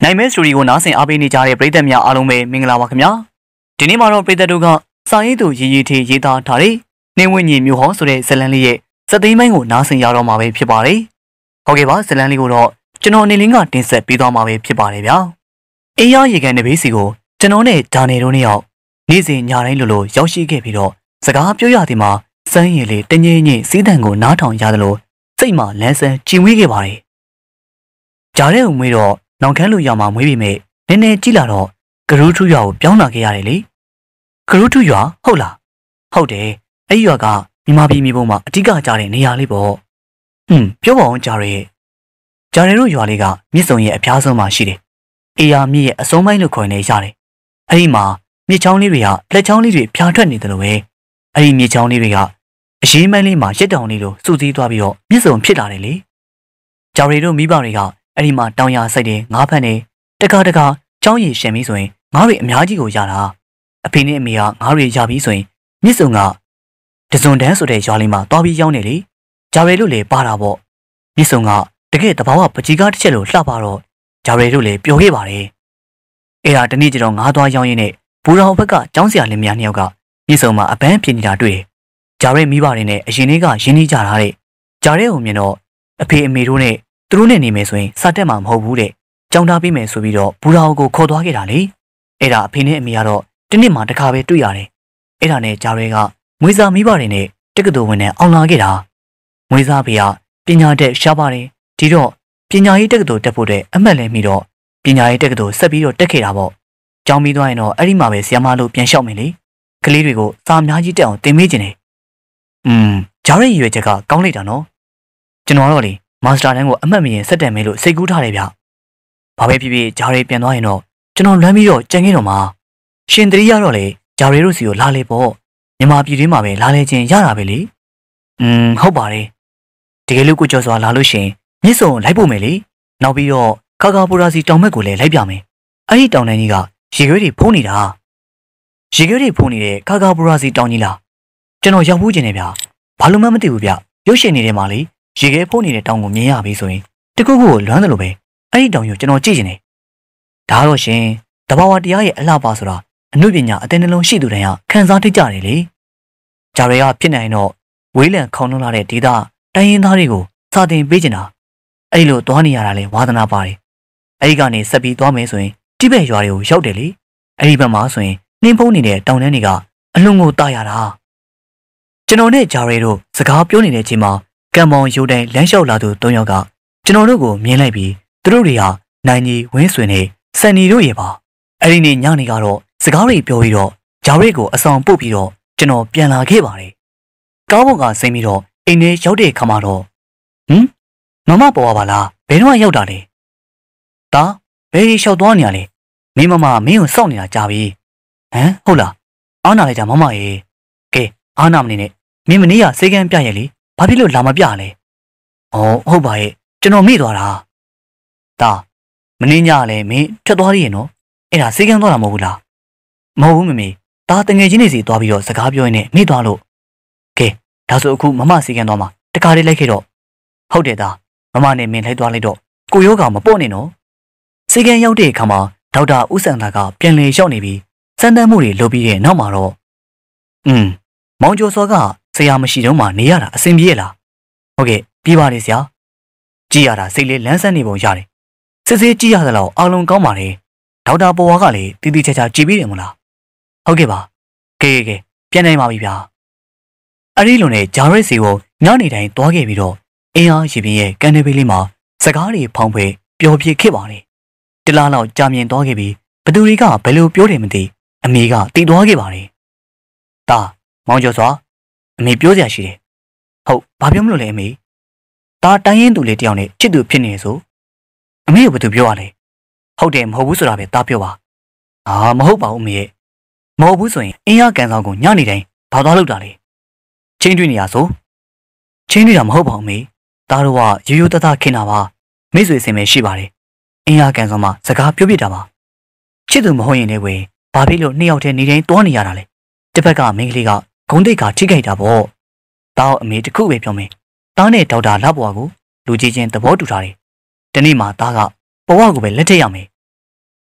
နိုင်မဲစတူဒီကိုနားဆင်အားပေးနေကြတဲ့ပရိသတ်များအားလုံးပဲမင်္ဂလာပါခင်ဗျာဒီနေ့မှာတော့ပရိသတ်တို့ကစာရေးသူရေးထေးရေးသားထားတဲ့နှင်းဝင်းညီမျိုးဟောဆိုတဲ့ဇာတ်လမ်းလေးရဲ့စက်သိမ်းပိုင်းကိုနားဆင်ရတော့မှာပဲဖြစ်ပါတယ်ဟုတ်ကဲ့ပါဇာတ်လမ်းလေးကိုတော့ကျွန်တော်အနေနဲ့ကတင်ဆက်ပေးသွားမှာပဲဖြစ်ပါတယ်ဗျာအေးရရေကန်တဲ့ဘေးစီကိုကျွန်တော်နဲ့ဂျာနယ်တို့နှစ်ယောက်နေ့စဉ်ညတိုင်းလိုရောက်ရှိခဲ့ပြီးတော့စကားပြောရသည်မှာစမ်းရည်လေးတငင်းငင်းစီးတံကိုနားထောင်ရတယ်လို့စိတ်မှာလန်းဆန်းကြည်ဝေးခဲ့ပါတယ်ဂျာတဲ့ကိုမွေးတော့နောင်ခမ်းလူရွာမှာမွေးပြီးမြဲနည်းနည်းကြည့်လာတော့ဂရုထုရွာကိုပြောင်းလာခဲ့ရတယ်လေဂရုထုရွာဟုတ်လားဟုတ်တယ်အဲ့ရွာကမြန်မာပြည်မြေပုံမှာအဓိကကြားတဲ့နေရာလေးပေါ့ပြောပါအောင်ဂျာရဲတို့ရွာလေးကမြစ်စုံရဲ့အဖျားဆုံးမှာရှိတယ်အေးရမြစ်ရဲ့အစုံပိုင်းလို့ခေါ်နေရတယ်အဲ့ဒီမှာမြစ်ချောင်းလေးတွေကလက်ချောင်းလေးတွေဖြာထွက်နေတယ်လို့ပဲအဲ့ဒီမြစ်ချောင်းလေးတွေကအရေးမိုင်းလေးမှာရက်တောင်လေးလိုစုစည်းသွားပြီးတော့မြစ်စုံဖြစ်လာတယ်လေဂျာရဲတို့မိဘတွေကအဲ့ဒီမှာတောင်ရစိုက်တယ်ငါးဖက်နေတကားချောင်းရည်ရှင်ပြီးဆိုရင်ငါးတွေအများကြီးကိုရတာအဖေနဲ့အမေကငါးတွေရပြီးဆိုရင်မြစ်စုံကတစုံတန်းဆိုတဲ့ရွာလေးမှာသွားပြီးရောက်နေလေဂျာရဲတို့လည်းပါတာပေါ့မြစ်စုံကတကယ်တဘာဝပကြီးကားတစ်ချက်လို့လှပတော့ဂျာရဲတို့လည်းပျော်ခဲ့ပါတယ်အဲ့ဒါတနေ့ကျတော့ငါးသွားရောက်ရင်းနဲ့ဘူတော်ဘက်ကကျောင်းဆရာလင်မယားနှစ်ယောက်ကမြစ်စုံမှာအပန်းဖြစ်နေတာတွေ့တယ်ဂျာရဲမိဘတွေနဲ့အရင်လေးကရင်းနှီးကြတာတဲ့ဂျာရဲကိုမြင်တော့အဖေအမေတို့နဲ့သူတို့နဲ့နေမယ်ဆိုရင်စတက်မှာမဟုတ်ဘူးတဲ့ကြောင်းထားပေးမယ်ဆိုပြီးတော့ဘူတော်ကိုခေါ်သွားခဲ့တာလေအဲ့ဒါအဖေနဲ့အမေကတော့တနေ့မှတစ်ခါပဲတွေ့ရတယ်အဲ့ဒါနဲ့ဂျာရဲကမွေးစားမိဘတွေနဲ့တက္ကသိုလ်ဝင်နဲ့အောင်လာခဲ့တာမွေးစားဖေကပညာတတ်ရှားပါတယ်ဒီတော့ပညာရေးတက္ကသိုလ်တက်ဖို့တဲ့အမှတ်လဲမိတော့ပညာရေးတက္ကသိုလ်ဆက်ပြီးတော့တက်ခဲ့တာပေါ့ကျောင်းပြီးသွားရင်တော့အဲ့ဒီမှာပဲဆရာမလို့ပြန်လျှောက်မယ်လေကလေးတွေကိုစာအများကြီးတက်အောင်သင်ပေးခြင်းတယ်ဂျာရဲရွယ်ချက်ကကောင်းလိုက်တာနော်ကျွန်တော်တော့လေမာစတာတန်းကိုအမှတ်မရင်ဆက်တက်မယ်လို့စိတ်ကူးထားတယ်ဗျဘာပဲဖြစ်ဖြစ်ဂျာရဲပြန်သွားရင်တော့ကျွန်တော်လွမ်းပြီးတော့ကြံခဲ့တော့မှာရှင်တတိယတော့လေဂျာရဲတို့စီကိုလာလေပေါ့မြန်မာပြည်တွင်းမှာပဲလာလေချင်းရတာပဲလေဟုတ်ပါတယ်တကယ်လို့ကိုကျော်စွာလာလို့ရှင်မြစ်စုံလိုက်ဖို့မယ်လေနောက်ပြီးတော့ခါကာပူရာစီတောင်ဘက်ကိုလည်းလိုက်ပြမယ်အဲ့ဒီတောင်တန်းကြီးကရေခွေးတွေဖုံးနေတာရေခွေးတွေဖုံးနေတဲ့ခါကာပူရာစီတောင်ကြီးလားကျွန်တော်ရောက်ဖို့ကျင်နေဗျဘာလို့မှမသိဘူးဗျရုပ်ရှင်နေတဲ့မှာလေရေခဲဖုံးနေတဲ့တောင်ကိုမြင်ရပြီဆိုရင်တကူကိုလွမ်းတယ်လို့ပဲအဲ့ဒီတောင်ကိုကျွန်တော်ကြည့်နေတယ်ဒါတော့ရှင်တဘာဝတရားရဲ့အလှပါဆိုတာအနုပညာအသင်းနှလုံးရှိသူတိုင်းကခံစားသိကြတယ်လေဂျာရဲကဖြစ်နိုင်တော့ဝေးလံခေါင်းလုံးလာတဲ့ဒေသတိုင်းရင်းသားတွေကိုစာသင်ပေးချင်တာအဲ့လိုသွားနေရတာလေဝါသနာပါတယ်အဲ့ဒီကနေဆက်ပြီးသွားမယ်ဆိုရင်တိဘက်ရွာတွေကိုရောက်တယ်လေအဲ့ဒီဘက်မှာဆိုရင်နှင်းဖုံးနေတဲ့တောင်တန်းတွေကအလွန်ကိုတာရတာကျွန်တော်နဲ့ဂျာရဲတို့စကားပြောနေတဲ့အချိန်မှာကံမောင်ရိုးတိုင်းလမ်းလျှောက်လာသူ၃ယောက်ကကျွန်တော်တို့ကိုမြင်လိုက်ပြီးသူတို့တွေဟာနိုင်ကြီးဝင်းဆွေနဲ့စန်နီတို့ရေပါအဲ့ဒီနေ့ညနေကတော့စကားတွေပြောပြီးတော့ဂျာရဲကိုအဆောင်ပုတ်ပြီးတော့ကျွန်တော်ပြန်လာခဲ့ပါတယ်ကားပေါ်ကဆင်းပြီးတော့အိမ်ထဲရောက်တဲ့ခါမှာတော့မမပေါ်ပါလားဘယ်တော့ရောက်တာလဲဒါဘယ်လျှောက်သွားနေရလဲမင်းမမင်းကိုစောင့်နေတာကြာပြီဟုတ်လားအားနာလိုက်တာမမရေကဲအားနာမနေနဲ့မင်းမနေ့ကစေကန်းပြရဲ့လေဘာဖြစ်လို့လာမပြလဲဟုတ်ပါရဲ့ကျွန်တော်မေ့သွားတာဒါမင်းညလည်းမင်းထွက်သွားရည်နော်အဲ့ဒါစေကန်းသွားတာမဟုတ်ဘူးလားမဟုတ်ဘူးမမေဒါတငယ်ချင်းတွေစီသွားပြီးတော့စကားပြောရင်းနဲ့မေ့သွားလို့ကဲဒါဆိုအခုမမစေကန်းသွားမှာတခါလေးလိုက်ခဲ့တော့ဟုတ်တယ်သားမမနဲ့မင်းလိုက်သွားလိုက်တော့ကိုယောဂမပေါ့နေနော်စေကန်းရောက်တဲ့အခါမှာဒေါက်တာဦးစံသာကပြန်လည်လျှောက်နေပြီးစမ်းသပ်မှုတွေလုပ်ပြီးတဲ့နောက်မှာတော့မောင်ကျော်စောကဆရာမရှိတော့မှနေရတာအဆင်ပြေလားဟုတ်ကဲ့ပြေးပါလေဆရာကြည်ရတာစိတ်လေးလန်းဆန်းနေပုံရတယ်စစ်စစ်ကြည်ရသလောက်အားလုံးကောင်းပါလေဒေါက်တာပေါ်ဝါကလည်းတီးတီးချာချာကြည်ပြီးတယ်မလားဟုတ်ကဲ့ပါကဲပြန်နိုင်ပါပြီဗျာအဲ့ဒီလိုနဲ့ဂျာရဲစီကိုညနေတိုင်းသွားခဲ့ပြီးတော့အင်းအားရှိပြင်းရဲ့ကန်နေပေးလေးမှာစကားတွေဖောင်းဖွယ်ပျော်ပြစ်ခဲ့ပါလေတလားလောက်ကြာမြင်သွားခဲ့ပြီးဘသူတွေကဘယ်လိုပြောတယ်မသိအမေကတီးသွားခဲ့ပါလေဒါမောင်ကျော်စွာအမေပြောစရာရှိတယ်ဟုတ်ဘာပြောမလို့လဲအမေဒါတိုင်းရင်သူလေးတယောက်နဲ့ချစ်သူဖြစ်နေဆိုအမေကဘာသူပြောရလဲဟုတ်တယ်မဟုတ်ဘူးဆိုတာပဲဒါပြောပါမဟုတ်ပါဘူးအမေရဲ့မဟုတ်ဘူးဆိုရင်အင်းရကန်ဆောင်ကိုညနေတိုင်းဘာသွားလုပ်တာလဲချင်းတွေ့နေရဆိုချင်းတွေ့တာမဟုတ်ပါဘူးအမေဒါတော့ကရိုးရိုးသားသားခင်တာပါမိတ်ဆွေစင်ပဲရှိပါတယ်အင်းရကန်ဆောင်မှာစကားပြောပြတာပါချစ်သူမဟုတ်ရင်လည်းဝေဘာဖြစ်လို့နှစ်ယောက်တည်းနေတိုင်းတွားနေရတာလဲတစ်ဖက်ကမိန်းကလေးကဂုံတိတ်ကထိခိုက်တာပေါ့ဒါတော့အမေတခုပဲပြောမယ်တားနဲ့ဒေါက်တာလှပွားကိုလူကြီးချင်းသဘောတူထားတယ်ဒီနေ့မှသားကဘဝကိုပဲလက်ထက်ရမယ်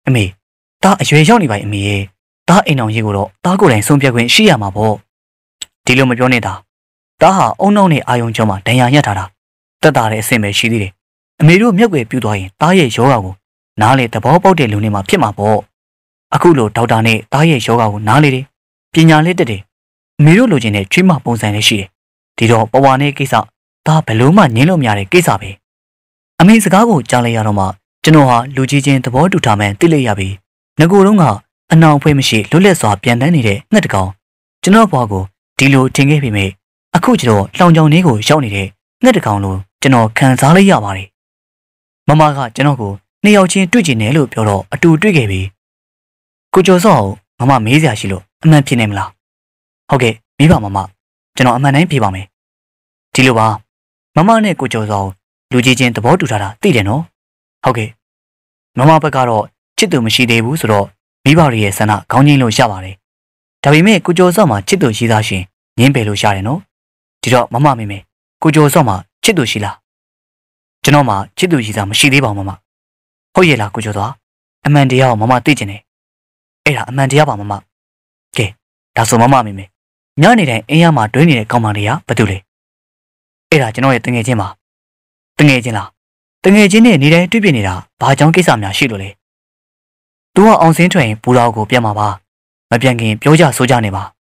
အမေဒါအရွယ်ရောက်နေပါအမေရဲ့ဒါအိမ်အောင်ကြီးကိုတော့ဒါကိုယ်တိုင်ဆုံးဖြတ်ခွင့်ရှိရမှာပေါ့ဒီလိုမပြောနဲ့ဒါဟာအုံနောက်နဲ့အာယုံကျော်မှာဒဏ်ရာညှက်ထားတာတက်တာတဲ့အဆင့်ပဲရှိသေးတယ်အမေတို့မျက်ွယ်ပြူသွားရင်ဒါရဲ့ယောဂါကိုနားလေသဘောပေါက်တဲ့လူနေမှာဖြစ်မှာပေါ့အခုလိုဒေါက်တာနဲ့ဒါရဲ့ယောဂါကိုနားလေတယ်ပညာလေးတက်တယ်အမေတို့လိုချင်တဲ့ချွေးမပုံစံလေးရှိတယ်ဒီတော့ပဝါနဲ့ကိစ္စဒါဘလို့မှငင်းလို့မရတဲ့ကိစ္စပဲအမေစကားကိုကြားလိုက်ရတော့မှကျွန်တော်ဟာလူကြီးချင်းသဘောတူထားမှန်းသိလိုက်ရပြီငကိုယ်တုန်းကအနောင်ဖွဲမရှိလွတ်လပ်စွာပြန်တန်းနေတဲ့ငှက်တကောင်ကျွန်တော်ဘွားကိုဒီလိုထင်ခဲ့ပေမဲ့အခုကျတော့လောင်ကြောင်လေးကိုရောက်နေတဲ့ငှက်တကောင်လိုကျွန်တော်ခံစားလိုက်ရပါတယ်မမကကျွန်တော်ကိုနှစ်ယောက်ချင်းတွေ့ကျင်တယ်လို့ပြောတော့အတူတွေ့ခဲ့ပြီကိုကျော်စောကိုမမမေးစရာရှိလို့အမှန်ဖြစ်နေမလားဟုတ်ကဲ့မိဘမမကျွန်တော်အမှန်တိုင်းဖြေပါမယ်ဒီလိုပါမမနဲ့ကိုကျော်စောလူကြီးချင်းသဘောတူထားတာသိတယ်နော်ဟုတ်ကဲ့မမဘက်ကတော့ချစ်သူမရှိသေးဘူးဆိုတော့မိဘတွေရဲ့ဆန္ဒခေါင်းကြီးလို့ရပါတယ်ဒါပေမဲ့ကိုကျော်စောမှာချစ်သူရှိသားရှင်ငင်းပယ်လို့ရတယ်နော်ဒီတော့မမမေမေကိုကျော်စောမှာချစ်သူရှိလားကျွန်တော်မှာချစ်သူရှိသားမရှိသေးပါဘူးမမဟုတ်ရဲ့လားကိုကျော်စောအမှန်တရားကိုမမသိချင်တယ်အဲ့ဒါအမှန်တရားပါမမကဲဒါဆိုမမမေမေညနေတိုင်းအင်းရမှာတွင်းနေတဲ့ကောင်မလေးကဘာတူလဲအဲ့ဒါကျွန်တော်ရဲ့တငယ်ချင်းပါတငယ်ချင်းလားတငယ်ချင်းနဲ့နေတိုင်းတွေ့ပြနေတာဘာကြောင့်ကိစ္စများရှိလို့လဲသူကအောင်စင်းထွက်ရင်ပူတော်ကိုပြန်မှာပါမပြန်ခင်ပြောကြဆိုကြနေပါ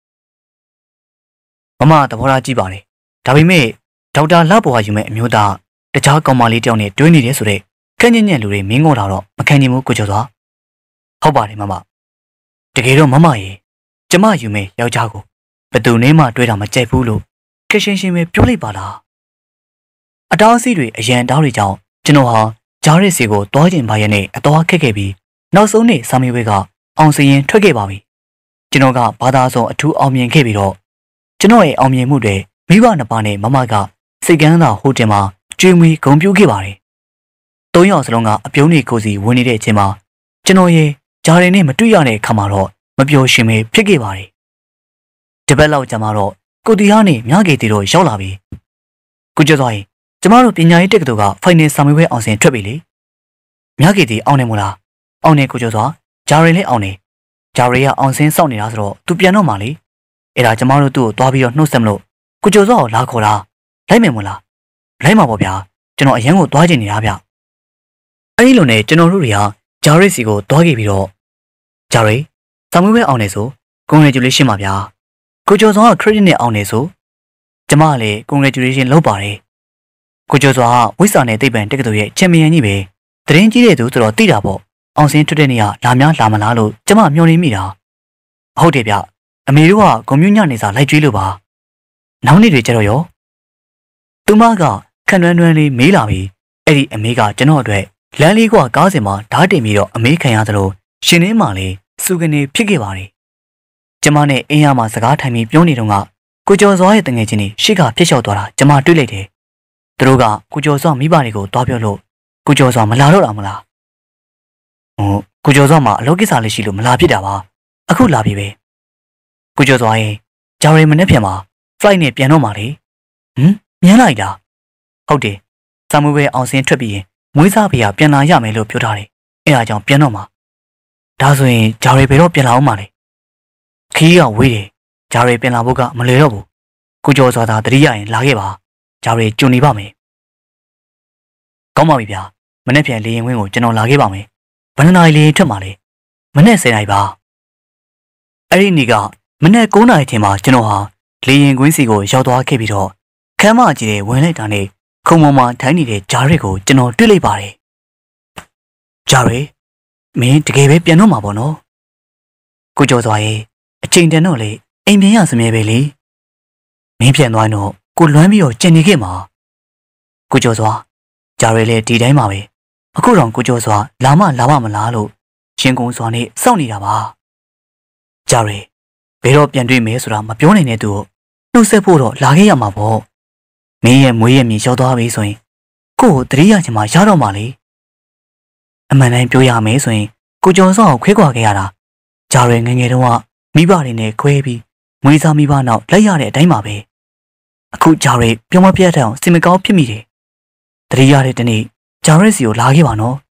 မမသဘောထားကြည့်ပါလေဒါပေမဲ့ဒေါက်တာလှပေါ်ကယူမဲ့အမျိုးသားတခြားကောင်မလေးတယောက်နဲ့တွဲနေတယ်ဆိုတဲ့ခက်ညံ့ညံ့လူတွေမင်းငေါ်တာတော့မခံနိုင်ဘူးကိုကျော်စွာဟုတ်ပါတယ်မမတကယ်တော့မမရေကျမယူမဲ့ယောက်ျားကိုဘယ်သူနဲ့မှတွဲတာမကြိုက်ဘူးလို့ခက်ရှင်းရှင်းပဲပြောလိုက်ပါလားအတားအဆီးတွေအရန်တောင်းတွေကြောင့်ကျွန်တော်ဟာဂျားရစ်စီကိုတွားကျင်ပါရဲ့နဲ့အတော်ခက်ခဲ့ပြီးနောက်ဆုံးနေ့စာမေးပွဲကအောင်စရင်ထွက်ခဲ့ပါပြီကျွန်တော်ကဘာသာဆုံးအထူးအောင်မြင်ခဲ့ပြီးတော့ကျွန်တော်ရဲ့အောင်မြင်မှုတွေမိဘနှစ်ပါးနဲ့မမကစိတ်ကန်းသာဟိုတယ်မှာကျွေးမွေးဂုဏ်ပြုခဲ့ပါတယ်၃ယောက်စလုံးကအပြုံးတွေကိုစီဝင်နေတဲ့အချိန်မှာကျွန်တော်ရဲ့ဂျားရင်းနဲ့မတွေ့ရတဲ့အခါမှာတော့မပျော်ရွှင်ပဲဖြစ်ခဲ့ပါတယ်တပတ်လောက်ကြာမှတော့ကိုတီဟာနဲ့မြကေတီတို့ရောက်လာပြီကိုကျော်သွားရင်ကျမတို့ပညာရေးတက္ကသိုလ်ကဖိုင်နယ်စာမေးပွဲအောင်စင်ထွက်ပြီလေမြကေတီအောင်နေမို့လားအောင်နေကိုကျော်စွာဂျာရီလည်းအောင်နေဂျာရီကအောင်စင်းစောင့်နေတာဆိုတော့သူပြန်တော့မှလေအဲ့ဒါကျမတို့သူ့ကိုသွားပြီးတော့နှုတ်ဆက်မလို့ကိုကျော်စွာကိုလာခေါ်တာလိုက်မယ်မို့လားလိုက်မှာပေါ့ဗျာကျွန်တော်အရန်ကိုသွားချင်နေတာဗျအဲ့ဒီလိုနဲ့ကျွန်တော်တို့တွေကဂျာရီစီကိုသွားခဲ့ပြီးတော့ဂျာရီစာမေးပွဲအောင်နေဆို congratulation ပါဗျာကိုကျော်စွာက credit နဲ့အောင်နေဆိုကျမကလည်း congratulation လုပ်ပါတယ်ကိုကျော်စွာကဝိစာနယ်သိပ္ပံတက္ကသိုလ်ရဲ့ချန်ပီယံကြီးပဲသတင်းကြီးတဲ့သူဆိုတော့သိတာပေါ့အောင်စင်းထွက်တဲ့နေရလာများလာမလားလို့ကျမမျှော်နေမိတာဟုတ်တယ်ဗျအမေတို့ကကွန်မြူညနေစာလိုက်ကျွေးလို့ပါနောက်နေ့တွေကျတော့ရောသူမကခန့်တွန်းတွန်းလေးမေးလာပြီးအဲ့ဒီအမေကကျွန်တော်အတွက်လမ်းလေးကကားစင်မှာဓာတ်တင်ပြီးတော့အမေခံရသလိုရှင်နှင်းမှလည်းစုကနေဖြစ်ခဲ့ပါတယ်ကျမနဲ့အင်းရမှာစကားထိုင်ပြီးပြောနေတော့ကကိုကျော်စောရဲ့တငယ်ချင်းတွေရှေ့ကဖျက်လျှောက်သွားတာကျမတွေ့လိုက်တယ်သူတို့ကကိုကျော်စောမိဘတွေကိုတွားပြောလို့ကိုကျော်စောမလာတော့တာမလားကိုကျော်စောမှာအလုပ်ကိစ္စလေးရှိလို့မလာဖြစ်တာပါအခုလာပြီပဲကိုကျော်စောရဲ့ဂျာရီမနေ့ပြန်မှာ flight နဲ့ပြန်တော့မှာလေမြန်းလိုက်တာဟုတ်တယ်စာမေးပွဲအောင်စင်းထွက်ပြီးရင်မွေးစားဖေးကပြန်လာရမယ်လို့ပြောထားတယ်အဲဒါကြောင့်ပြန်တော့မှာဒါဆိုရင်ဂျာရီဘယ်တော့ပြန်လာအောင်မလဲခီးကဝေးတယ်ဂျာရီပြန်လာဖို့ကမလွယ်တော့ဘူးကိုကျော်စောသာတတိယရင်လာခဲ့ပါဂျာရီကြုံနေပါမယ်ကောင်းပါပြီဗျာမနေ့ပြန်လေရင်ဝင်းကိုကျွန်တော်လာခဲ့ပါမယ်ဘယ်နှနာရီလေထွက်မှာလဲမနေ့10နာရီပါအဲ့ဒီနေ့ကမနေ့9နာရီချိန်မှာကျွန်တော်ဟာလေရင်ကွင်းစီကိုရောက်သွားခဲ့ပြီးတော့ခမ်းမကြီးတွေဝင်လိုက်တာနဲ့ခုံပေါ်မှာထိုင်နေတဲ့ဂျာရီကိုကျွန်တော်တွေ့လိုက်ပါတယ်ဂျာရီမင်းတကယ်ပဲပြန်တော့မှာပေါ့နော်ကိုကျော်စွာရဲ့အချိန်တန်တော့လေအိမ်ပြန်ရစမြဲပဲလေမင်းပြန်သွားတော့ကိုလွမ်းပြီးတော့ကျင်နေခဲ့မှာကိုကျော်စွာဂျာရီလည်းဒီတိုင်းပါပဲအခုတော့ကိုကျော်စွာလာမမလားလို့ရှင်ကုန်းစွာနဲ့စောင့်နေတာပါဂျာရီဘယ်တော့ပြန်တွေ့မယ်ဆိုတာမပြောနိုင်တဲ့သူကိုနှုတ်ဆက်ဖို့တော့လာခဲ့ရမှာပေါ့မင်းရဲ့မွေးရမြေရောက်သွားပြီဆိုရင်ကို့ကိုတတိယချင်မှရတော့မှလေအမှန်တိုင်းပြောရမယ်ဆိုရင်ကိုကျော်စွာကိုခွဲခွာခဲ့ရတာဂျာရီငယ်ငယ်တုန်းကမိဘတွေနဲ့ခွဲပြီးမွေးစားမိဘနောက်လိုက်ရတဲ့အတိုင်းပါပဲအခုဂျာရီပြုံးမပြတ်တဲ့အောင်စင်မကောင်းဖြစ်မိတယ်တတိယတဲ့တနေ့ဂျာရီစီကိုလာခဲ့ပါနော်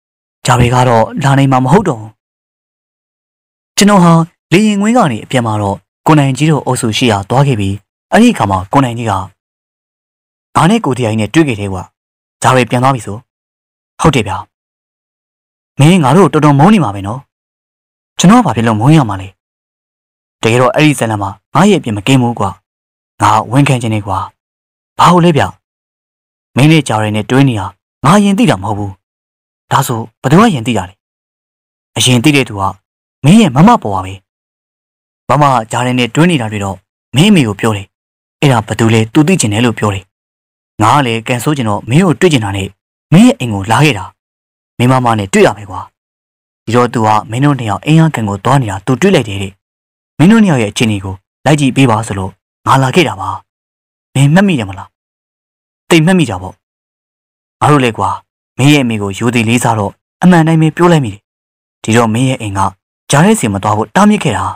ဂျာရီကတော့လာနိုင်မှာမဟုတ်တော့ကျွန်တော်ဟာလေရင်ငွေးကနေအပြန်မှာတော့ကိုနိုင်ကြီးတို့အုပ်စုရှိရာသွားခဲ့ပြီးအဲ့ဒီအခါမှာကိုနိုင်ကြီးကငါနဲ့ကိုတရားကြီးနဲ့တွေ့ခဲ့တယ်ကွာဂျာရီပြန်သွားပြီဆိုဟုတ်တယ်ဗျာမင်းငါတို့တော်တော်မုန်းနေမှာပဲနော်ကျွန်တော်ဘာဖြစ်လို့မုန်းရမှာလဲတကယ်တော့အဲ့ဒီဇလန်မှာငါရဲ့အပြင်မကင်းဘူးကွာငါဝန်ခံခြင်းနေကွာဘာလို့လဲဗျမင်းနဲ့ဂျာရီနဲ့တွဲနေတာငါရင်သိတာမဟုတ်ဘူးဒါဆိုဘယ်သူကရင်သိတာလဲအရင်သိတဲ့သူကမင်းရဲ့မမပေါ်ပါပဲမမဂျာရီနဲ့တွဲနေတာတွေတော့မင်းအမေကိုပြောတယ်အဲ့ဒါဘယ်သူလဲသူသိချင်တယ်လို့ပြောတယ်ငါကလည်းကန်ဆိုးချင်တော့မင်းကိုတွေ့ချင်တာနဲ့မင်းရဲ့အိမ်ကိုလာခဲ့တာမင်းမမနဲ့တွေ့ရမယ်ကွာဒီတော့သူကမင်းတို့နှစ်ယောက်အိမ်ရကန်ကိုသွားနေတာသူတွေ့လိုက်တယ်တဲ့မင်းတို့နှစ်ယောက်ရဲ့အခြေအနေကိုလိုက်ကြည့်ပေးပါဆိုလို့ငါလာခဲ့တာပါမင်းမှတ်မိတယ်မလားတိတ်မှတ်မိတာပေါ့ငါတို့လေကွာမင်းရဲ့အမေကိုယူသည်လေးစားတော့အမှန်တိုင်းပဲပြောလိုက်မိတယ်ဒီတော့မင်းရဲ့အိမ်ကဂျာရဲစီမသွားဖို့တားမြစ်ခဲ့တာ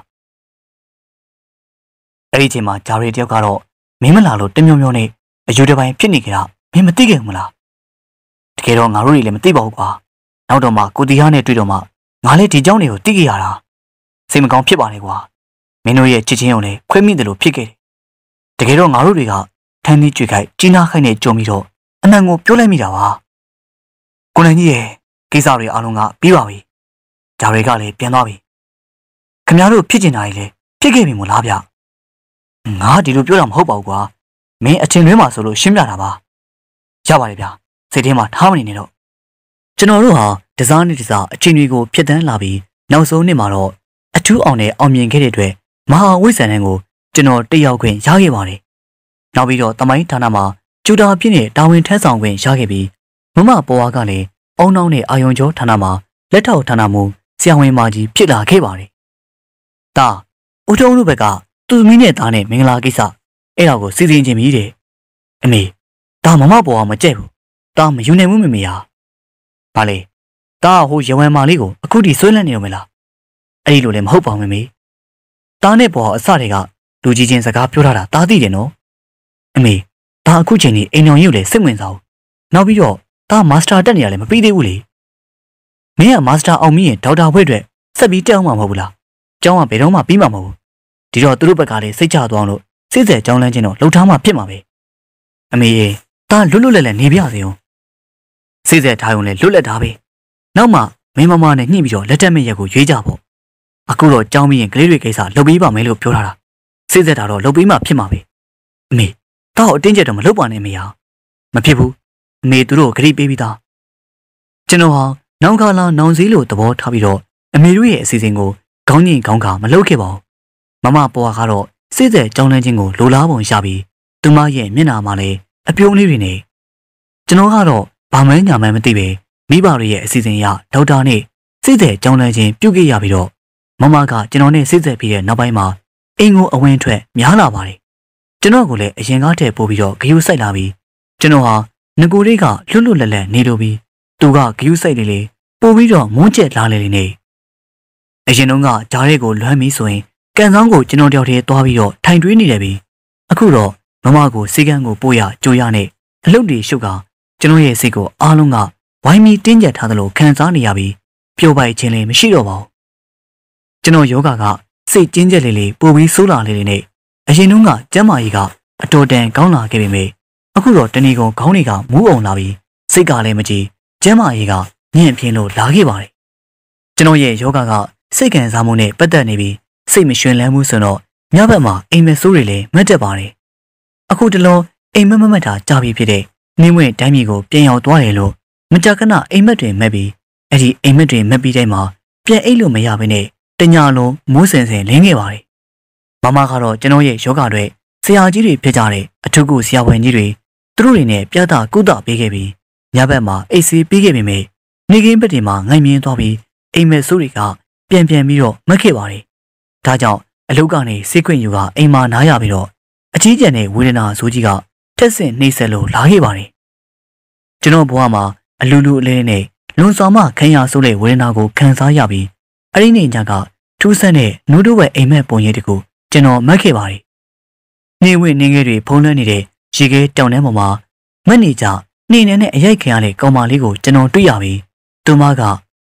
အဲ့ဒီချိန်မှာဂျာရဲတယောက်ကတော့မင်းမလာလို့တမျိုးမျိုးနဲ့အယူတစ်ပိုင်းဖြစ်နေကြတာမင်းမသိခဲ့ဘူးမလားတကယ်တော့ငါတို့တွေလည်းမသိပါဘူးကွာနောက်တော့မှကိုတီဟာနဲ့တွေ့တော့မှငါလည်းဒီเจ้าတွေကိုသိခဲ့ရတာစိတ်မကောင်းဖြစ်ပါနဲ့ကွာမင်းတို့ရဲ့ချစ်ချင်းကိုလည်းခွဲမိတယ်လို့ဖြစ်ခဲ့တယ်တကယ်တော့ငါတို့တွေကထမ်းပြီးကြွေခိုက်ကြီးနားခိုက်နဲ့ကြုံပြီးတော့အမှန်ကိုပြောလိုက်မိတာပါကိုနိုင်ကြီးရဲ့ကိစ္စတွေအားလုံးကပြီးပါပြီဂျာတွေကလည်းပြန်သွားပြီခင်ဗျားတို့ဖြစ်ကျင်တာကြီးလည်းဖြစ်ခဲ့ပြီမို့လားဗျငါဒီလိုပြောတာမဟုတ်ပါဘူးကွာမင်းအထင်သွင်းမှာဆိုလို့ရှင်းပြတာပါရပါတယ်ဗျစိတ်ထဲမှာထားမနေနဲ့တော့ကျွန်တော်တို့ဟာတစားနဲ့တစားအချိန်တွေကိုဖျက်ဆီးလာပြီးနောက်ဆုံးနှစ်မှာတော့အထူးအောင်နဲ့အောင်မြင်ခဲ့တဲ့အတွက်မဟာဝိဇ္ဇာန်ကိုကျွန်တော်တက်ရောက်ခွင့်ရခဲ့ပါတယ်နောက်ပြီးတော့တမိုင်းဌာနမှာကျူတာပြည့်နဲ့တာဝန်ထမ်းဆောင်ခွင့်ရခဲ့ပြီးမမပေါ်ဝါကလည်းအုံနောက်နဲ့အာယုံကျော်ဌာနမှာလက်ထောက်ဌာနမှဆရာဝန်မကြီးဖြစ်လာခဲ့ပါတယ်။ဒါဦးထုံးတို့ဘက်ကသူမီးနဲ့သားနဲ့မင်္ဂလာကိစ္စအဲ့ဒါကိုစီစဉ်ခြင်းပြီးတယ်။အမေဒါမမပေါ်ဝါမကြိုက်ဘူး။ဒါမယူနိုင်ဘူးမမေဟာ။ဘာလဲ။ဒါဟိုရဝမ်မာလေးကိုအခုထိဆွဲလန်းနေရောမလား။အဲ့ဒီလိုလည်းမဟုတ်ပါဘူးမမေ။ဒါနဲ့ပေါ်အစတွေကလူကြီးချင်းစကားပြောထားတာတားသိတယ်နော်။အမေဒါအခုချိန်ကြီးအိမ်တော်ကြီးကိုလည်းစိတ်ဝင်စားဘူး။နောက်ပြီးတော့ဒါမာစတာတက်နေရလည်းမပြီးသေးဘူးလေမင်းကမာစတာအောင်ပြီးရင်ဒေါက်တာဘွဲ့အတွက်ဆက်ပြီးတက်အောင်မှာမဟုတ်ဘူးလားကျောင်းကဘယ်တော့မှပြီးမှာမဟုတ်ဘူးဒီတော့သူတို့ဘက်ကလည်းစိတ်ချသွားအောင်လို့စိတ်ဆက်ကြောင်းလန်းချင်းတော့လှုပ်ထားမှဖြစ်မှာပဲအမေရေဒါလွတ်လွတ်လပ်လပ်နေပြစေအောင်စိတ်ဆက်ထားုံနဲ့လွတ်လပ်တာပဲနောက်မှမင်းမမနဲ့ညှိပြီးတော့လက်တက်မဲ့ရက်ကိုရွေးကြပေါ့အခုတော့ကျောင်းပြီးရင်ကလေးတွေကိစ္စလုပ်ပေးပါမယ်လို့ပြောထားတာစိတ်ဆက်တာတော့လုပ်ပေးမှဖြစ်မှာပဲအမေဒါ့အတင်းကျပ်တော့မလုပ်ပါနဲ့အမေဟာမဖြစ်ဘူးအမေသူတို့ဂရိပေးပြီးသားကျွန်တော်ဟာနောင်ကာလာနောင်စည်းလိုသဘောထားပြီးတော့အမေတို့ရဲ့အစီအစဉ်ကိုခေါင်းညင်ခေါင်းခါမလုပ်ခဲ့ပါဘူးမမပေါ်ကတော့စိတ်သက်ကြောင်းလန်းခြင်းကိုလိုလားပုံရပြီးသူမရဲ့မျက်နှာမှာလည်းအပြုံးလေးတွေနဲ့ကျွန်တော်ကတော့ဘာမှညာမှန်းမသိပဲမိဘတွေရဲ့အစီအစဉ်အရဒေါက်တာနဲ့စိတ်သက်ကြောင်းလန်းခြင်းပြုတ်ခဲ့ရပြီးတော့မမကကျွန်တော်နဲ့စိတ်သက်ပြီးတဲ့နောက်ပိုင်းမှာအိမ်ကိုအဝင်ထွက်များလာပါတယ်ကျွန်တော်ကလည်းအရင်ကားထည့်ပို့ပြီးတော့ဂယုစိုက်လာပြီးကျွန်တော်ဟာငကိုလေးကလွတ်လွတ်လပ်လပ်နေလို့ပြီးသူကဂယုစိုက်လေးပို့ပြီးတော့မုန်းကျက်လာလေနေအရင်တုန်းကဂျားရဲကိုလွမ်းပြီးဆိုရင်ကန်ဆောင်ကိုကျွန်တော်တယောက်တည်းသွားပြီးတော့ထိုင်တွေးနေတယ်ပြီအခုတော့မမကိုစေကန်းကိုပို့ရကြိုးရနဲ့အလုပ်တွေရှုပ်ကကျွန်တော်ရဲ့စိတ်ကိုအားလုံးကဝိုင်းပြီးတင်းကျပ်ထားသလိုခံစားနေရပြီးပျော်ပိုက်ခြင်းလည်းမရှိတော့ပါဘူးကျွန်တော်ယောဂကစိတ်ကျဉ်းကျက်လေးပို့ပြီးဆိုးလာလေးနဲ့အရင်တုန်းကကျမ်းမာရေးကအတော်တန်ကောင်းလာခဲ့ပေမဲ့အခုတော့တဏီကုံခေါင်းတွေကမူးအောင်လာပြီးစိတ်ကလည်းမကြည်ကျမ်းမာရေးကညံ့ပြင်းလို့လာခဲ့ပါတယ်ကျွန်တော်ရဲ့ယောဂကစိတ်ခံစားမှုနဲ့ပတ်သက်နေပြီးစိတ်မရွှင်လန်းမှုဆိုတော့ညဘက်မှာအိမ်မက်ဆိုးတွေလည်းမတ်တက်ပါတယ်အခုတလုံးအိမ်မက်မတ်တာကြာပြီဖြစ်တဲ့နှင်းဝဲတိုင်းပြည်ကိုပြန်ရောက်သွားတယ်လို့မကြခဏအိမ်မက်တွေမက်ပြီးအဲ့ဒီအိမ်မက်တွေမက်ပြီးတိုင်းမှာပြန်အိတ်လို့မရဘဲနဲ့တညလုံးမိုးစင်စင်လင်းခဲ့ပါတယ်မမကတော့ကျွန်တော်ရဲ့ယောဂတွေဆရာကြီးတွေဖြစ်ကြတဲ့အထုကုဆရာဝန်ကြီးတွေသူတို့တွေနဲ့ပြသကုသပေးခဲ့ပြီးညဘက်မှာအိတ်ဆေးပေးခဲ့ပေမဲ့နေကင်းဘက်တွေမှာငိုင်မြင်းသွားပြီးအိမ်မက်ဆိုးတွေကပြန်ပြီးတော့မက်ခဲ့ပါတယ်ဒါကြောင့်အလုတ်ကနေဆေးခွင့်ယူကအိမ်မှာနားရပြီးတော့အကြီးကျယ်တဲ့ဝေဒနာဆိုးကြီးကထက်ဆင့်နှိမ့်ဆက်လို့လာခဲ့ပါတယ်ကျွန်တော်ဘဝမှာအလူလူအလဲနဲ့လွန်စွာမှခံရဆိုးတဲ့ဝေဒနာကိုခံစားရပြီးအဲ့ဒီနေ့ညကထူးဆန်းတဲ့နူးတို့ရဲ့အိမ်မက်ပုံရိပ်တကူကျွန်တော်မက်ခဲ့ပါတယ်နေဝင့်နေငယ်တွေဖုံးလွှမ်းနေတဲ့ရေခဲတောင်ထဲပေါ်မှာမက်နေကြနေနဲ့အရိုက်ခံရတဲ့ကောင်မလေးကိုကျွန်တော်တွေ့ရပြီးသူမက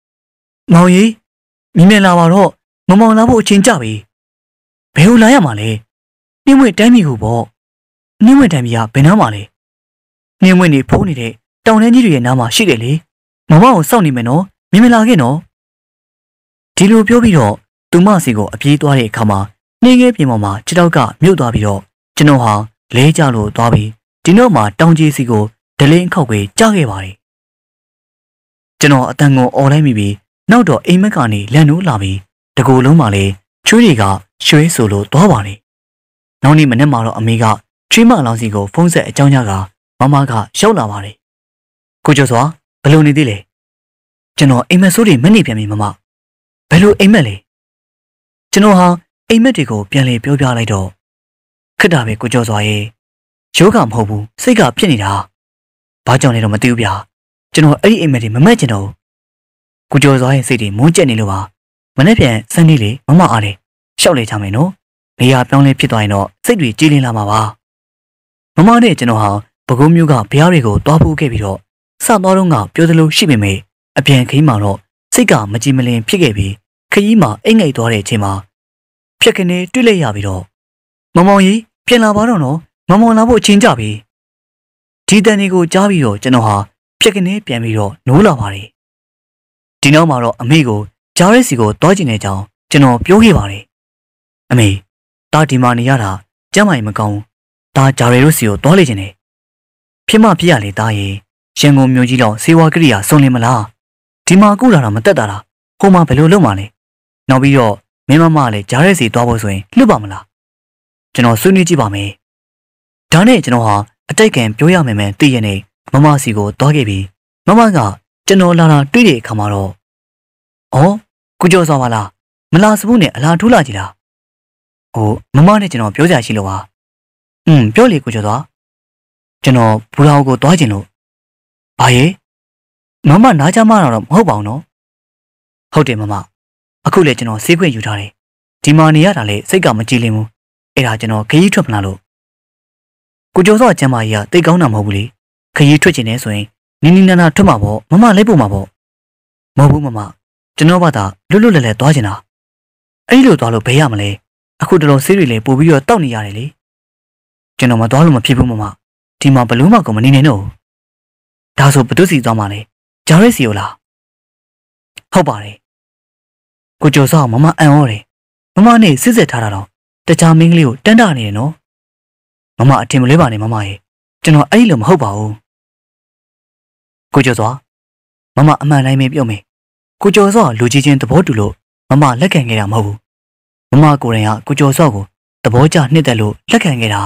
မောင်ကြီးမြင်မြင်လာပါတော့မမောင်လာဖို့အချိန်ကြပြီဘယ်လိုလာရမှာလဲနှင်းမွေတမ်းမီကိုပေါ့နှင်းမွေတမ်းမီကဘယ်နားမှာလဲနှင်းမွေနေဖုံးနေတဲ့တောင်တန်းကြီးတွေရဲ့နားမှာရှိတယ်လေမမောင်ကိုစောင့်နေမယ်နော်မြင်မြင်လာခဲ့နော်ဒီလိုပြောပြီးတော့သူမစီကိုအပြေးသွားတဲ့အခါမှာနှင်းငယ်ပြင်ပေါ်မှာခြေထောက်ကမြုပ်သွားပြီးတော့ကျွန်တော်ဟာလဲကျလို့သွားပြီးဒီနောက်မှာတောင်ကြီးစီကိုဒလင်းခောက်ပဲကြားခဲ့ပါတယ်ကျွန်တော်အတန်ကိုអော်လိုက်မိပြီးနောက်တော့အိမ်မက်ကနေလန်နိုးလာပြီးတကူလုံးမှာလေချွေးတွေကရွှဲဆိုလို့သွားပါတယ်နောက်နေ့မနေ့မှာတော့အမေကချွေးမလောင်စီကိုဖုန်းဆက်အကြောင်းကြားကမမကရောက်လာပါတယ်ကိုကျော်စွာဘယ်လိုနေသေးလဲကျွန်တော်အိမ်မက်ဆိုးတွေမနေပြန်ပြီမမဘယ်လိုအိမ်မက်လဲကျွန်တော်ဟာအိမ်မက်တွေကိုပြန်လေပြောပြလိုက်တော့ခက်တာပဲကိုကျော်စွာရဲ့ယောဂမဟုတ်ဘူးစိတ်ကဖြစ်နေတာဘာကြောင့်လဲတော့မသိဘူးဗျာကျွန်တော်အဲ့ဒီအိမ်မက်တွေမမက်ချင်တော့ကိုကျော်စွာရဲ့စိတ်တွေမုန်းကျက်နေလို့ပါမနေ့ပြန်စနေလေမမအားလေရှောက်လေချမယ်နော်နေရာပြောင်းလဲဖြစ်သွားရင်တော့စိတ်တွေကြည်လင်လာမှာပါမမနဲ့ကျွန်တော်ဟာပဲခူးမြို့ကဘုရားတွေကိုတွားဖို့ခဲ့ပြီးတော့စသွားတော့ကပြောသလိုရှိပေမဲ့အပြန်ခင်းမှာတော့စိတ်ကမကြည်မလင်ဖြစ်ခဲ့ပြီးခရီးမှာအိတ်ငိတ်သွားတဲ့အချိန်မှာဖြက်ကနေတွေ့လိုက်ရပြီးတော့မမောင်ကြီးပြန်လာပါတော့နော်မမောင်လာဖို့အချိန်ကြပြီဒီတန်တွေကိုကြားပြီးတော့ကျွန်တော်ဟာဖြက်ကနေပြန်ပြီးတော့နိုးလာပါတယ်ဒီနောက်မှာတော့အမေကိုဂျားရဲစီကိုတွားကျင်တဲ့အကြောင်းကျွန်တော်ပြောခဲ့ပါတယ်အမေတာဒီမာနေရတာကျမ်းမာရင်မကောင်းတာဂျာရဲတို့စီကိုတွားလေကျင်တယ်ဖြစ်မဖြစ်ရလေတာရေရန်ကုန်မြို့ကြီးတော့စေဝါကရိယာစုံလင်မလားဒီမှာကုလာတာမတက်တာလားဟိုမှာဘယ်လိုလုပ်မှာလဲနောက်ပြီးတော့မင်းမလည်းဂျားရဲစီတွားဖို့ဆိုရင်လွတ်ပါမလားကျွန်တော်ဆွေးနွေးကြည့်ပါမယ်ဒါနဲ့ကျွန်တော်ဟာအတိုက်ခံပြောရမယ်မယ်သိရနေမမစီကိုတွားခဲ့ပြီးမမကကျွန်တော်လာတာတွေ့တဲ့အခါမှာတော့အော်ကိုကျော်စွာပါလားမလာစဘူးနဲ့အလားထူးလာကြည်လားဟိုမမနဲ့ကျွန်တော်ပြောကြရှိလို့ပါပြောလေကိုကျော်စွာကျွန်တော်ဘူရာကိုတွားကျင်လို့ဘာရဲ့မမနားချမတော့မဟုတ်ပါဘူးနော်ဟုတ်တယ်မမအခုလေကျွန်တော်ဆေးခွင့်ယူထားတယ်ဒီမှာနေရတာလေစိတ်ကမကြည်လင်ဘူးအဲ့ဒါကျွန်တော်ခရီးထွက်မလားလို့ကိုကျော်စွာကျမ်းမာကြီးကတိတ်ကောင်းတာမဟုတ်ဘူးလေခရီးထွက်ကျင်နေဆိုရင်နီနီနာနာထွက်မှာပေါ့မမလိုက်ဖို့မှာပေါ့မဟုတ်ဘူးမမကျွန်တော်ဘာသာလွတ်လွတ်လပ်လပ်သွားကျင်တာအဲ့လိုသွားလို့ဘယ်ရမလဲအခုတော်တော်ဆေးတွေလည်းပို့ပြီးတော့တောက်နေရတယ်လေကျွန်တော်မသွားလို့မဖြစ်ဘူးမမဒီမှာဘလို့မှကိုမနေနိုင်တော့ဒါဆိုဘသူစီသွားမှာလဲဂျာရဲစီကိုလားဟုတ်ပါတယ်ကိုကျော်စောမမအံ့ဩတယ်မမနဲ့စစ်စစ်ထားတာတော့တခြားမင်းကလေးကိုတန်းတာနေတယ်နော်မမအထင်မလွဲပါနဲ့မမရဲ့ကျွန်တော်အဲ့လိုမဟုတ်ပါဘူးကိုကျော်စောမမအမှန်တိုင်းပဲပြောမယ်ကိုကျော်စောလူကြီးချင်းသဘောတူလို့မမလက်ခံခဲ့တာမဟုတ်ဘူးမမကိုယ်တိုင်ကကိုကျော်စောကိုသဘောကျနှစ်သက်လို့လက်ခံခဲ့တာ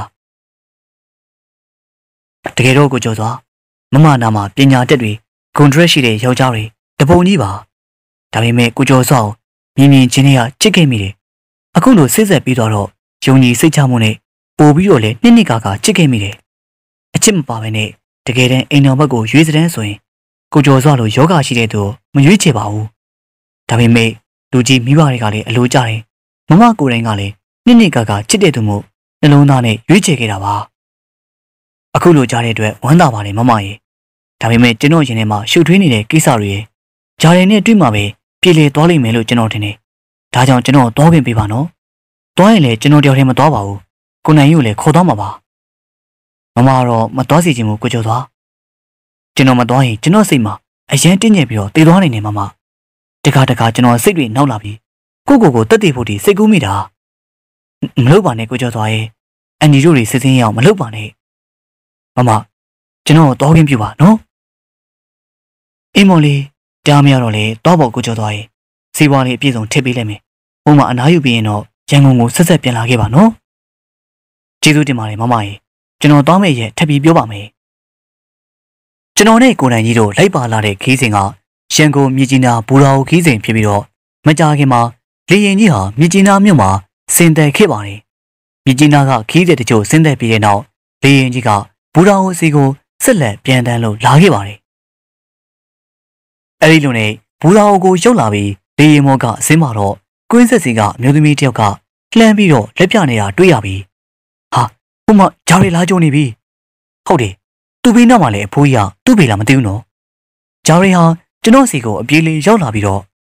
တကယ်တော့ကိုကျော်စောမမနာမှာပညာတတ်တွေဂွန်ဒရက်ရှိတဲ့ယောက်ျားတွေတပုံကြီးပါဒါပေမဲ့ကိုကျော်စောမြင်မြင်ချင်းတွေကချစ်ခဲ့မိတယ်အခုလိုစိတ်ဆက်ပြီးတော့ယုံကြည်စိတ်ချမှုနဲ့ပို့ပြီးတော့လည်းနှစ်ကချစ်ခဲ့မိတယ်အချစ်မပါဘဲနဲ့တကယ်တမ်းအိမ်တော်ဘက်ကိုရွေးစတဲ့ဆိုရင်ကိုကျော်စောလိုယောဂရှိတဲ့သူမရွေးချယ်ပါဘူးဒါပေမဲ့လူကြီးမိဘတွေကလည်းအလိုကြတယ်မမကိုယ်တိုင်ကလည်းနှစ်ကချစ်တဲ့သူမို့နှလုံးသားနဲ့ရွေးချယ်ခဲ့တာပါအခုလိုကြားတဲ့အတွက်ဝမ်းသာပါတယ်မမရေဒါပေမဲ့ကျွန်တော်ရင်ထဲမှာရှုပ်ထွေးနေတဲ့ကိစ္စတွေရဲ့ဂျာရင်နဲ့တွေ့မှာပဲပြည်လေသွားလိမ့်မယ်လို့ကျွန်တော်ထင်တယ်ဒါကြောင့်ကျွန်တော်သွားပြင်ပေးပါနော်သွားရင်လည်းကျွန်တော်တယောက်တည်းမသွားပါဘူးကိုနိုင်ကြီးကိုလည်းခေါ်သွားမှာပါမမကတော့မသွားစီချင်ဘူးကိုကျော်သွားကျွန်တော်မသွားရင်ကျွန်တော်စိတ်မှာအရန်တင်းညက်ပြီးတော့တည်သွားနိုင်နေမှာမတခါကျွန်တော်စိတ်တွေနောက်လာပြီးကိုတက်တည်ဖို့ဒီစိတ်ကူးမိတာမလုပ်ပါနဲ့ကိုကျော်သွားရဲ့အန်ဒီတို့တွေစစ်စင်းရအောင်မလုပ်ပါနဲ့မကျွန်တော်တော့ခင်းပြပါနော်အိမ်မော်လေးကြားမရတော့လေတော့ပေါ့ကိုကျော်သွားရဲ့စီးပွားလေးအပြည့်စုံထည့်ပေးလိုက်မယ်ဟိုမှာအနားယူပြီးရင်တော့ရန်ကုန်ကိုဆက်ပြန်လာခဲ့ပါနော်ကျေးဇူးတင်ပါတယ်မမရေကျွန်တော်တောင်းမဲ့ရဲ့ထပ်ပြီးပြောပါမယ်ကျွန်တော်နဲ့ကိုနိုင်ကြီးတို့လိုက်ပါလာတဲ့ခီးစဉ်ကရန်ကုန်မြကြီးနားဘူရာအိုခီးစဉ်ဖြစ်ပြီးတော့မကြာခင်မှာလေရင်ကြီးဟာမြကြီးနားမြို့မှာဆင်းသက်ခဲ့ပါတယ်မြကြီးနားကခီးတဲ့တချို့ဆင်းသက်ပြီးတဲ့နောက်လေရင်ကြီးကဘူရာအိုစီကိုဆက်လက်ပြန်တန်းလို့လာခဲ့ပါတယ်အဲဒီလိုနဲ့ဘူရာအိုကိုရောက်လာပြီးလေရင်မော်ကဆင်းမှာတော့ကွင်းဆက်စီကအမျိုးသမီးတယောက်ကလှမ်းပြီးတော့လက်ပြနေတာတွေ့ရပြီဟာဟိုမှာဂျာရီလာကြုံနေပြီဟုတ်တယ်သူ့ဘေးနောက်မှာလည်းအဖိုးကြီးကသူ့ဘေးလာမသိဘူးနော်ဂျာရီဟာကျွန်တော်စီကိုအပြေးလေးရောက်လာပြီးတော့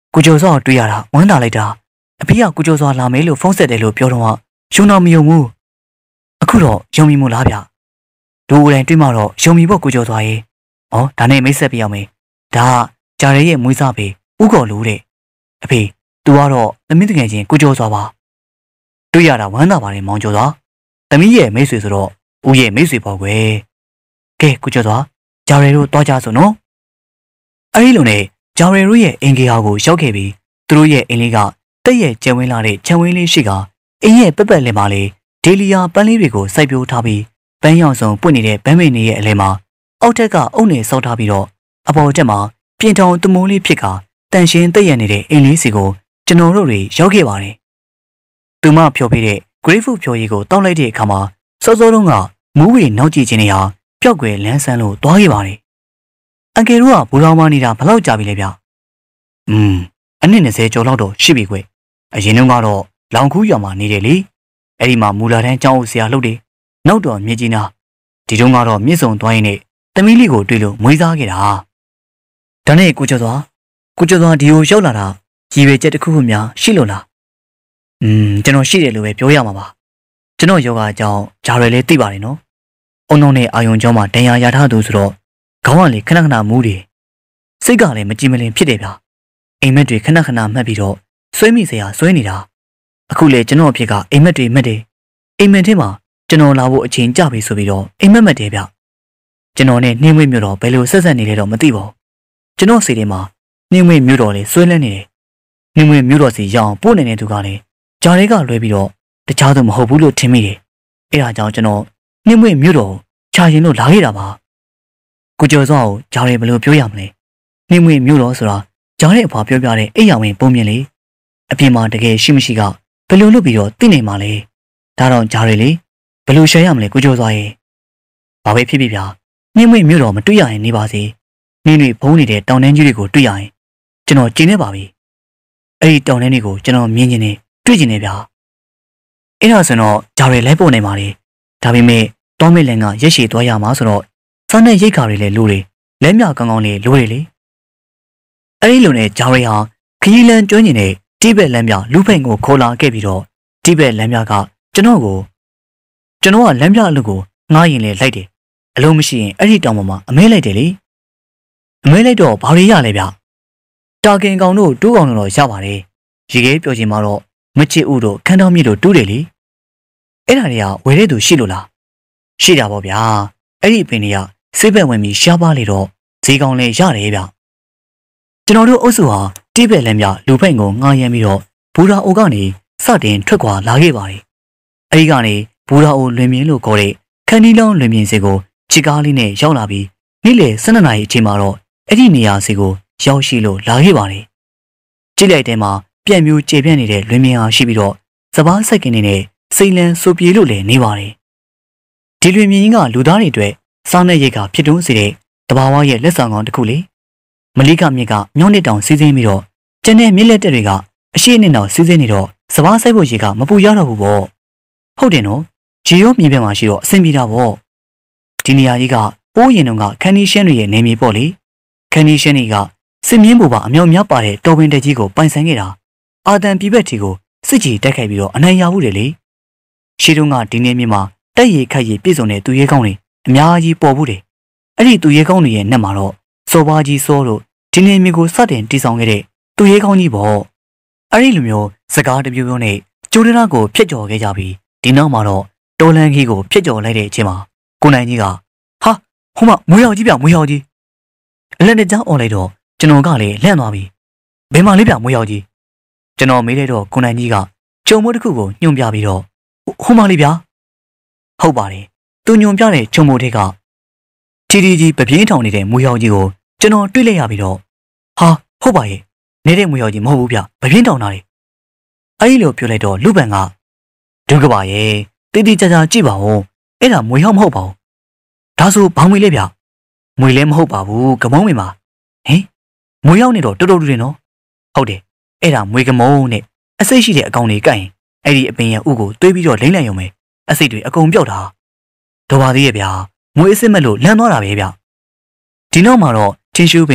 ကိုကျော်စောတွေ့ရတာဝမ်းသာလိုက်တာအဖေကကိုကျော်စောလာမယ်လို့ဖုန်းဆက်တယ်လို့ပြောတော့ရုံတော့မယုံဘူးအခုတော့ယုံမိမို့လားဗျဒူဦးတိုင်းတွေ့မှတော့ယုံမိဖို့ကိုကျော်စောရေးဒါနဲ့မိတ်ဆက်ပြရမယ်ဒါကဂျာရဲရဲ့မွေးစားဖေဥကော်လူတဲ့အဖေသူကတော့သမီးတကယ်ချင်းကိုကျော်စောပါတွေ့ရတာဝမ်းသာပါတယ်မောင်ကျော်စောသမီးရဲ့မိတ်ဆွေဆိုတော့ဦးရဲ့မိတ်ဆွေပေါ့ကွယ်ကဲကိုကျော်စောဂျာရဲတို့တွားကြစို့နော်အဲ့ဒီလိုနဲ့ဂျာရဲတို့ရဲ့အင်္ဂီဟာကိုရောက်ခဲ့ပြီးသူတို့ရဲ့အင်လေးကတက်ရဲ့ကျန်ဝင်းလာတဲ့ခြံဝင်းလေးရှိကအင်းရဲ့ပက်ပက်လင်ပါလေဒေလီယာပန်းလေးတွေကိုစိုက်ပျိုးထားပြီးပန်းရောင်စုံပွင့်နေတဲ့ဗန်းမေနေရဲ့အလဲမှာအောက်ထက်ကအုပ်နေဆောက်ထားပြီးတော့အပေါ်တက်မှာပြင်ထောင်တမိုးလေးဖြစ်ကတန်ရှင်းတက်ရနေတဲ့အင်းလေးစီကိုကျွန်တော်တို့တွေရောက်ခဲ့ပါတယ်။သူမဖြော်ပြတဲ့ grapefruit ဖြော်ရည်ကိုတောက်လိုက်တဲ့အခါမှာစောစောတုန်းကမူးဝေနောက်ကြည့်ခြင်းတွေဟာပျောက်ကွယ်လန်းဆန်းလို့တွားခဲ့ပါတယ်။အန်ကယ်တို့ကဘူလောင်မနေတာဘလောက်ကြာပြီလဲဗျ။အနည်း20ကျော်လောက်တော့ရှိပြီကွ။အရင်တုန်းကတော့လောင်ခူးရွာမှာနေတယ်လေ။အဲ့ဒီမှာမူလာတန်းကျောင်းဦးဆရာလှုပ်တယ်။နောက်တော့မြေကြီးနာဒီတုန်းကတော့မြစ်စုံသွားရင်းနဲ့သမီးလေးကိုတွေ့လို့မွေးစားခဲ့တာ။ဒါနဲ့ကိုကျော်စွာဒီကိုရောက်လာတာရည်ရွယ်ချက်တစ်ခုခုများရှိလို့လားကျွန်တော်ရှိတယ်လို့ပဲပြောရမှာပါကျွန်တော်ယောဂအကြောင်းဂျာရယ်လေးသိပါတယ်နော်အုံနှုံနဲ့အာယုံကျောင်းမှာတရားရထားသူဆိုတော့ခေါင်းကလေခဏခဏမူးတယ်စိတ်ကလည်းမကြည်မလင်ဖြစ်တယ်ဗျအိမ်မက်တွေခဏခဏမှတ်ပြီးတော့ဆွဲမိစရာဆွဲနေတာအခုလေကျွန်တော်အဖြစ်ကအိမ်မက်တွေမှတ်တယ်အိမ်မက်ထဲမှာကျွန်တော်လာဖို့အချိန်ကြပြီဆိုပြီးတော့အိမ်မက်မှတ်တယ်ဗျကျွန်တော်နဲ့နှင်းမွေးမျိုးတော့ဘယ်လိုဆက်ဆက်နေလဲတော့မသိပါဘူးကျွန်တော်စီထဲမှာနှင်းမွေးမျိုးတော်လေးဆွဲလန်းနေတယ်နှင်းမွေးမျိုးတော်စီရအောင်ပို့နေတဲ့သူကလည်းဂျာတွေကလွဲပြီးတော့တခြားသူမဟုတ်ဘူးလို့ထင်မိတယ်အဲ့ဒါကြောင့်ကျွန်တော်နှင်းမွေးမျိုးတော်ခြာရင်လို့လာခဲ့တာပါကိုကျော်စောကိုဂျာတွေဘယ်လိုပြောရမလဲနှင်းမွေးမျိုးတော်ဆိုတာဂျာရဲ့အဖွာပြောပြတဲ့အိယာဝင်ပုံမြင်လေအပြင်မှာတကယ်ရှိမရှိကဘယ်လိုလုပ်ပြီးတော့သိနေမှာလဲဒါတော့ဂျာတွေလေဘယ်လိုရှယ်ရမလဲကိုကျော်စောရဲ့ဘာပဲဖြစ်ဖြစ်ဗျာနှင်းမွေးမျိုးတော်မတွေ့ရရင်နေပါစေနှင်းတွေဖုံးနေတဲ့တောင်တန်းကြီးတွေကိုတွေ့ရရင်ကျွန်တော်ကျင်းနေပါပြီအဲ့ဒီတောင်တန်းတွေကိုကျွန်တော်မြင်နေတယ်တွေ့ကျင်နေဗျာအဲ့ဒါဆိုတော့ဂျာတွေလိုက်ပို့နေပါလေဒါပေမဲ့တောမေလန်ကရက်ရှည်သွားရမှာဆိုတော့စားနဲ့ရိတ်ခါတွေလည်းလိုတယ်လက်မြကောင်းကောင်းလေးလိုတယ်လေအဲ့ဒီလိုနဲ့ဂျာတွေဟာခရီးလန်းကျွမ်းကျင်တဲ့တိဘက်လမ်းမြလူဖိန်ကိုခေါ်လာခဲ့ပြီးတော့တိဘက်လမ်းမြကကျွန်တော်ကလမ်းမြအလုပ်ကိုငားရင်လေလိုက်တယ်အလုံးမရှိရင်အဲ့ဒီတောင်ပေါ်မှာအမဲလိုက်တယ်လေအမဲလိုက်တော့ဘာတွေရလဲဗျတာကင်ကောင်တို့တူးကောင်တို့တော့ရပါတယ်ရေခဲပြောချင်မှတော့မချစ်ဦးတို့ခန်းတော်မြစ်တို့တူးတယ်လေအဲ့ဒါတွေကဝယ်တဲ့သူရှိလို့လားရှိတာပေါ့ဗျာအဲ့ဒီပင်တွေကစိတ်ဘက်ဝင်ပြီးရှားပါလေတော့ဈေးကောင်လည်းရတယ်ဗျကျွန်တော်တို့အုပ်စုဟာတိဘက်လမ်းမြလူဖိန်ကိုငားရမ်းပြီးတော့ဘူရာအိုကနေစတင်ထွက်ခွာလာခဲ့ပါတယ်အဲ့ဒီကနေဘူရာအိုလွင်မြင်လို့ခေါ်တဲ့ခန်းဒီလောင်းလွင်မြင်စီကိုချစ်ကားလေးနဲ့ရောက်လာပြီးနေ့လယ်12နာရီအချိန်မှာတော့အဲ့ဒီနေရာစီကိုရောက်ရှိလို့လာခဲ့ပါတယ်ကြည့်လိုက်တဲ့မှာပြက်မျိုးကျေပြန့်နေတဲ့လွင်မြင်အားရှိပြီးတော့စပားဆက်ကင်းနေနဲ့စိန်လန်းဆိုပြေလို့လည်းနေပါတယ်ဒီလွင်မြင်ကလူသားတွေအတွက်စားနဲ့ရိတ်ကဖြစ်တွန်းစေတဲ့တဘာဝရဲ့လက်ဆောင်ကောင်းတစ်ခုလေမလိကမြစ်ကမြောင်းနစ်တောင်စီးဆင်းပြီးတော့ကျန်တဲ့မြစ်လက်တက်တွေကအရှိနှစ်တောင်စီးဆင်းနေတော့စပားဆိုင်ဖို့ရေကမပူရတော့ဘူးပေါ့ဟုတ်တယ်နော်ဂျီရိုမြေပြင်မှာရှိတော့အဆင်ပြေတာပေါ့ဒီနေရာကြီးကပိုးရင်တုန်းကခန်းဒီရှင်းတွေရဲ့နေမြေပေါ့လေခန်းဒီရှင်းတွေကစစ်မြင်းဘူပါအမြောက်များပါတဲ့တော်ပင်တက်ကြီးကိုပိုင်ဆိုင်ခဲ့တာအာတန်ပြည်ဘက်ထီကိုစစ်ကြီးတက်ခိုက်ပြီးတော့အနိုင်ရမှုတွေလေရှီတုံးကဒီနေမြေမှာတက်ရီခတ်ရီပြည့်စုံတဲ့သူရဲကောင်းတွေအများကြီးပေါ်ဘူးတယ်အဲ့ဒီသူရဲကောင်းတွေရဲ့နှက်မှာတော့စောပါကြီးစောလို့ဒီနေမြေကိုစတင်တည်ဆောင်ခဲ့တဲ့သူရဲကောင်းကြီးပေါ့အဲ့ဒီလိုမျိုးစကားတပြိုးပြိုးနဲ့ကျိုးတရကိုဖျက်ကျော်ခဲ့ကြပြီးဒီနောက်မှာတော့တော်လန်ကြီးကိုဖျက်ကျော်လိုက်တဲ့အချိန်မှာကိုနိုင်ကြီးကဟာဟိုမှာမွေးရောက်ကြီးပြမွေးရောက်ကြီးအလက်နဲ့ကြောင်းអော်လိုက်တော့ကျွန်တော်ကလည်းလန့်သွားပြီဘယ်မှာလေးပြမွေးရောက်ကြီးကျွန်တော်မေးလိုက်တော့ကိုနိုင်ကြီးကကြုံမိုးတစ်ခုကိုညွှန်ပြပြီးတော့ဟိုမှာလေးဗျာဟုတ်ပါတယ်သူညွှန်ပြတဲ့ကြုံမိုးတွေကထီထီကြီးပပြင်းထောင်နေတဲ့မွေးရောက်ကြီးကိုကျွန်တော်တွေ့လိုက်ရပြီးတော့ဟာဟုတ်ပါရဲ့နေတဲ့မွေးရောက်ကြီးမဟုတ်ဘူးဗျပပြင်းထောင်တာလေအဲ့ဒီလိုပြောလိုက်တော့လူပန်ကဒုက္ခပါရဲ့တိတိကျကျကြည့်ပါဦးအဲ့ဒါမွေးရောက်မဟုတ်ပါဘူးဒါဆိုဘာမွေးလဲဗျမွေးလဲမဟုတ်ပါဘူးကမုံးဝင်ပါဟင်မွေးရောက်နေတော့တော်တော်တူတယ်နော်ဟုတ်တယ်အဲ့ဒါမွေးကမုံနဲ့အစိတ်ရှိတဲ့အကောင်တွေကင်အဲ့ဒီအပင်ရဲ့ဥကိုတွေးပြီးတော့လိမ့်လိုက်ရုံပဲအစိတ်တွေအကုန်ပြောက်တာတော်ပါသေးရဲ့ဗျာမွေးအစ်စ်မဲ့လို့လန့်သွားတာပဲဗျဒီနောက်မှာတော့ချင်းရှူးပင်တွေ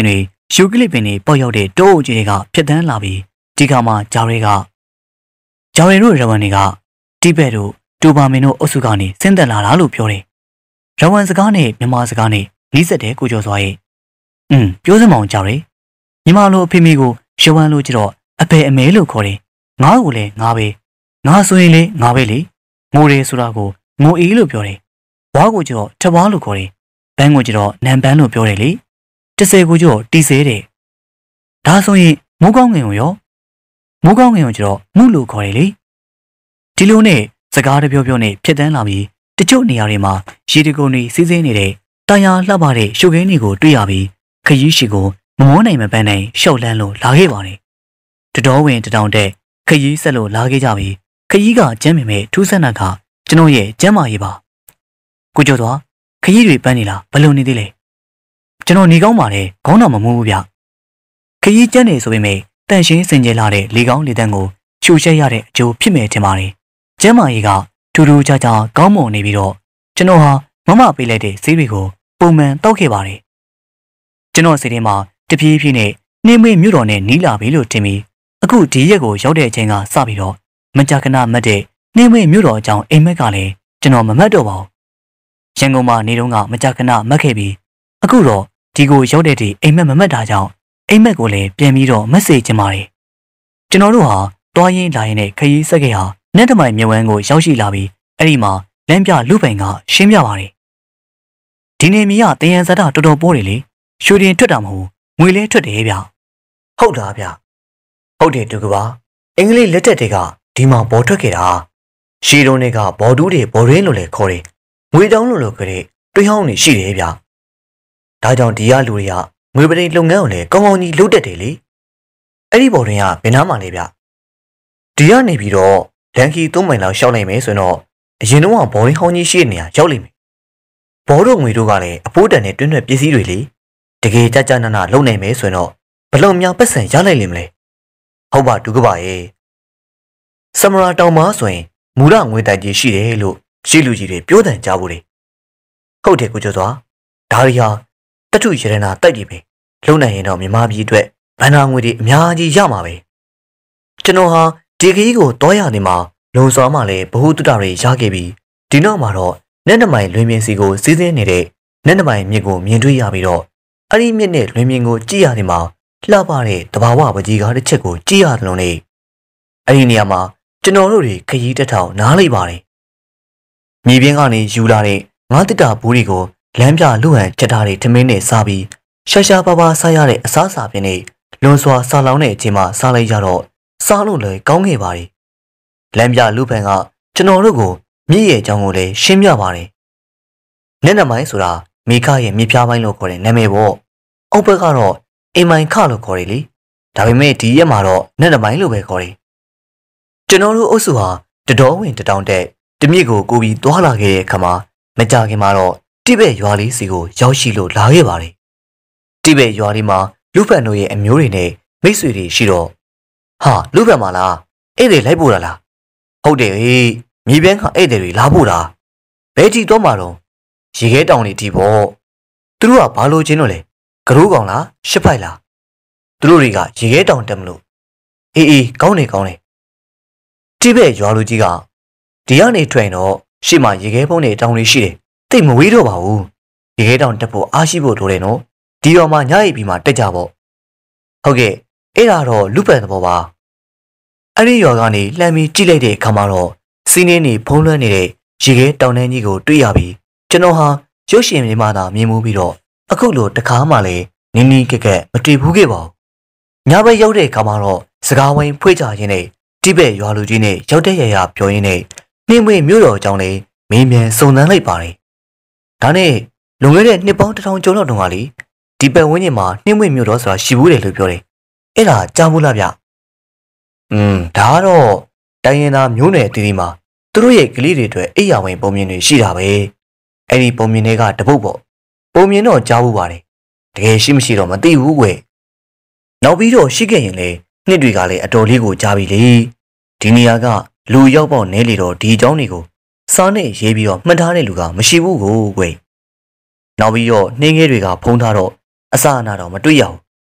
ရှုကလစ်ပင်တွေပေါက်ရောက်တဲ့တိုးအုပ်ကြီးတွေကဖျက်တမ်းလာပြီးဒီကမှာဂျာရီတို့ရဝန်တွေကတိဘက်တို့တူပါမင်တို့အုပ်စုကနေဆင်းသက်လာတာလို့ပြောတယ်။ရဝန်စကားနဲ့မြန်မာစကားနဲ့နီးစပ်တဲ့ကိုကျော်စွာရဲ့ပြောစမောင်ဂျာရီမြန်မာလိုအဖေမေကိုရဝန်လို့ကြတော့အဖေအမဲလို့ခေါ်တယ်။ငါ့ကိုလည်းငါပဲငါဆိုရင်လေငါပဲလေငိုတယ်ဆိုတာကိုငိုအေးလို့ပြောတယ်။ဘွားကိုကြတော့ထဘွားလို့ခေါ်တယ်။ဘန်းကိုကြတော့နံပန်းလို့ပြောတယ်လေ။10ကိုကြတော့တီဆဲတယ်။ဒါဆိုရင်မိုးကောင်းငင်ကိုရောမိုးကောင်းငင်ကိုကြတော့မှုလို့ခေါ်တယ်လေ။ဒီလိုနဲ့စကားတပြောနဲ့ဖြစ်တန်းလာပြီးတချို့နေရာတွေမှာရေတကုံတွေစီးစင်းနေတဲ့တာယာလှပတဲ့ရှုပ်ခင်းတွေကိုတွေ့ရပြီးခရီးရှိကိုမမောနိုင်မပန်းနိုင်ရှောက်လန်းလို့လာခဲ့ပါတယ်။တတော်ဝင်တတောင်တဲ့ခရီးဆက်လို့လာခဲ့ကြပြီးခရီးကကျမ်းမြမဲ့ထူးဆန်းတာကကျွန်တော်ရဲ့ကျမ်းမာရေးပါ။ကိုကျော်သွားခရီးတွေပန်းနေလားဘယ်လိုနေသေးလဲ။ကျွန်တော်နေကောင်းပါတယ်ခေါင်းတော်မမူးဘူးဗျ။ခရီးကျန်းနေဆိုပေမဲ့တန်ရှင်းစင်ကြယ်လာတဲ့လေကောင်းလေတန်းကိုရှူရှက်ရတဲ့အကျိုးဖြစ်မယ်ထင်ပါတယ်။ကျမ်းမာရေးကထူးထူးခြားခြားကောင်းမွန်နေပြီးတော့ကျွန်တော်ဟာမပေးလိုက်တဲ့ဆေးတွေကိုပုံမှန်တောက်ခဲ့ပါတယ်။ကျွန်တော်စိတ်ထဲမှာတပြေးပြေးနဲ့နှင်းမွေးမြို့တော်နဲ့နီးလာပြီလို့ထင်ပြီးအခုဒီရက်ကိုရောက်တဲ့အချိန်ကစပြီးတော့မကြာခဏမတ်တဲ့နှင်းမွေးမြို့တော်အကြောင်းအိမ်မက်ကလည်းကျွန်တော်မမတ်တော့ပါဘူး။ရန်ကုန်မှာနေတော့ကမကြာခဏမတ်ခဲ့ပြီးအခုတော့ဒီကိုရောက်တဲ့ဒီအိမ်မက်မမတ်တာကြောင့်အိမ်မက်ကိုလည်းပြန်ပြီးတော့မက်ဆေ့ချင်ပါတယ်။ကျွန်တော်တို့ဟာတွားရင်လာရင်နဲ့ခရီးဆက်ခဲ့ဟာနဲ့တမိုင်မြဝန်းကိုရောက်ရှိလာပြီးအဲ့ဒီမှာလမ်းပြလူပိုင်ကရှင်းပြပါတယ်။ဒီနေမီကတယံဇာတာတော်တော်ပိုးတယ်လေရွှေတင်ထွက်တာမဟုတ်ငွေလဲထွက်တယ်ဗျ။ဟုတ်လားဗျ။ဟုတ်တယ်တူကပါအင်္ဂလိပ်လက်ထက်တွေကဒီမှာပေါ်ထွက်ခဲ့တာရှီတုံးတွေကဘော်ဒူးတွေဘော်ရင်းလို့လည်းခေါ်တယ်ငွေတောင်းလို့ကြတဲ့တွေးဟောင်းနေရှိတယ်ဗျ။ဒါကြောင့်ဒီရလူတွေကငွေပရိလုပ်ငန်းကိုလည်းကောင်းကောင်းကြီးလုပ်တတ်တယ်လေ။အဲ့ဒီဘော်ရင်းကဘယ်နားမှာလဲဗျ။ဒီကနေပြီးတော့လန်ကီ3မိုင်လောက်ရှောက်နိုင်မယ်ဆိုတော့အရင်တော့ဘော်ရင်းဟောင်းကြီးရှိတဲ့နေရာရောက်လိမ့်မယ်။ဘော်တို့ငွေတို့ကလည်းအဖိုးတန်နဲ့တွင်းတွက်ပစ္စည်းတွေလေတကယ်ကြကြနာနာလုံနိုင်မယ်ဆိုတော့ဘလုံများပတ်စံရလိုက်လိမ့်မလဲ။ဟုတ်ပါတူကပါရဲ့။စမရာတောင်မှာဆိုရင်မူရငွေတိုက်ကြီးရှိတယ်လို့ရှိလူကြီးတွေပြောတန်ကြဘူးလေ။ဟုတ်တယ်ကိုကျော်စွာဒါရီဟာတထုရတနာတိုက်ကြီးပဲလုံနိုင်ရင်တော့မြမပြည်အတွက်ဘန္နာငွေတွေအများကြီးရမှာပဲ။ကျွန်တော်ဟာဒီခရီးကိုတောရနေမှာလုံစွာမှလည်းဘ ഹു တုတတွေရခဲ့ပြီးဒီနောက်မှာတော့နက်နမိုင်လွင်မြင်စီကိုစီးဆင်းနေတဲ့နက်နမိုင်မြစ်ကိုမြင်တွေ့ရပြီးတော့အဲ့ဒီမြစ်နဲ့လွင်မြင်ကိုကြည့်ရနေမှာလှပတဲ့တဘာဝပကြီးကားတစ်ချက်ကိုကြည့်ရတယ်လို့နေအဲ့ဒီနေရာမှာကျွန်တော်တို့တွေခရီးတက်ထောင်နားလိုက်ပါတယ်မြေပြင်ကနေယူလာတဲ့ငါးတစ်တာဘူးတွေကိုလမ်းပြလူဟန်ချက်ထားတဲ့ထမင်းနဲ့စားပြီးရှာရှာပါပါစားရတဲ့အစားအစာပြင်းနဲ့လွန်စွာစားလောင်းတဲ့အချိန်မှာစားလိုက်ကြတော့စားလို့လည်းကောင်းခဲ့ပါတယ်လမ်းပြလူဖန်ကကျွန်တော်တို့ကိုမြည့်ရဲ့အကြောင်းကိုလည်းရှင်းပြပါတယ်နက်နမိုင်းဆိုတာမိခရဲ့မြေပြားပိုင်းလို့ခေါ်တဲ့နာမည်ပေါ့အောက်ဘက်ကတော့အိမ်မိုင်ခလို့ခေါ်တယ်လေဒါပေမဲ့ဒီရက်မှာတော့နက်နမိုင်းလို့ပဲခေါ်တယ်ကျွန်တော်တို့အုပ်စုဟာတတော်ဝင်တတောင်တက်တမြစ်ကိုကူပြီးသွားလာခဲ့တဲ့အခါမှာမကြခင်မှာတော့တိဘက်ရွာလေးစီကိုရောက်ရှိလို့လာခဲ့ပါတယ်တိဘက်ရွာလေးမှာလူဖန်တို့ရဲ့အမျိုးတွေနဲ့မိတ်ဆွေတွေရှိတော့ဟာလူဖန်မလားအဲ့တွေလိုက်ပို့တာလားဟုတ်တယ်ဟေးမြေပန်းကအဲ့တွေလာပို့တာဘယ်ကြည့်တော့မှတော့ရေခဲတောင်လေးဒီပေါ့သူတို့ကဘာလို့ချင်းတော့လဲကရိုးကောင်လားရှစ်ဖိုက်လားသူတို့တွေကရေခဲတောင်တက်မလို့အေးကောင်းနေတိဘက်ရွာလူကြီးကဒီကနေထွက်တော့ရှေ့မှာရေခဲဖုံးနေတောင်လေးရှိတယ်တိတ်မဝေးတော့ပါဘူးရေခဲတောင်တက်ဖို့အားရှိဖို့လိုတယ်နော်ဒီတော့မှညအိပ်ပြီးမှတက်ကြပေါ့ဟုတ်ကဲ့အဲ့ဒါတော့လူပန်သဘောပါအဲ့ဒီရွာကနေလှမ်းပြီးကြည့်လိုက်တဲ့အခါမှာတော့စီးနှင်းနေဖုံးလွှမ်းနေတဲ့ရေခဲတောင်တန်းကြီးကိုတွေ့ရပြီးကျွန်တော်ဟာရုပ်ရှင်မြင်မှသာမြင်မှုပြီးတော့အခုလိုတခါမှလည်းနင်းနီးကက်ကက်မတွေ့ဘူးခဲ့ပါဘူးညဘက်ရောက်တဲ့အခါမှာတော့စကားဝိုင်းဖွေးကြရင်းနဲ့တိဘက်ရွာလူကြီးနဲ့ရောက်တဲ့ရရပြောရင်းနဲ့နှင်းမွေမြို့တော်အကြောင်းလေးမေးမြန်းစုံစမ်းလိုက်ပါတယ်ဒါနဲ့လွန်ခဲ့တဲ့နှစ်ပေါင်း1000ကျော်လောက်တုန်းကလေဒီပတ်ဝန်းကျင်မှာနှင်းမွေမြို့တော်ဆိုတာရှိဘူးတယ်လို့ပြောတယ်အဲ့ဒါကြားဘူးလားဗျဒါကတော့တိုင်းရင်းသားမျိုးနွယ်အသီးသီးမှာသူတို့ရဲ့ကလေးတွေအတွက်အိယာဝင်ပုံမြင်တွေရှိတာပဲအဲ့ဒီပုံမြင်တွေကတပုတ်ပေါ့ပုံမြင်တော့ကြားဘူးပါတယ်တကယ်ရှိမရှိတော့မသိဘူးကွယ်နောက်ပြီးတော့ရှိခဲ့ရင်လေနှစ်တွေကလည်းအတော်လေးကိုကြားပြီလေဒီနေရာကလူရောက်ပေါက်နဲလေတော့ဒီအကြောင်းတွေကိုစားနဲ့ရေးပြီးတော့မှတ်ထားတဲ့လူကမရှိဘူးကိုကွယ်နောက်ပြီးတော့နှင်းငယ်တွေကဖုံးထားတော့အစအနာတော့မတွေ့ရဘူး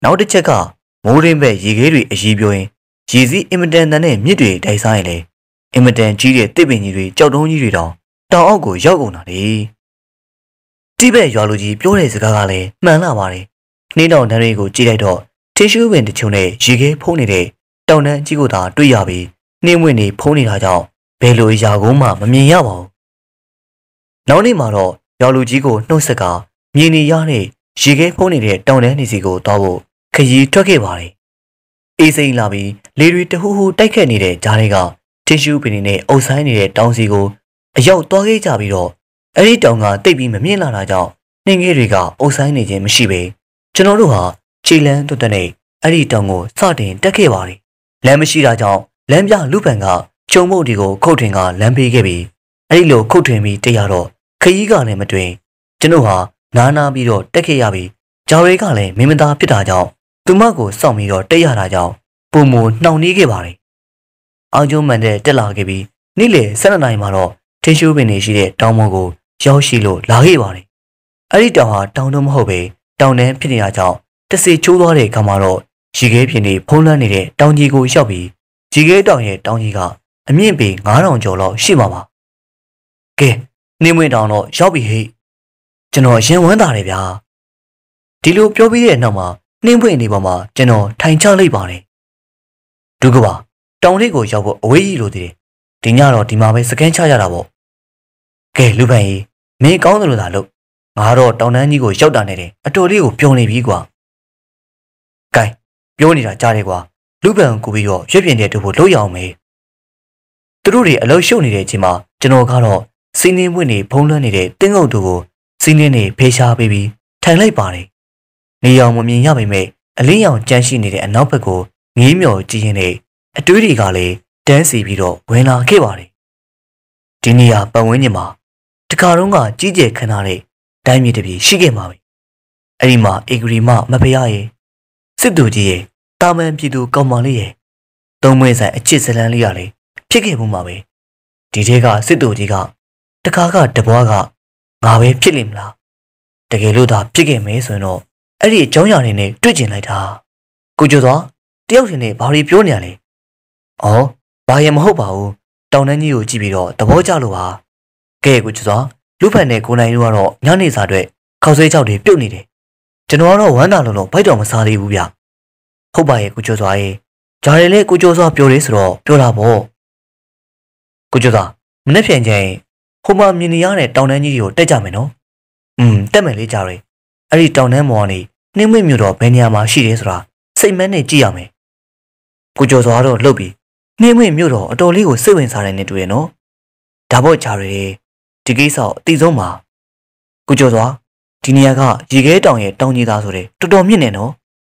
နောက်တစ်ချက်ကမိုးရင်းဘက်ရေခဲတွေအကြီးပြိုရင်ရေစီးအင်မတန်တန်တဲ့မြစ်တွေတိုက်စားရင်လေအင်မတန်ကြီးတဲ့တစ်ပင်ကြီးတွေကြောက်တုံးကြီးတွေတောင်တောင်အောက်ကိုရောက်ကုန်တာလေတိဘက်ရွာလူကြီးပြောတဲ့စကားကလည်းမှန်လာပါတယ်နှင်းတောင်တန်းတွေကိုကြည့်လိုက်တော့ထေရှူးပင်တချို့နဲ့ရေခဲဖုံးနေတဲ့တောင်တန်းကြီးကိုသာတွေ့ရပြီးနှင်းဝင်နေဖုံးနေတာကြောင့်ဘယ်လိုအရာကိုမှမမြင်ရပါဘူးနောက်နေ့မှာတော့ရွာလူကြီးကိုနှုတ်ဆက်ကမြင်နေရတဲ့ရေခဲဖုံးနေတဲ့တောင်တန်းနေစီကိုတောက်ဖို့ခရီးထွက်ခဲ့ပါတယ်အေးစိမ့်လာပြီးလေတွေတဟူးဟူတိုက်ခတ်နေတဲ့ကြားတွေကထေရှူးပင်နဲ့အုပ်ဆိုင်နေတဲ့တောင်စီကိုအရောက်သွားခဲ့ကြပြီးတော့အဲ့ဒီတောင်ကတိတ်ပြီးမမြင်လာတာကြောင့်နှင်းငယ်တွေကအုပ်ဆိုင်နေခြင်းမရှိပေကျွန်တော်တို့ဟာခြေလန်းတွတ်တဲ့အဲ့ဒီတောင်ကိုစတင်တက်ခဲ့ပါတယ်လမ်းမရှိတာကြောင့်လမ်းပြလူပန်ကကျုံမုတ်တွေကိုခုတ်ထွင်ကလမ်းပေးခဲ့ပြီးအဲ့ဒီလိုခုတ်ထွင်ပြီးတက်ရတော့ခရီးကလည်းမတွင်ကျွန်တော်ဟာနားပြီးတော့တက်ခဲ့ရပြီးဂျာရဲကလည်းမင်းမသားဖြစ်တာကြောင့်သူမကိုစောင့်ပြီးတော့တက်ရတာကြောင့်ပုံမနှောင်နှီးခဲ့ပါတယ်အောင်ကျုံးမှန်တဲ့တက်လာခဲ့ပြီးနေ့လယ်12နာရီမှာတော့ထင်းရှူးပင်နေရှိတဲ့တောင်ပေါ်ကိုရောက်ရှိလို့လာခဲ့ပါတယ်အဲ့ဒီတောင်ဟာတောင်တော့မဟုတ်ပဲတောင်တန်းဖြစ်နေတာကြောင့်တစေချိုးသွားတဲ့ခါမှာတော့ရေခဲပြင်တွေဖုံးလွှမ်းနေတဲ့တောင်ကြီးကိုရောက်ပြီးရေခဲတောင်ရဲ့တောင်ကြီးကအမြင့်ပေ9000ကျော်လောက်ရှိမှာပါကဲနေမွေတောင်တော့ရောက်ပြီဟဲ့ကျွန်တော်ရင်ဝမ်းသာတယ်ဗျာဒီလိုပြောပြီးတဲ့နောက်မှာနှင်းပွင့်နေပေါ်မှာကျွန်တော်ထိုင်ချလိုက်ပါတယ်ဒုက္ခပါတောင်လေးကိုရောက်ဖို့အဝေးကြီးလိုသေးတယ်ဒီညတော့ဒီမှာပဲစကန်ချရတာပေါ့ကဲလူပန်ကြီးမင်းကောင်းတယ်လို့သာလို့ငါတော့တောင်တန်းကြီးကိုရောက်တာနေတယ်အတော်လေးကိုပျော်နေပြီကွာကဲပြောနေတာကြားတယ်ကွာလူပန်ကိုပြီးတော့ရွက်ပြင်တဲ့တို့ဖို့လို့ရအောင်မေးသူတို့တွေအလုံးရှုပ်နေတဲ့အချိန်မှာကျွန်တော်ကတော့စီးနှင်းပွင့်နေဖုံးလွှမ်းနေတဲ့တင်းငုတ်တို့ကိုစီးနှင်းနေဖေးရှားပေးပြီးထိုင်လိုက်ပါတယ်နေအောင်မမြင်ရပေမဲ့အလင်းရောင်ကြမ်းရှိနေတဲ့အနောက်ဘက်ကိုငေးမြော်ကြည့်ရင်းနဲ့အတွေးတွေကလည်းတန်းစီပြီးတော့ဝင်လာခဲ့ပါတယ်ဒီနေရာပတ်ဝန်းကျင်မှာတခါတော့ကကြီးကျယ်ခမ်းနားတဲ့တိုင်းမြေတစ်ပြေရှိခဲ့မှာပဲအဲ့ဒီမှာအေဂရီမမဖရရဲ့စစ်သူကြီးရဲ့တာမန်ပြည်သူကောင်မလေးရဲ့သုံးမွေးဆိုင်အချစ်ဇလန်းလေးရလေဖြစ်ခဲ့မှုမှာပဲဒီထဲကစစ်သူကြီးကတခါကတပွားကငါပဲဖြစ်လိမ့်မလားတကယ်လို့သာဖြစ်ခဲ့မယ်ဆိုရင်တော့အဲ့ဒီအကြောင်းအရာတွေနဲ့တွေ့ကျင်လိုက်တာကိုကျော်သွားတယောက်ရှင်နဲ့ဘာတွေပြောနေရလဲအော်ဘာရင်မဟုတ်ပါဘူးတောင်တန်းကြီးကိုကြည့်ပြီးတော့သဘောကျလို့ပါကဲကိုကျော်သွားလူဖန်နဲ့ကိုနိုင်တို့ကတော့ညနေစာအတွက်ခောက်ဆွဲကြောက်တွေပြုတ်နေတယ်ကျွန်တော်ကတော့ဝမ်းသာလုံးဘိုက်တော်မစားသေးဘူးဗျဟုတ်ပါရဲ့ကိုကျော်သွားရဲ့ဂျားရည်လေးကိုကျော်သွားပြောတယ်ဆိုတော့ပြောတာပေါ့ကိုကျော်သွားမနေ့ပြန်ချင်းဟိုမှာမြင်နေရတဲ့တောင်တန်းကြီးကိုတက်ကြမယ်နော်တက်မယ်လေဂျားရည်အဲ့ဒီတောင်တန်းပေါ်ကနေနှင်းမွေ့မြို့တော်ဘယ်နေရာမှာရှိတယ်ဆိုတာစိတ်မန်းနဲ့ကြည့်ရမယ်ကိုကျော်သွားတော့လှုပ်ပြီးနှင်းမွေ့မြို့တော်အတော်လေးကိုစိတ်ဝင်စားတယ်နဲ့တူရဲ့နော်ဒါပေါ့ဂျားရည်ဒီကိစ္စအတိဆုံးပါကိုကျော်သွားဒီနေရာကရေခဲတောင်ရဲ့တောင်ကြီးသားဆိုတဲ့တော်တော်မြင့်နေနော်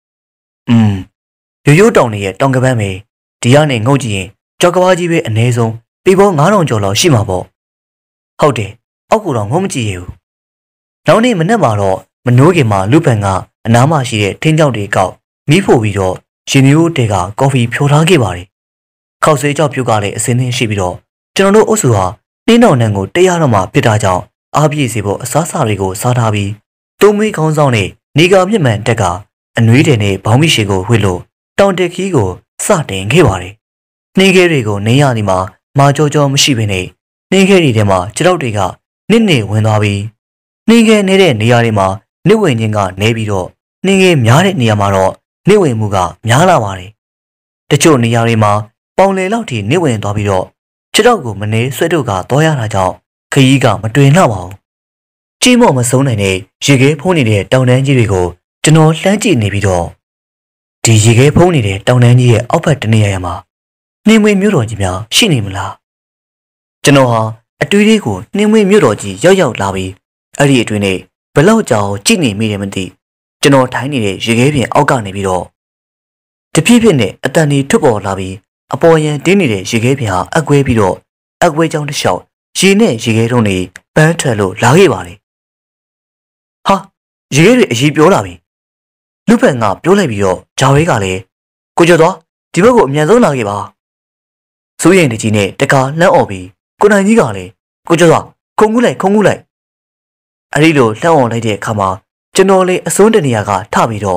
ရိုးရိုးတောင်တွေရဲ့တောင်ကပန်းပဲဒီကနေငုတ်ကြည့်ရင်ကြောက်ကဘာကြီးပဲအနည်းဆုံးပေပေါင်း9000ကျော်လောက်ရှိမှာပေါ့ဟုတ်တယ်အောက်ကတော့ငုံမကြည့်ရဘူးနောက်နေ့မနက်မှာတော့မနိုးခင်မှာလူပန်ကအနားမှာရှိတဲ့ထင်းကြောက်တွေကောက်မီးဖို့ပြီးတော့ရှင်မျိုးတဲကကော်ဖီဖြိုထားခဲ့ပါတယ်ခောက်ဆွဲကြောက်ပြုတ်ကလည်းအစင်းသင်းရှိပြီးတော့ကျွန်တော်တို့အုပ်စုဟာနှင်းတောင်နှံကိုတရားတော်မှာဖြစ်တာကြောင့်အားပြည့်စေဖို့အစားအစာတွေကိုစားထားပြီးသုံးမွေးခေါင်းဆောင်နဲ့နေကာမြင့်မှန်တက်ကအနှွေးတယ်နဲ့ဘောင်းမိရှည်ကိုဝှစ်လို့တောင်တက်ခီးကိုစတင်ခဲ့ပါတယ်နှင်းခဲတွေကိုနင်းရဒီမှာမာကြောကြောမရှိဘဲနဲ့နှင်းခဲတွေထဲမှာခြေထောက်တွေကနစ်နေဝင်သွားပြီးနှင်းခဲနေတဲ့နေရာတွေမှာနှိမ့်ဝင်ခြင်းကနေပြီးတော့နှင်းခဲများတဲ့နေရာမှာတော့နှိမ့်ဝင်မှုကများလာပါတယ်တချို့နေရာတွေမှာပေါင်လေလောက်ထိနှိမ့်ဝင်သွားပြီးတော့ခြေထောက်ကိုမနေဆွဲထုတ်ကသွားရတာကြောင့်ခရီးကမတွင်တော့ပါဘူးကြီးမော့မဆုံးနိုင်တဲ့ရေခဲဖုံးနေတဲ့တောင်တန်းကြီးတွေကိုကျွန်တော်လှမ်းကြည့်နေပြီးတော့ဒီရေခဲဖုံးနေတဲ့တောင်တန်းကြီးရဲ့အောက်ဘက်တနေရာမှာနှင်းမွေးမြို့တော်ကြီးများရှိနေမလားကျွန်တော်ဟာအတွေးလေးကိုနှင်းမွေးမြို့တော်ကြီးရောက်လာပြီးအဲ့ဒီအတွင်းနဲ့ဘလောက်ကြောင်ကြည့်နေမိတယ်မသိကျွန်တော်ထိုင်းနေတဲ့ရေခဲပြင်အောက်ကနေပြီးတော့တပြည့်ပြည့်နဲ့အတန်ဒီထွက်ပေါ်လာပြီးအပေါ်ရန်တင်းနေတဲ့ရေခဲပြင်ဟာအကွဲပြီးတော့အကွဲကြောင်တစ်လျှောက်ရေနဲ့ရေခဲတုံးတွေပန်းထန်လို့လာခဲ့ပါတယ်ဟာရေခဲတွေအရေးပြောလာပြီလူပန်ကပြောလိုက်ပြီးတော့ဂျာဝဲကလည်းကိုကျော်သွားဒီဘက်ကိုအမြန်ဆုံးလာခဲ့ပါစိုးရင်တကြီးနဲ့တကားလန့်អော်ပြီးကိုနိုင်ကြီးကလည်းကိုကျော်သွားခုံကူးလိုက်အဲ့ဒီလိုလှမ်းအောင်လိုက်တဲ့အခါမှာကျွန်တော်လေးအစွန်းတနေရာကထပြီးတော့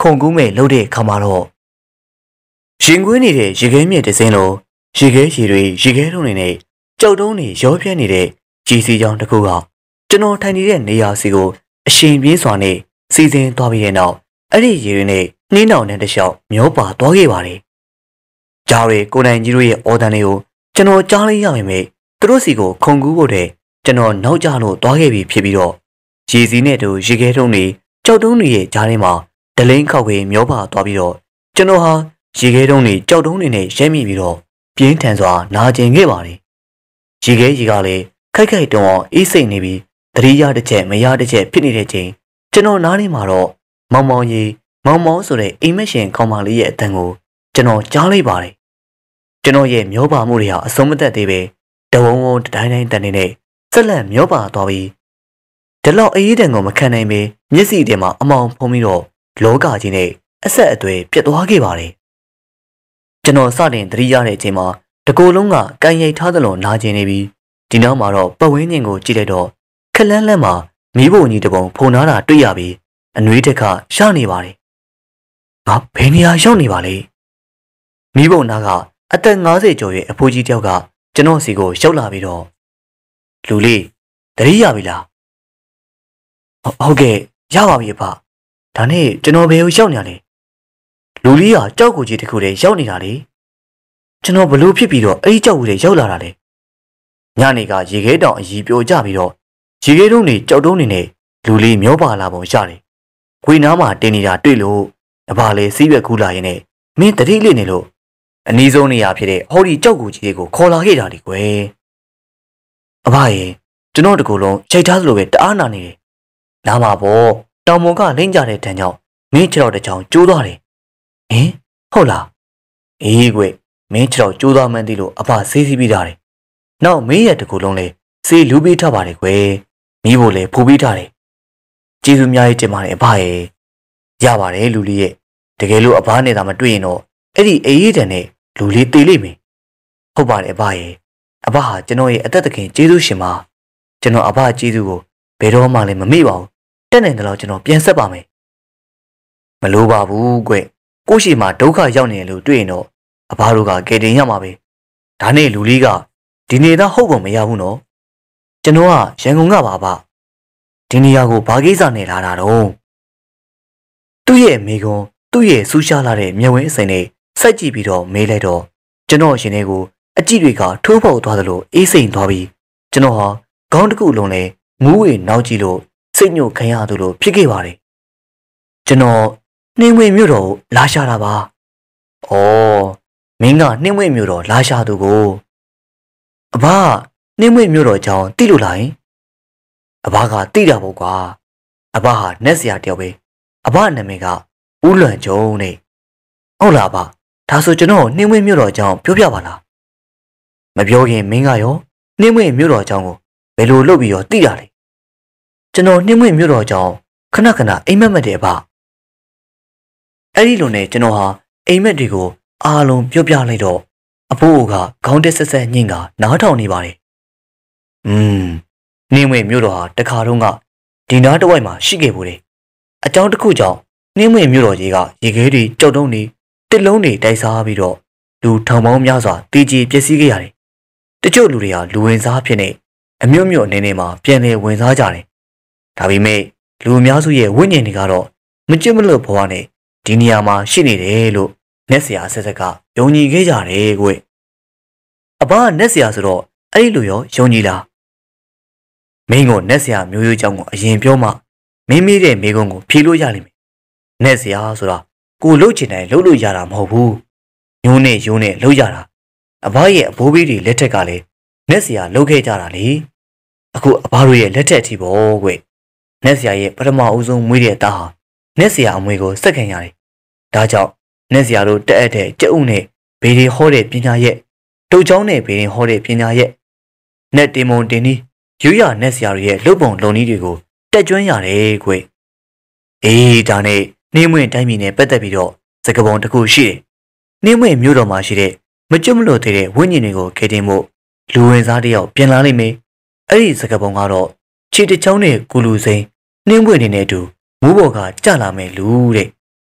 ခုံကူးမဲ့လှုပ်တဲ့ခါမှာတော့ရင်ကွင်းနေတဲ့ရေခဲမြစ်တစ်စင်းလိုရေခဲရှည်တွေရေခဲထုံးနေနဲ့ကြောက်တုံးတွေရောပြဲနေတဲ့ကြီးစီချောင်းတစ်ခုကကျွန်တော်ထိုင်နေတဲ့နေရာစီကိုအရှင်ပြေးစွာနဲ့စီစဉ်သွားပြီးတဲ့နောက်အဲ့ဒီရေတွေနဲ့နှင်းတောင်နဲ့တလျှောက်မျောပါသွားခဲ့ပါတယ်။ကြားရီကိုနိုင်ကြီးတို့ရဲ့အော်တန်လေးကိုကျွန်တော်ကြားလိုက်ရပေမဲ့သူတို့စီကိုခုံကူးဖို့တဲ့ကျွန်တော်နောက်ကျလို့သွားခဲ့ပြီဖြစ်ပြီးတော့ရေစီနဲ့တူရေခဲထုံးတွေကြောက်တုံးတွေရဲ့ကြားထဲမှာဒလိန်ခောက်ပြီးမျောပါသွားပြီးတော့ကျွန်တော်ဟာရေခဲတုံးတွေကြောက်တုံးတွေနဲ့ရဲမိပြီးတော့ပြင်းထန်စွာနာကျင်ခဲ့ပါတယ်။ရေခဲကြီးကလည်းခိုက်ခိုက်တုံအောင်အေးစိတ်နေပြီးသတိရတစ်ချက်မရတစ်ချက်ဖြစ်နေတဲ့ချိန်ကျွန်တော်နားထဲမှာတော့မောင်မောင်ဆိုတဲ့အိမ်မက်ရှင်ခေါင်းမလေးရဲ့အတန်ကိုကျွန်တော်ကြားလိုက်ပါတယ်။ကျွန်တော်ရဲ့မျောပါမှုတွေဟာအဆုံးမသက်သေးပဲတဝုံဝုံတိုင်းတန်နေနဲ့ဆက်လက်မျောပါသွားပြီးဒီလောက်အေးတန်ကိုမခံနိုင်ပဲမျက်စိထဲမှာအမောင်ဖုံးပြီးတော့လောကကြီးနဲ့အဆက်အသွယ်ပြတ်သွားခဲ့ပါတယ်။ကျွန်တော်စတင်သတိရတဲ့အချိန်မှာတကိုယ်လုံးကကန်ရိပ်ထားသလိုနာကျင်နေပြီးဒီနောက်မှာတော့ပတ်ဝန်းကျင်ကိုကြည့်လိုက်တော့ခက်လန်းလန်းမှာမီးပုံကြီးတစ်ပုံဖုံနာတာတွေ့ရပြီးအနှွေးတစ်ခါရနေပါတယ်။ငါဘယ်နေရာရောက်နေပါလဲ။မီးပုံနာကအသက်50ကျော်ရဲ့အဖိုးကြီးတယောက်ကကျွန်တော်စီကိုရောက်လာပြီးတော့လူလေးသတိရပြီလား။ဟုတ်ကဲ့ရပါပြီအဖ။ဒါနဲ့ကျွန်တော်ဘယ်ကိုရောက်နေရလဲ။လူလေးကကြောက်ကိုကြီးတစ်ခုတည်းရောက်နေတာလေ။ကျွန်တော်ဘလို့ဖြစ်ပြီးတော့အဲ့ဒီကြောက်ကိုတည်းရောက်လာတာလေ။ညနေကရေခဲတောင်အကြီးပြိုကျပြီးတော့ရေခဲတုံးတွေကြောက်တုံးတွေနဲ့လူလေးမျောပါလာပုံရတယ်။ခွေးနားမှာတင်နေတာတွေ့လို့အဖလေးစီးရွက်ကူးလာရင်နဲ့မင်းတတိလေးနေလို့အနီးဆုံးနေရာဖြစ်တဲ့ဟောဒီကြောက်ကိုကြီးကိုခေါ်လာခဲ့တာလေကွယ်။အဖရဲ့ကျွန်တော်တကူလုံးချိန်ထားသလိုပဲတအားနာနေတယ်။နားမှာပေါ့တောင်ပေါ်ကလိမ့်ကြတဲ့တန်းကြောင့်မင်းခြေတော်တစ်ချောင်းကျိုးသွားတယ်။ဟင်ဟုတ်လား။အေးကွမင်းခြေတော်ကျိုးသွားမှန်းသိလို့အဖဆေးစီးပြီးထားတယ်။နောက်မင်းရဲ့တကူလုံးလဲဆေးလူပေးထားပါတယ်ကွယ်။မိဖို့လဲဖူပေးထားတယ်။ကျေးဇူးအများကြီးတင်ပါတယ်အဖရဲ့။ရပါတယ်လူလေးရဲ့တကယ်လို့အဖနဲ့သာမတွေ့ရင်တော့အဲ့ဒီအေးအေးတန်နဲ့လူလေးတေးလိမ့်မယ်။ဟုတ်ပါတယ်အဖရဲ့။အဖဟာကျွန်တော်ရဲ့အသက်သခင်ကျေးဇူးရှင်ပါ။ကျွန်တော်အဖကျေးဇူးကိုဘယ်တော့မှလည်းမမေ့ပါဘူး။တက်နိုင်တယ်လို့ကျွန်တော်ပြန်ဆက်ပါမယ်။မလိုပါဘူးကွ။ကိုရှိမှာဒုက္ခရောက်နေတယ်လို့တွေ့ရင်တော့အဖတို့ကကယ်တင်ရမှာပဲ။ဒါနဲ့လူလေးကဒီနေသားဟုတ်ကုန်မရဘူးနော်။ကျွန်တော်ကရန်ကုန်ကပါဗျ။ဒီနေရာကိုဘာကိစ္စနဲ့လာတာတော့။သူ့ရဲ့မိကွန်းသူ့ရဲ့ဆူရှားလာတဲ့မျက်ဝန်းအစိမ်နဲ့စိုက်ကြည့်ပြီးတော့မေးလိုက်တော့ကျွန်တော်ရှင်တွေကိုအကြည့်တွေကထိုးပေါက်သွားသလိုအေးစိမ်သွားပြီးကျွန်တော်ဟာခေါင်းတစ်ခုလုံးလဲမူးဝေနောက်ကြည့်လို့စိတ်ညှို့ခံရသလိုဖြစ်ခဲ့ပါတယ်ကျွန်တော်နှင်းဝင်းမြို့တော်ကိုလာရှာတာပါ။အော်မင်းကနှင်းဝင်းမြို့တော်လာရှာသူကိုအဘနှင်းဝင်းမြို့တော်ကြောင်းသိလို့လား။အဘကသိတာပေါ့ကွာ။အဘဟာနက်စရာတယောက်ပဲ။အဘနာမည်ကဦးလွန်ကျုံနဲ့ဟုတ်လားဗျဒါဆိုကျွန်တော်နှင်းဝင်းမြို့တော်ကြောင်းပြောပြပါလားမပြောခင်မင်းကရောနှင်းဝင်းမြို့တော်ကြောင်းကိုဘယ်လိုလုပ်ပြီးတော့သိရလဲကျွန်တော်နှင်းဝင်းမြို့တော်ကြောင်းခဏခဏအိမ်မက်မက်တယ်ဗျအဲ့ဒီလိုနဲ့ကျွန်တော်ဟာအိမ်မက်တွေကိုအားလုံးပြောပြလိုက်တော့အဖိုးကခေါင်းတက်ဆက်ဆက်ညှင့်ကနားထောင်နေပါတယ်နှင်းဝင်းမြို့တော်ဟာတခါတုန်းကဒီနားတစ်ဝိုက်မှာရှိခဲ့ဘူးလေအကြောင်းတစ်ခုကြောင့်နှင်းဝင်းမြို့တော်ကြီးကရေခဲတွေကြောက်တုံးတွေတစ်လုံးတွေတိုက်စားပြီးတော့လူထောင်ပေါင်းများစွာတည်ကြည်ပျက်စီးခဲ့ရတယ်။တချို့လူတွေကလူဝင်စားဖြစ်နေအမျိုးမျိုးအနေနဲ့မှာပြန်လည်ဝင်စားကြတယ်။ဒါပေမဲ့လူအများစုရဲ့ဝိညာဉ်တွေကတော့မကြစ်မလွတ်ဘဝနဲ့ဒီနေရာမှာရှိနေတယ်လို့နက်ဆရာဆက်ဆက်ကယုံကြည်ခဲ့ကြတယ်ကွ။အဘကနက်ဆရာဆိုတော့အဲ့ဒီလိုရောယုံကြည်လား။မင်းကနက်ဆရာမျိုးရိုးကြောင်းကိုအရင်ပြောမှမင်းမေးတဲ့မိကုံးကိုဖြေလို့ရလိမ့်မယ်။နက်ဆရာဆိုတာကိုလှုပ်ချင်တယ်လှုပ်လို့ရတာမဟုတ်ဘူးညိုးနဲ့ယိုးနဲ့လှုပ်ရတာအဘရဲ့အဘိုးဘေးတွေလက်ထက်ကလည်းနက်ဆရာလှုပ်ခဲ့ကြတာလေအခုအဘတို့ရဲ့လက်ထက်အထိပေါ့ကွနက်ဆရာရဲ့ပထမအဦးဆုံးမွေးတဲ့သားဟာနက်ဆရာအမွေကိုစက်ခံရတယ်ဒါကြောင့်နက်ဆရာတို့တက်အပ်တဲ့ကြက်ဥနဲ့ဘေးတွေဟောတဲ့ပညာရဲ့တုတ်ချောင်းနဲ့ဘေးတွေဟောတဲ့ပညာရဲ့နက်တင်မုံတင်နီးရိုးရနက်ဆရာတို့ရဲ့လှုပ်ပုံလုံနည်းတွေကိုတက်ကျွမ်းရတယ်ကွအေးဒါနဲ့နှင်းမွင့်တိုင်းပြည်နဲ့ပတ်သက်ပြီးတော့စကားပုံတစ်ခုရှိတယ်။နှင်းမွင့်မြို့တော်မှာရှိတဲ့မကျွတ်မလို့သေးတဲ့ဝိညာဉ်တွေကိုခေတင်မှုလူဝင်စားတယောက်ပြန်လာလိမ့်မယ်။အဲ့ဒီစကားပုံကတော့ခြေတစ်ချောင်းနဲ့ကူလူစိန်နှင်းမွင့်နေတဲ့အတူမူးဘော်ကကြလာမယ်လူတဲ့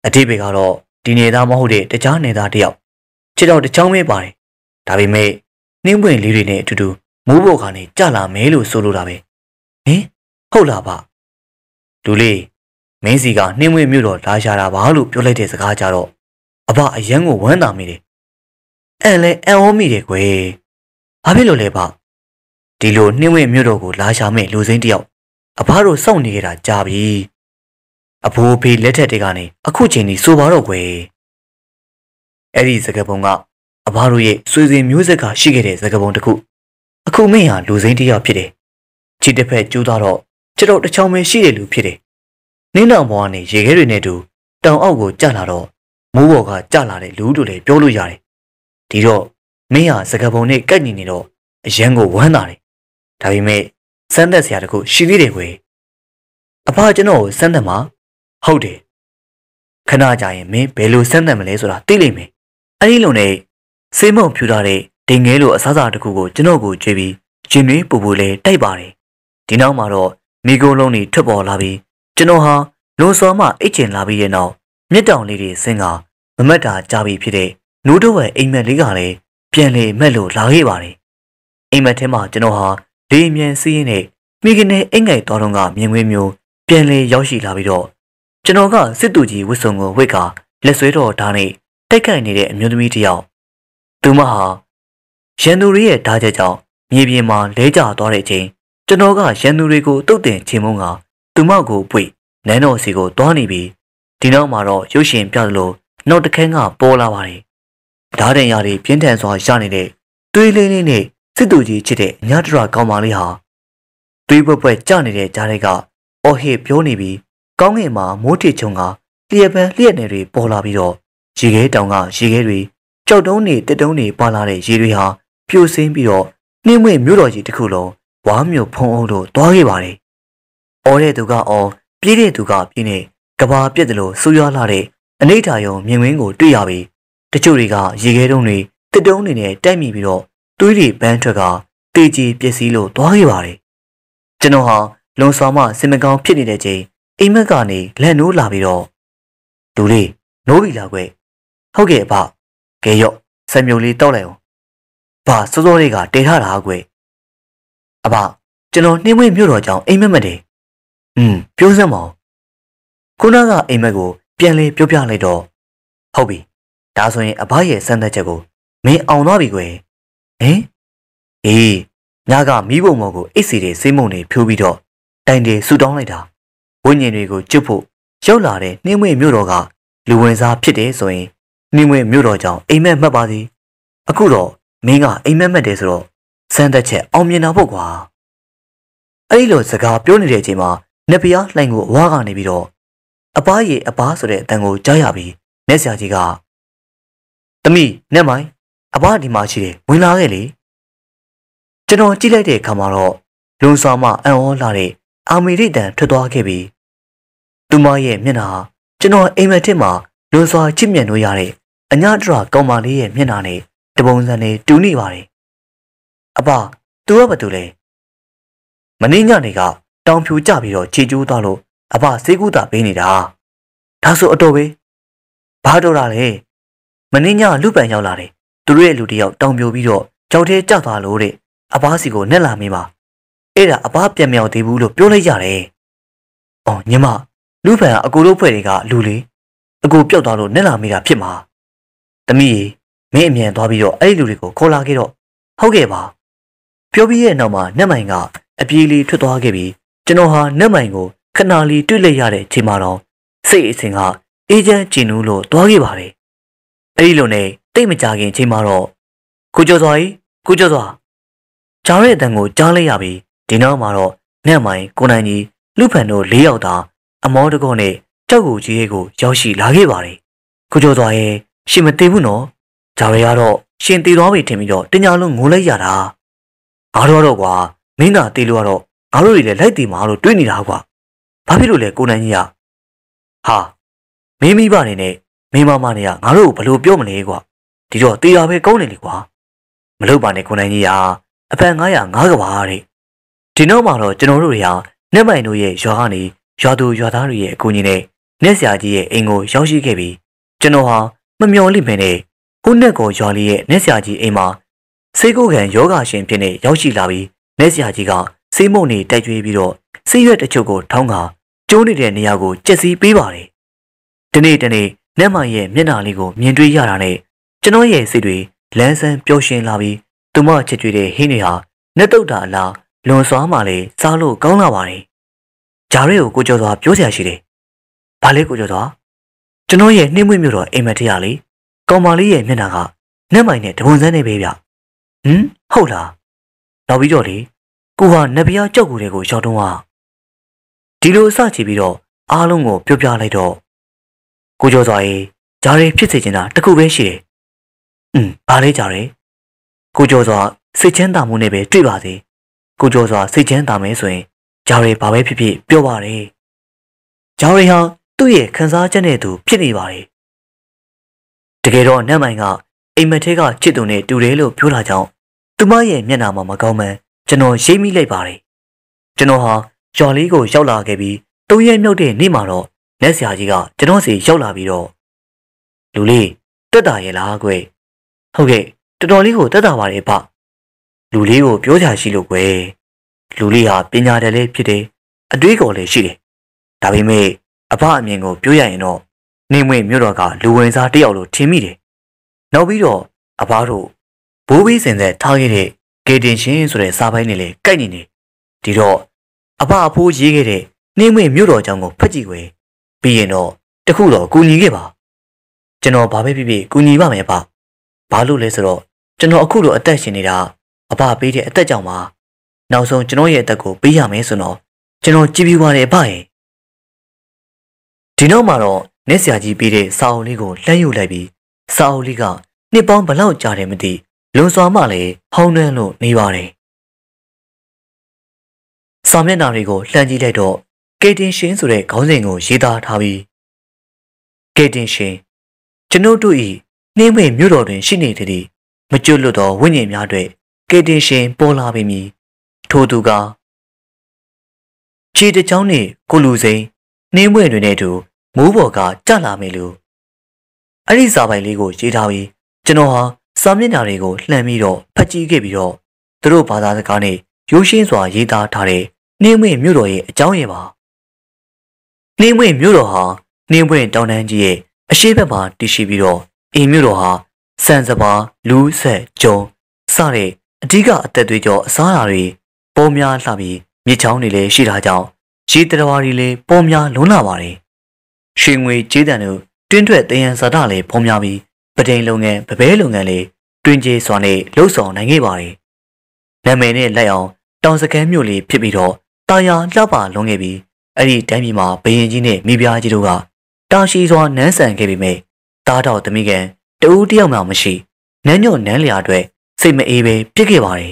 အတိပေကတော့ဒီနေသားမဟုတ်တဲ့တခြားနေသားတယောက်ခြေတော်တစ်ချောင်းပဲပါတယ်ဒါပေမဲ့နှင်းပွင့်လေးတွေနဲ့အတူတူမိုးပေါ်ကနေကြလာမယ်လို့ဆိုလိုတာပဲဟင်ဟုတ်လားဗျလူလေးမင်းစီကနှင်းပွင့်မြို့တော်လာရှာတာပါလို့ပြောလိုက်တဲ့စကားကြတော့အဘအယံကိုဝမ်းသာမိတယ်အန်လဲအန်ဩမိတယ်ကွယ်ဘာဖြစ်လို့လဲဗျဒီလိုနှင်းပွင့်မြို့တော်ကိုလာရှာမဲ့လူစိမ်းတယောက်အဘတို့စောင့်နေကြတာကြာပြီအဖိုးဖေးလက်ထက်တွေကနေအခုချိန်ကြီးဆိုပါတော့ကွယ်အဲ့ဒီစကားပုံကအဘတို့ရဲ့ဆွေစဉ်မျိုးဆက်ကရှိခဲ့တဲ့စကားပုံတစ်ခုအခုမင်းဟာလူစိမ်းတယောက်ဖြစ်တယ်ခြေတစ်ဖက်ကျိုးသွားတော့ခြေတော်တစ်ချောင်းပဲရှိတဲ့လူဖြစ်တယ်နင်းတောင်ပေါ်ကနေရေခဲတွေနဲ့တူတောင်အောက်ကိုကျလာတော့မိုးပေါ်ကကျလာတဲ့လူတို့လည်းပြောလို့ရတယ်ဒီတော့မင်းဟာစကားပုံနဲ့ကပ်ညီနေတော့အရန်ကိုဝမ်းသာတယ်ဒါပေမဲ့စမ်းသက်စရာတခုရှိသေးတယ်ကွယ်အဖကျွန်တော်ကိုစမ်းသက်မှာဟုတ်တယ်ခဏကြာရင်မင်းဘယ်လိုစမ်းသက်မလဲဆိုတာသိလိမ့်မယ်အဲဒီလိုနဲ့စေးမုံဖြူထားတဲ့ဒိန်ငဲလိုအစားအစာတစ်ခုကိုကျွန်တော်ကိုကြွေးပြီးဂျင်းတွေပူပူလေးတိုက်ပါတယ်ဒီနောက်မှာတော့မိโกလုံးတွေထွက်ပေါ်လာပြီးကျွန်တော်ဟာလွန်စော်မှအိတ်ချင်လာပြီးရဲ့နောက်မြစ်တောင်လေးတွေဆင်းကမမတ်တာကြားပြီးဖြစ်တဲ့နိုးတော့ရဲ့အိမ်မက်လေးကလည်းပြန်လေမက်လို့လာခဲ့ပါတယ်အိမ်မက်ထဲမှာကျွန်တော်ဟာလေမြန်စီးရင်းနဲ့မိကနေအိမ်ငိုက်တော်တုံးကမြင်ကွင်းမျိုးပြန်လေရောက်ရှိလာပြီးတော့ကျွန်တော်ကစစ်တူကြီးဝစ်စုံကိုဝိတ်ကလက်ဆွဲတော်ဓာတ်နဲ့တိုက်ခိုက်နေတဲ့အမျိုးသမီးတစ်ယောက်သူမဟာရန်သူတွေရဲ့ဓာတ်ချက်ကြောင့်မြေပြင်မှာလဲကျသွားတဲ့အချိန်ကျွန်တော်ကရန်သူတွေကိုတုတ်တင်ချေမုန်းကသူမကိုပွေနန်းတော်စီကိုတွားနေပြီးဒီနောက်မှာတော့ရုပ်ရှင်ပြသလိုနောက်တစ်ခန်းကပေါ်လာပါတယ်ဓာတ်တင်ရတွေပြင်းထန်စွာရနေတဲ့သွေးလေးလေးနဲ့စစ်တူကြီးချစ်တဲ့အညာတရကောင်မလေးဟာသွေးပွက်ကျနေတဲ့ကြားတွေကအော်ဟစ်ပြောနေပြီးကောင်းကင်မှာမိုးထစ်ချုံကလျက်ပန်းလျက်နယ်တွေပေါ်လာပြီးတော့ရေခဲတောင်ကရေခဲတွေကြောက်တုံးတွေတက်တုံးတွေပါလာတဲ့ရေတွေဟာပြိုဆင်းပြီးတော့နှင်းမွေမြို့တော်ကြီးတစ်ခုလုံးဝါမျိုးဖုံအုပ်လို့တွားခဲ့ပါတယ်။အော်တဲ့သူကအော်ပြေးတဲ့သူကပြေးနေကဘာပြက်တယ်လို့ဆူရွားလာတဲ့အနိဋ္ဌာယုံမြင်ကွင်းကိုတွေ့ရပြီးတချို့တွေကရေခဲတုံးတွေတက်တုံးတွေနဲ့တိုက်မိပြီးတော့သွေးတွေပန်းထွက်ကတေးကြီးပျက်စီးလို့တွားခဲ့ပါတယ်။ကျွန်တော်ဟာလွန်ဆောင်မှစင်မကောင်းဖြစ်နေတဲ့ချိန်အိမ်မက်ကနေလက်နိုးလာပြီးတော့လူလေးနိုးပြီလားကွယ်ဟုတ်ကဲ့အဖကဲရော့စံမျိုးလေးတောက်လိုက်အောင်ဘာစောစောလေးကတေထားတာကွယ်အဖကျွန်တော်နှင်းမွေးမြို့တော်ကြောင်အိမ်မက်မတယ်ပြောစမ်းမအောင်ခုနကအိမ်မက်ကိုပြန်လေပြောပြလိုက်တော့ဟုတ်ပြီဒါဆိုရင်အဖရဲ့စမ်းသပ်ချက်ကိုမင်းအောင်သွားပြီကွယ်ဟင်အေးညကမီးပုံမော်ကိုအိတ်စီတွေစိမ့်မုံတွေဖြိုးပြီးတော့တိုင်တွေဆူတောင်းလိုက်တာဝိညာဉ်တွေကိုကျွတ်ဖို့ရောက်လာတဲ့နှင်းမွေမြို့တော်ကလူဝင်စားဖြစ်တယ်ဆိုရင်နှင်းမွေမြို့တော်ကြောင့်အိမ်မက်မှတ်ပါသည်အခုတော့မင်းကအိမ်မက်မှတ်တယ်ဆိုတော့စမ်းသက်ချက်အောင်မြင်တာပေါ့ကွာအဲ့ဒီလိုစကားပြောနေတဲ့အချိန်မှာနက်ဖျားလှိုင်ကိုအဝါကနေပြီးတော့အပားရေအပားဆိုတဲ့အတန်ကိုကြားရပြီးနက်ဆရာကြီးကသမီးနက်မိုင်းအပားဒီမှာရှိတယ်ဝင်လာခဲ့လေကျွန်တော်ကြည့်လိုက်တဲ့အခါမှာတော့လွန်စွာမှအံ့ဩလာတဲ့အာမီရိတန်ထွက်သွားခဲ့ပြီးသူမရဲ့မျက်နှာကျွန်တော်အိမ်မက်ထစ်မှာလွန်စွာချစ်မြတ်လို့ရတဲ့အညာတရကောင်မလေးရဲ့မျက်နှာနဲ့တပုံစံနဲ့တူနေပါတယ်အပသူကဘာတူလဲမင်းညနေကတောင်ဖြူကြပြီးတော့ခြေကျိုးသွားလို့အပစေးကူတာပေးနေတာဒါဆိုအတော်ပဲဘာတော်တာလဲမင်းညလူပန်ရောက်လာတယ်သူတို့ရဲ့လူတယောက်တောင်ပြိုပြီးတော့ကြောက်သေးကြသွားလို့တဲ့အပစီကိုနဲ့လာမင်းပါအဲ့ဒါအပပြန်မြောက်သေးဘူးလို့ပြောလိုက်ရတယ်။အော်ညီမလူဖန်ကအကူတို့ဖွဲ့တွေကလူလေအကူပျောက်သွားလို့နဲ့လာမိတာဖြစ်မှာ။သမီးမင်းအမြန်သွားပြီးတော့အဲ့ဒီလူတွေကိုခေါ်လာခဲ့တော့ဟုတ်ကဲ့ပါ။ပြောပြီးရဲ့နောက်မှာနတ်မိုင်ကအပြေးလေးထွက်သွားခဲ့ပြီးကျွန်တော်ဟာနတ်မိုင်ကိုခဏလေးတွေ့လိုက်ရတဲ့အချိန်မှာတော့စိတ်အစဉ်ကအေးချမ်းကျဉ်နူးလို့သွားခဲ့ပါတယ်။အဲ့ဒီလိုနဲ့တိတ်မကြခင်ချိန်မှာတော့ကိုကျော်စွာကြားတဲ့အတန်ကိုကြားလိုက်ရပြီးဒီနောက်မှာတော့နတ်မိုင်ကိုနိုင်ကြီးလူဖန်တို့၄ယောက်သာအမောတကောနဲ့ကြောက်ကိုကြီးရဲ့ကိုရောက်ရှိလာခဲ့ပါတယ်။ကိုကျော်စွာရဲ့ရှင်မသေးဘူးနော်။ဂျာရဲကတော့ရှင်တည်သွားပြီထင်ပြီးတော့တညာလုံးငိုလိုက်ရတာ။ငါတို့တော့ကွာမင်းသာတည်လို့ကတော့ငါတို့တွေလည်းလိုက်တည်မှာလို့တွေးနေတာကွာ။ဘာဖြစ်လို့လဲကိုနိုင်ကြီးကဟာမင်းမိဘနေနဲ့မင်းမမနေကငါတို့ကိုဘလို့ပြောမလဲကွာ။ဒီတော့တည်တာပဲကောင်းနေလေကွာ။မလုပ်ပါနဲ့ကိုနိုင်ကြီးကအဖန်905ကဘာတဲ့ဒီနောက်မှာတော့ကျွန်တော်တို့တွေဟာနက်မိုင်တို့ရဲ့ရွာကနေရွာသူရွာသားတွေရဲ့အကူအညီနဲ့နက်ဆရာကြီးရဲ့အိမ်ကိုရောက်ရှိခဲ့ပြီးကျွန်တော်ဟာမမျှော်လင့်ပဲနဲ့ဟိုနက်ကိုရွာလေးရဲ့နက်ဆရာကြီးအိမ်မှာဆေးကုတ်ခံယောဂရှင်ဖြစ်နေရောက်ရှိလာပြီးနက်ဆရာကြီးကဆေးမုန်နေတိုက်ကျွေးပြီးတော့ဆေးရွက်တချို့ကိုထောင်းကာကျိုးနေတဲ့နေရာကိုကျက်စီးပေးပါတယ်။ဒီနေ့နက်မရဲ့မျက်နှာလေးကိုမြင်တွေ့ရတာနဲ့ကျွန်တော်ရဲ့စိတ်တွေလန်းဆန်းပျော်ရွှင်လာပြီးသူမချစ်ကြွေးတဲ့ဟင်းတွေဟာနက်တုတ်တာအလားလွန်စွာမှလည်းစားလို့ကောင်းလာပါတယ်။ဂျာရဲကိုကိုကျော်စွာပြောစရာရှိတယ်။ဘာလဲကိုကျော်စွာကျွန်တော်ရဲ့နှင်းမွေးမျိုးတော်အိမ်မက်ထရလေကောင်မလေးရဲ့မျက်နှာကနက်မိုင်နဲ့တပွန်စန်းနေပဲဗျ။ဟုတ်လား။နောက်ပြီးတော့လေကိုဟာနတ်ဗျာကြောက်ကူတွေကိုရောက်တော့ဒီလိုအစချီပြီးတော့အားလုံးကိုပြောပြလိုက်တော့ကိုကျော်စွာရဲ့ဂျာရဲဖြစ်စေချင်တာတခုပဲရှိတယ်။ဘာလဲဂျာရဲကိုကျော်စွာစိတ်ချမ်းသာမှုနဲ့ပဲတွေ့ပါစေကိုကျော်စွာစိတ်ချမ်းသာမယ်ဆိုရင်ဂျာရဲဘာပဲဖြစ်ဖြစ်ပြောပါတယ်ဂျာရဲဟာသူ့ရဲ့ခံစားချက်နဲ့သူဖြစ်နေပါတယ်တကယ်တော့နတ်မိုင်ကအိမ်မက်ထဲကချစ်သူနဲ့တူတယ်လို့ပြောတာကြောင့်သူမရဲ့မျက်နှာမှာမကောင်းမှန်းကျွန်တော်ရိပ်မိလိုက်ပါတယ်ကျွန်တော်ဟာရွာလေးကိုရောက်လာခဲ့ပြီး၃ရက်မြောက်တဲ့နေ့မှာတော့လက်ဆရာကြီးကကျွန်တော်စီရောက်လာပြီးတော့လူလေးတက်တာရဲ့လားကွယ်ဟုတ်ကဲ့တော်တော်လေးကိုတက်တာပါတယ်ဗျလူလေးကိုပြောချာရှိလို့ကွယ်လူလေးဟာပညာတတ်လေးဖြစ်တယ်အတွေးကော်လေးရှိတယ်ဒါပေမဲ့အဖအမြင်ကိုပြောရရင်တော့နေမွေမြို့တော်ကလူဝင်စားတယောက်လိုထင်မိတယ်နောက်ပြီးတော့အဖတို့ဘိုးဘေးစင်ဆက်ထားခဲ့တဲ့ကေတင်ရှင်ဆိုတဲ့စာပိုင်းနဲ့လေကိုက်နေဒီတော့အဖအဖိုးရေးခဲ့တဲ့နေမွေမြို့တော်ကြောင့်ကိုဖတ်ကြည့်ကွယ်ပြီးရင်တော့တခုတော့ကူညီခဲ့ပါကျွန်တော်ဘာပဲဖြစ်ဖြစ်ကူညီပါမယ်အဖဘာလို့လဲဆိုတော့ကျွန်တော်အခုလိုအသက်ရှင်နေတာအဖပေးတဲ့အသက်ကြောင့်ပါနောက်ဆုံးကျွန်တော်ရဲ့အသက်ကိုပေးရမယ်ဆိုတော့ကျွန်တော်ကြည်ပြူပါတယ်အဖရဲ့ဒီနောက်မှာတော့နက်ဆရာကြီးပေးတဲ့စာအုပ်လေးကိုလှမ်းယူလိုက်ပြီးစာအုပ်လေးကနှစ်ပေါင်းဘလောက်ကြာတယ်မသိလွန်စွာမှလည်းဟောင်းနှမ်းလို့နေပါတယ်စာမျက်နှာတွေကိုလှမ်းကြည့်လိုက်တော့ကေတင်ရှင်ဆိုတဲ့ခေါင်းစဉ်ကိုရေးသားထားပြီးကေတင်ရှင်ကျွန်ုပ်တို့၏နှင်းမွေမြို့တော်တွင်ရှိနေသည့်မကျွတ်လွတ်သောဝိညာဉ်များတွေကေတင်ရှင်ပေါ်လာပေမည်ထိုသူကခြေတချောင်းနှင့်ကိုလူစိန်နှင်းမွေတွင်နဲ့တူမိုးပေါ်ကကျလာမယ်လို့အဲ့ဒီစာပိုင်လေးကိုရေးထားပြီးကျွန်တော်ဟာစာမျက်နှာတွေကိုလှမ်းပြီးတော့ဖတ်ကြည့်ခဲ့ပြီးတော့သူတို့ဘာသာစကားနဲ့ရိုးရှင်းစွာရေးသားထားတဲ့နှင်းမွေမြို့တော်ရဲ့အကြောင်းရင်းပါနှင်းမွေမြို့တော်ဟာနှင်းမွေတောင်တန်းကြီးရဲ့အရှေ့ဘက်မှာတည်ရှိပြီးတော့အိမ်မြို့တော်ဟာစံစပါလူးဆက်ကျုံစတဲ့အဓိကအသက်သွေးကြောအစားအစာတွေပေါ်များလှပြီးမြစ်ချောင်းတွေလည်းရှိတာကြောင့်ရေတရဝါတွေလည်းပေါ်များလုံးလာပါတယ်ရွှေငွေကြေးတန်တို့တွင်းထွက်တယံဇာတလည်းပေါ်များပြီးပဒိန်လုပ်ငန်းပပဲလုပ်ငန်းလည်းတွင်ကျေးစွာနဲ့လှုပ်ဆောင်နိုင်ခဲ့ပါတယ်နာမည်နဲ့လိုက်အောင်တောင်စကမ်းမြို့လေးဖြစ်ပြီးတော့တာယာလှပလွန်ခဲ့ပြီးအဲ့ဒီတိုင်းပြည်မှာဘရင်ကြီးနဲ့မိဖုရားကြီးတို့ကတာရှိစွာနန်းဆန်ခဲ့ပေမဲ့တားတော်သမီးကန်တဦးတယောက်မှမရှိနန်းညွန့်နန်းလျာအတွက်စိတ်မအေးပဲပြစ်ခဲ့ပါတယ်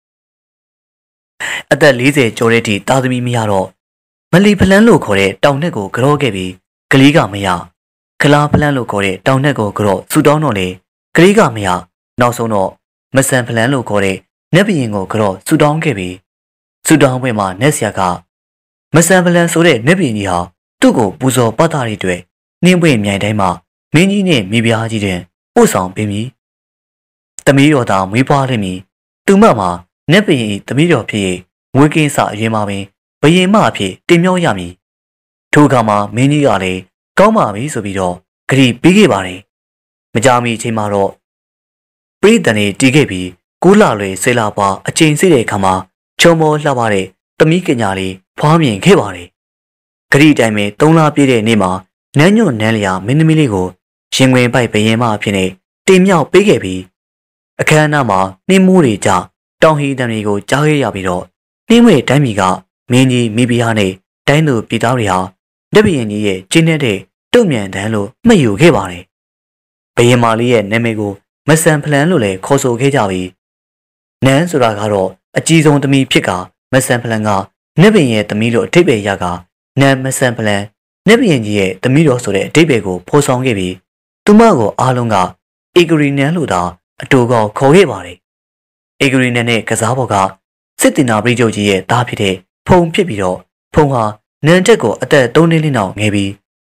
အသက်40ကျော်တဲ့အထိတာသမီမရတော့မလီဖလန်းလို့ခေါ်တဲ့တောင်နှက်ကိုကြောခဲ့ပြီးကလေးကမရကလားဖလန်းလို့ခေါ်တဲ့တောင်နှက်ကိုကြောဆူတောင်းတော့လေကလေးကမရနောက်ဆုံးတော့မဆန်ဖလန်းလို့ခေါ်တဲ့နက်ဘရင်ကိုကြောဆူတောင်းခဲ့ပြီးဆူတောင်းပွဲမှာနက်ဆရာကမဆန်ဖလန်းဆိုတဲ့နက်ဘရင်ကြီးဟာသူ့ကိုပူဇော်ပတ်သားတွေအတွက်နှင်းပွင့်မြိုင်တိုင်းမှာမင်းကြီးနဲ့မိဖုရားကြီးတဲ့ပို့ဆောင်ပေးမည်သမီးတော်သာမွေးဖွားလိမ့်မည်သူမမှာနက်ဘရင်၏သမီးတော်ဖြစ်ငွေကင်းစအရင်မှာပင်ဘရင်မအဖြစ်တင်မြောက်ရမည်ထိုအခါမှာမင်းကြီးကလည်းကောင်းပါပြီဆိုပြီးတော့ဂရီပေးခဲ့ပါတယ်မကြာမီအချိန်မှာတော့ပြည်တန်နေတီးခဲ့ပြီးကူးလာလွယ်ဆေးလာပွားအချိန်စိတဲ့အခါမှာချုံမောလှပတဲ့သမီးကညာလေးဖွားမြင်ခဲ့ပါတယ်ဂရီတိုင်းပဲ3လပြည့်တဲ့နေ့မှာနန်းညွန့်နန်းလျာမင်းသမီးလေးကိုရင်ဝင်ပိုက်ဘရင်မအဖြစ်နဲ့တင်မြောက်ပေးခဲ့ပြီးအခမ်းအနားမှာနှင်းမိုးတွေကြတောင်ဟီတန်တွေကိုကြားခဲ့ရပြီးတော့နှင်းမွေတိုင်းပြည်ကမင်းကြီးမိဖုရားနဲ့တိုင်းသူပြည်သားတွေဟာတပည့်ရင်ကြီးရဲ့ကျင်းတဲ့တုံ့ပြန်တန်းလို့မှတ်ယူခဲ့ပါတယ်ဘရင်မာလေးရဲ့နာမည်ကိုမဆန်ဖလန်လို့လည်းခေါ်ဆိုခဲ့ကြပြီးနန်းဆိုတာကတော့အကြီးဆုံးသမီးဖြစ်ကမဆန်ဖလန်ကနတ်ဘရင်ရဲ့သမီးလို့အဓိပ္ပာယ်ရကနန်းမဆန်ဖလန်နတ်ဘရင်ကြီးရဲ့သမီးတော်ဆိုတဲ့အဓိပ္ပာယ်ကိုဖော်ဆောင်ခဲ့ပြီးသူမကိုအားလုံးကအေဂရီနန်လို့သာအတူကောခေါ်ခဲ့ပါတယ်အေဂရီနန်နဲ့ကစားပေါ်ကစစ်တင်နာပြည်ချုပ်ကြီးရဲ့သားဖြစ်တဲ့ဖုံဖြစ်ပြီးတော့ဖုံဟာနန်းတက်ကိုအသက်3နှစ်လောက်ငယ်ပြီး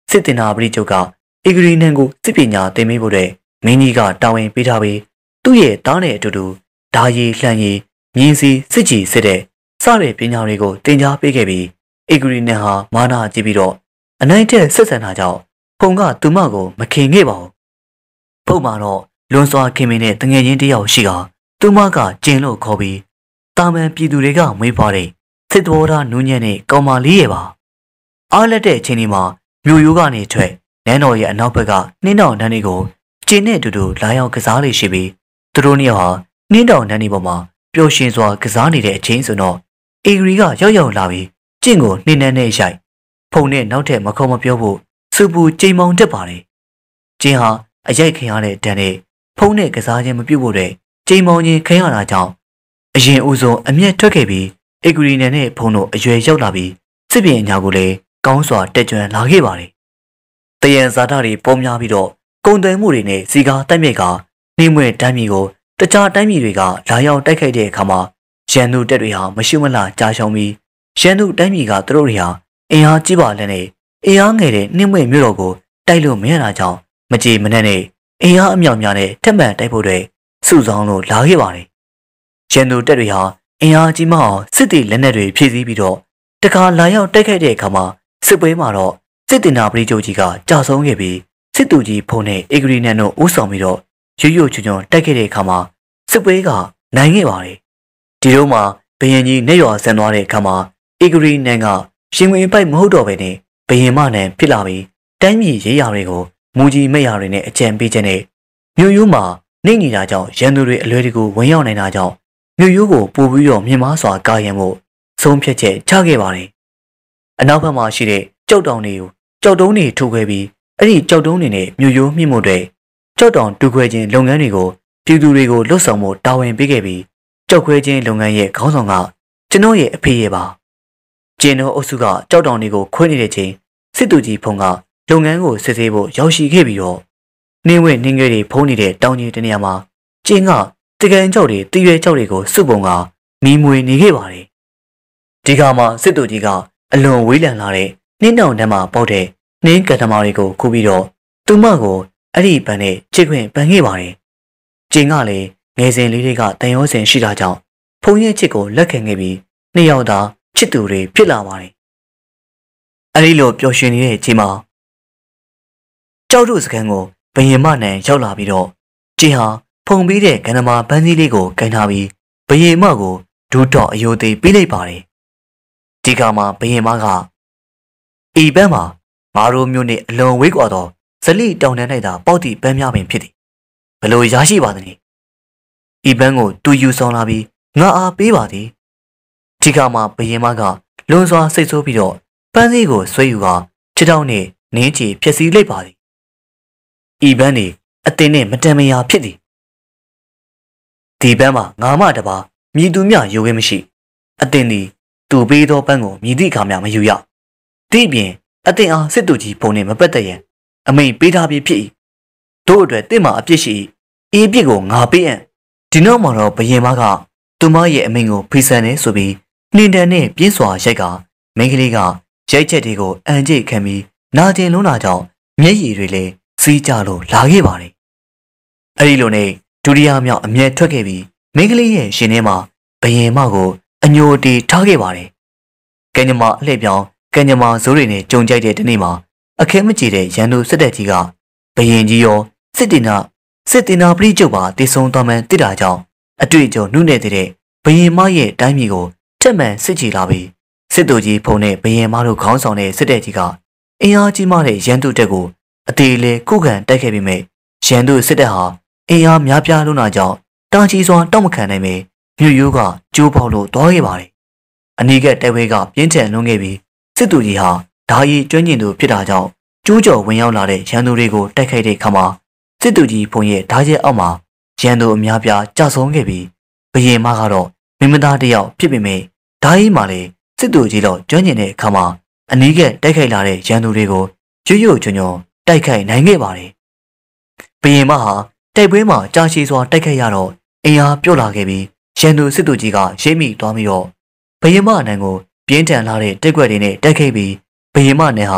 စစ်တင်နာပရိချုပ်ကဧကရီနန်ကိုစစ်ပညာသင်ပေးဖို့အတွက်မင်းကြီးကတာဝန်ပေးထားပြီးသူ့ရဲ့သားနဲ့အတူတူဓာရီလှန်ရီမြင်းစီစစ်ကြီးစစ်တဲ့စတဲ့ပညာတွေကိုသင်ကြားပေးခဲ့ပြီးဧကရီနန်ဟာမာနာကြည့်ပြီးတော့အနိုင်ထက်ဆက်ဆံတာကြောင့်ဖုံကသူမကိုမခင်ခဲ့ပါဘူးဖုံမှာတော့လွန်စွာခင်မင်းတဲ့တငယ်ချင်းတယောက်ရှိကသူမကကျင်လို့ခေါ်ပြီးတာမန်ပြည်သူတွေကမွေးဖွားတဲ့စစ်တော်သားနူးညံ့တဲ့ကောင်မလေးရဲ့ပါအားလက်တဲ့အချိန်ဒီမှာမြို့ရိုးကနေထွက်နန်းတော်ရဲ့အနောက်ဘက်ကနှင်းတောင်တန်းတွေကိုကျင်းနဲ့အတူတူလာရောက်ကစားလေးရှိပြီးသူတို့နှစ်ယောက်ဟာနှင်းတောင်တန်းတွေပေါ်မှာပျော်ရွှင်စွာကစားနေတဲ့အချိန်ဆိုတော့အေဂရီကရောက်ရောက်လာပြီးကျင့်ကိုနှင်းနှန်းနဲ့ရိုက်ဖုန်နဲ့နောက်ထပ်မခေါ်မပြောဖို့စူပူကြိမ်မောင်တက်ပါတယ်ကျင်းဟာအရိုက်ခင်ရတဲ့တန်းနဲ့ဖုန်နဲ့ကစားခြင်းမပြုတ်ဖို့တဲ့ကြိမ်မောင်ချင်းခင်ရတာကြောင့်အရင်ဦးဆုံးအမျက်ထွက်ခဲ့ပြီးအေဂရီနန်နဲ့ဖုန်တို့အရွယ်ရောက်လာပြီးစစ်ပြင်ညာကိုလည်းကောင်းစွာတက်ကြွလာခဲ့ပါတယ်တယံဇာတာတွေပေါ်များပြီးတော့ကုံသွဲမှုတွေနဲ့စီကားတိုက်မြိုက်ကနှိမ့်မွေ့တိုင်းပြည်ကိုတခြားတိုင်းပြည်တွေကလာရောက်တိုက်ခိုက်တဲ့အခါမှာရန်သူတပ်တွေဟာမရှိမလားကြာရှောင်ပြီးရန်သူတိုင်းပြည်ကသူတို့တွေဟာအင်အားကြီးပါလက်နဲ့အင်အားငယ်တဲ့နှိမ့်မွေ့မြို့တော်ကိုတိုက်လို့မရတာကြောင့်မကြေမနက်နဲ့အင်အားအမြောက်များနဲ့ထက်မှန်တိုက်ဖို့တွေစုဆောင်လို့လာခဲ့ပါတယ်ရန်သူတပ်တွေဟာအင်အားကြီးမအောင်စစ်တီလက်နက်တွေဖြည့်ဆည်းပြီးတော့တခါလာရောက်တိုက်ခိုက်တဲ့အခါမှာစစ်ပွဲမှာတော့စစ်တင်နာပရိချုပ်ကြီးကကြာဆုံးခဲ့ပြီးစစ်သူကြီးဖုန်နဲ့ဧကရီနန်တို့ဦးဆောင်ပြီးတော့ရွရွချွန်ချွန်တိုက်ခဲ့တဲ့အခါမှာစစ်ပွဲကနိုင်ခဲ့ပါတယ်ဒီတော့မှဘယင်ကြီးနေရွာဆန်သွားတဲ့အခါမှာဧကရီနန်ကရှင်ဝင်ပိုက်မဟုတ်တော့ဘဲနဲ့ဘယင်မနန်ဖြစ်လာပြီးတိုင်းပြည်ရေးရာတွေကိုမူကြီးမိတ်ရာတွေနဲ့အကြံပေးခြင်းနဲ့မြို့ရိုးမှာနှိမ့်နေတာကြောင့်ရန်သူတွေအလွယ်တကူဝင်ရောက်နိုင်တာကြောင့်မြို့ရိုးကိုပို့ပြီးတော့မြင်မားစွာကာရံဖို့ဆုံးဖြတ်ချက်ချခဲ့ပါတယ်အနောက်ဘက်မှာရှိတဲ့ကြောက်တောင်တွေကိုကြောက်တုံးတွေထုတ်ခွဲပြီးအဲ့ဒီကြောက်တုံးတွေနဲ့မြို့ရိုးမြင့်မှုတွေကြောက်တောင်တူခွဲခြင်းလုပ်ငန်းတွေကိုပြည်သူတွေကိုလှုပ်ဆောင်မှုတာဝန်ပေးခဲ့ပြီးကြောက်ခွဲခြင်းလုပ်ငန်းရဲ့ခေါင်းဆောင်ကကျွန်တော်ရဲ့အဖေရဲ့ပါကျင်းတော်အုပ်စုကကြောက်တောင်တွေကိုခွဲနေတဲ့ချိန်စစ်သူကြီးဖုံကလုပ်ငန်းကိုစစ်ဆေးဖို့ရောက်ရှိခဲ့ပြီးတော့နှင်းဝဲနှင်းငယ်တွေဖုံးနေတဲ့တောင်ကြီးတနေရာမှာကျင်းကတကယ်ကြောက်တွေတရွဲကြောက်တွေကိုစုပုံကမီးမွေနေခဲ့ပါတယ်ဒီကမှစစ်သူကြီးကအလွန်ဝေးလံလာတဲ့နှင်းတောင်တန်းမှာပေါက်တဲ့နှင်းကတမာတွေကိုခုပြီးတော့သူမကိုအဲ့ဒီပန်းနဲ့ချစ်ခွင့်ပန်ခဲ့ပါတယ်ကျင်းကလည်းငယ်စဉ်လေးတွေကတန်ရောစင်ရှိတာကြောင့်ဖုံရဲ့ချစ်ကိုလက်ခံခဲ့ပြီးနှစ်ယောက်သာချစ်သူတွေဖြစ်လာပါတယ်အဲ့ဒီလိုပျော်ရွှင်နေတဲ့အချိန်မှာကြောက်တို့စကန်ကိုဘယင်မနန်ရောက်လာပြီးတော့ကျင်းဟာဖုံပြီးတဲ့ကန္နမာပန်းစည်းလေးကိုကင်ထားပြီးဘယင်မကိုဒူးတော့အယိုသေးပေးလိုက်ပါတယ်ဒီကမှာဘယင်မကဤပန်းမှာငါတို့မျိုးနဲ့အလွန်ဝေးကွာသောဇလိတောင်တန်း၌သာပေါက်သည့်ပန်းများပင်ဖြစ်သည်ဘလို့ရရှိပါသနည်းဤပန်းကိုသူယူဆောင်လာပြီးငါအားပေးပါသည်ဒီကမှာဘယင်မကလွန်စွာစိတ်ဆိုးပြီးတော့ပန်းစည်းကိုဆွဲယူကခြေထောက်နဲ့နင်းချီဖြက်စီးလိုက်ပါသည်ဤပန်းသည်အတင်းနဲ့မတန်မရာဖြစ်သည်ဒီပန်းမှာငါမတပါမြည်သူမြယူဝဲမရှိအတင်းသည်သူပေးသောပန်းကိုမြည်သည့်အခါမှမယူရဒီပြင်အတင်းအားစစ်သူကြီးဖုံနဲ့မပတ်သက်ရန်အမိန်ပေးထားပြီးဖြစ်၏တို့အတွက်တင့်မှာအပြစ်ရှိ၏ဤအပြစ်ကိုငါပေးအံ့ဒီနောက်မှာတော့ဘယင်မကသူမရဲ့အမိန်ကိုဖိဆန်နေဆိုပြီးနှင်းတန်နဲ့ပြင်းစွာရိုက်ကမိန်းကလေးကရိုက်ချက်တွေကိုအန်ကျိတ်ခံပြီးနာကျင်လွန်းတာကြောင့်မျက်ရည်တွေလည်းစီးကြလို့လာခဲ့ပါတယ်အဲ့ဒီလိုနဲ့ဒုတိယမြောက်အမျက်ထွက်ခဲ့ပြီးမိန်းကလေးရဲ့ရှင်ထဲမှာဘယင်မကိုအညိုတီထားခဲ့ပါတယ်ကညမအလှည့်ပြောင်းကညမဇိုးတွေနဲ့ကြုံကြိုက်တဲ့ဒီနေ့မှာအခက်မကြည့်တဲ့ရန်သူစစ်တပ်ကြီးကဘယင်ကြီးရောစစ်တင်နာပရိကျုပ်ပါတည်ဆုံသွားမှန်းတိတာကြောင့်အတွေ့အကြုံနှုတ်နေတဲ့ဘယင်မရဲ့တိုင်းပြည်ကိုထက်မှန်စစ်ချီလာပြီးစစ်သူကြီးဖုံနဲ့ဘယင်မတို့ခေါင်းဆောင်တဲ့စစ်တပ်ကြီးကအင်အားကြီးမားတဲ့ရန်သူတပ်ကိုအသေးလေးခုခံတိုက်ခဲ့ပြီးမြဲရန်သူစစ်တပ်ဟာအင်အားများပြားလွန်းတာကြောင့်တာချီစွာတောက်မခံနိုင်ပေမြို့ရိုးကကျိုးပေါက်လို့သွားခဲ့ပါတယ်အနီးကတိုက်ပွဲကပြင်းထန်လွန်းခဲ့ပြီးစစ်သူကြီးဟာဓာရီကျွမ်းကျင်သူဖြစ်တာကြောင့်ကျိုးကျော်ဝင်ရောက်လာတဲ့ရန်သူတွေကိုတိုက်ခိုက်တဲ့အခါမှာစစ်သူကြီးဖုံရဲ့ဓာကျဲအောက်မှာရန်သူအများပြားကြာဆုံးခဲ့ပြီးဘယင်မကတော့မင်းမသားတယောက်ဖြစ်ပေမဲ့ဓာရီမှာလည်းစစ်သူကြီးတော့ကျွမ်းကျင်တဲ့အခါမှာအနီးကတိုက်ခိုက်လာတဲ့ရန်သူတွေကိုရွရွချွန်ချွန်တိုက်ခိုက်နိုင်ခဲ့ပါတယ်ဘယင်မဟာတိုက်ပွဲမှာကြာရှည်စွာတိုက်ခိုက်ရတော့အင်အားပြုတ်လာခဲ့ပြီးရန်သူစစ်သူကြီးကရိပ်မိသွားပြီးတော့ဘယင်မအနံကိုပြင်းထန်လာတဲ့တက်ွက်တွေနဲ့တိုက်ခိုက်ပြီးဘယင်မနဲ့ဟာ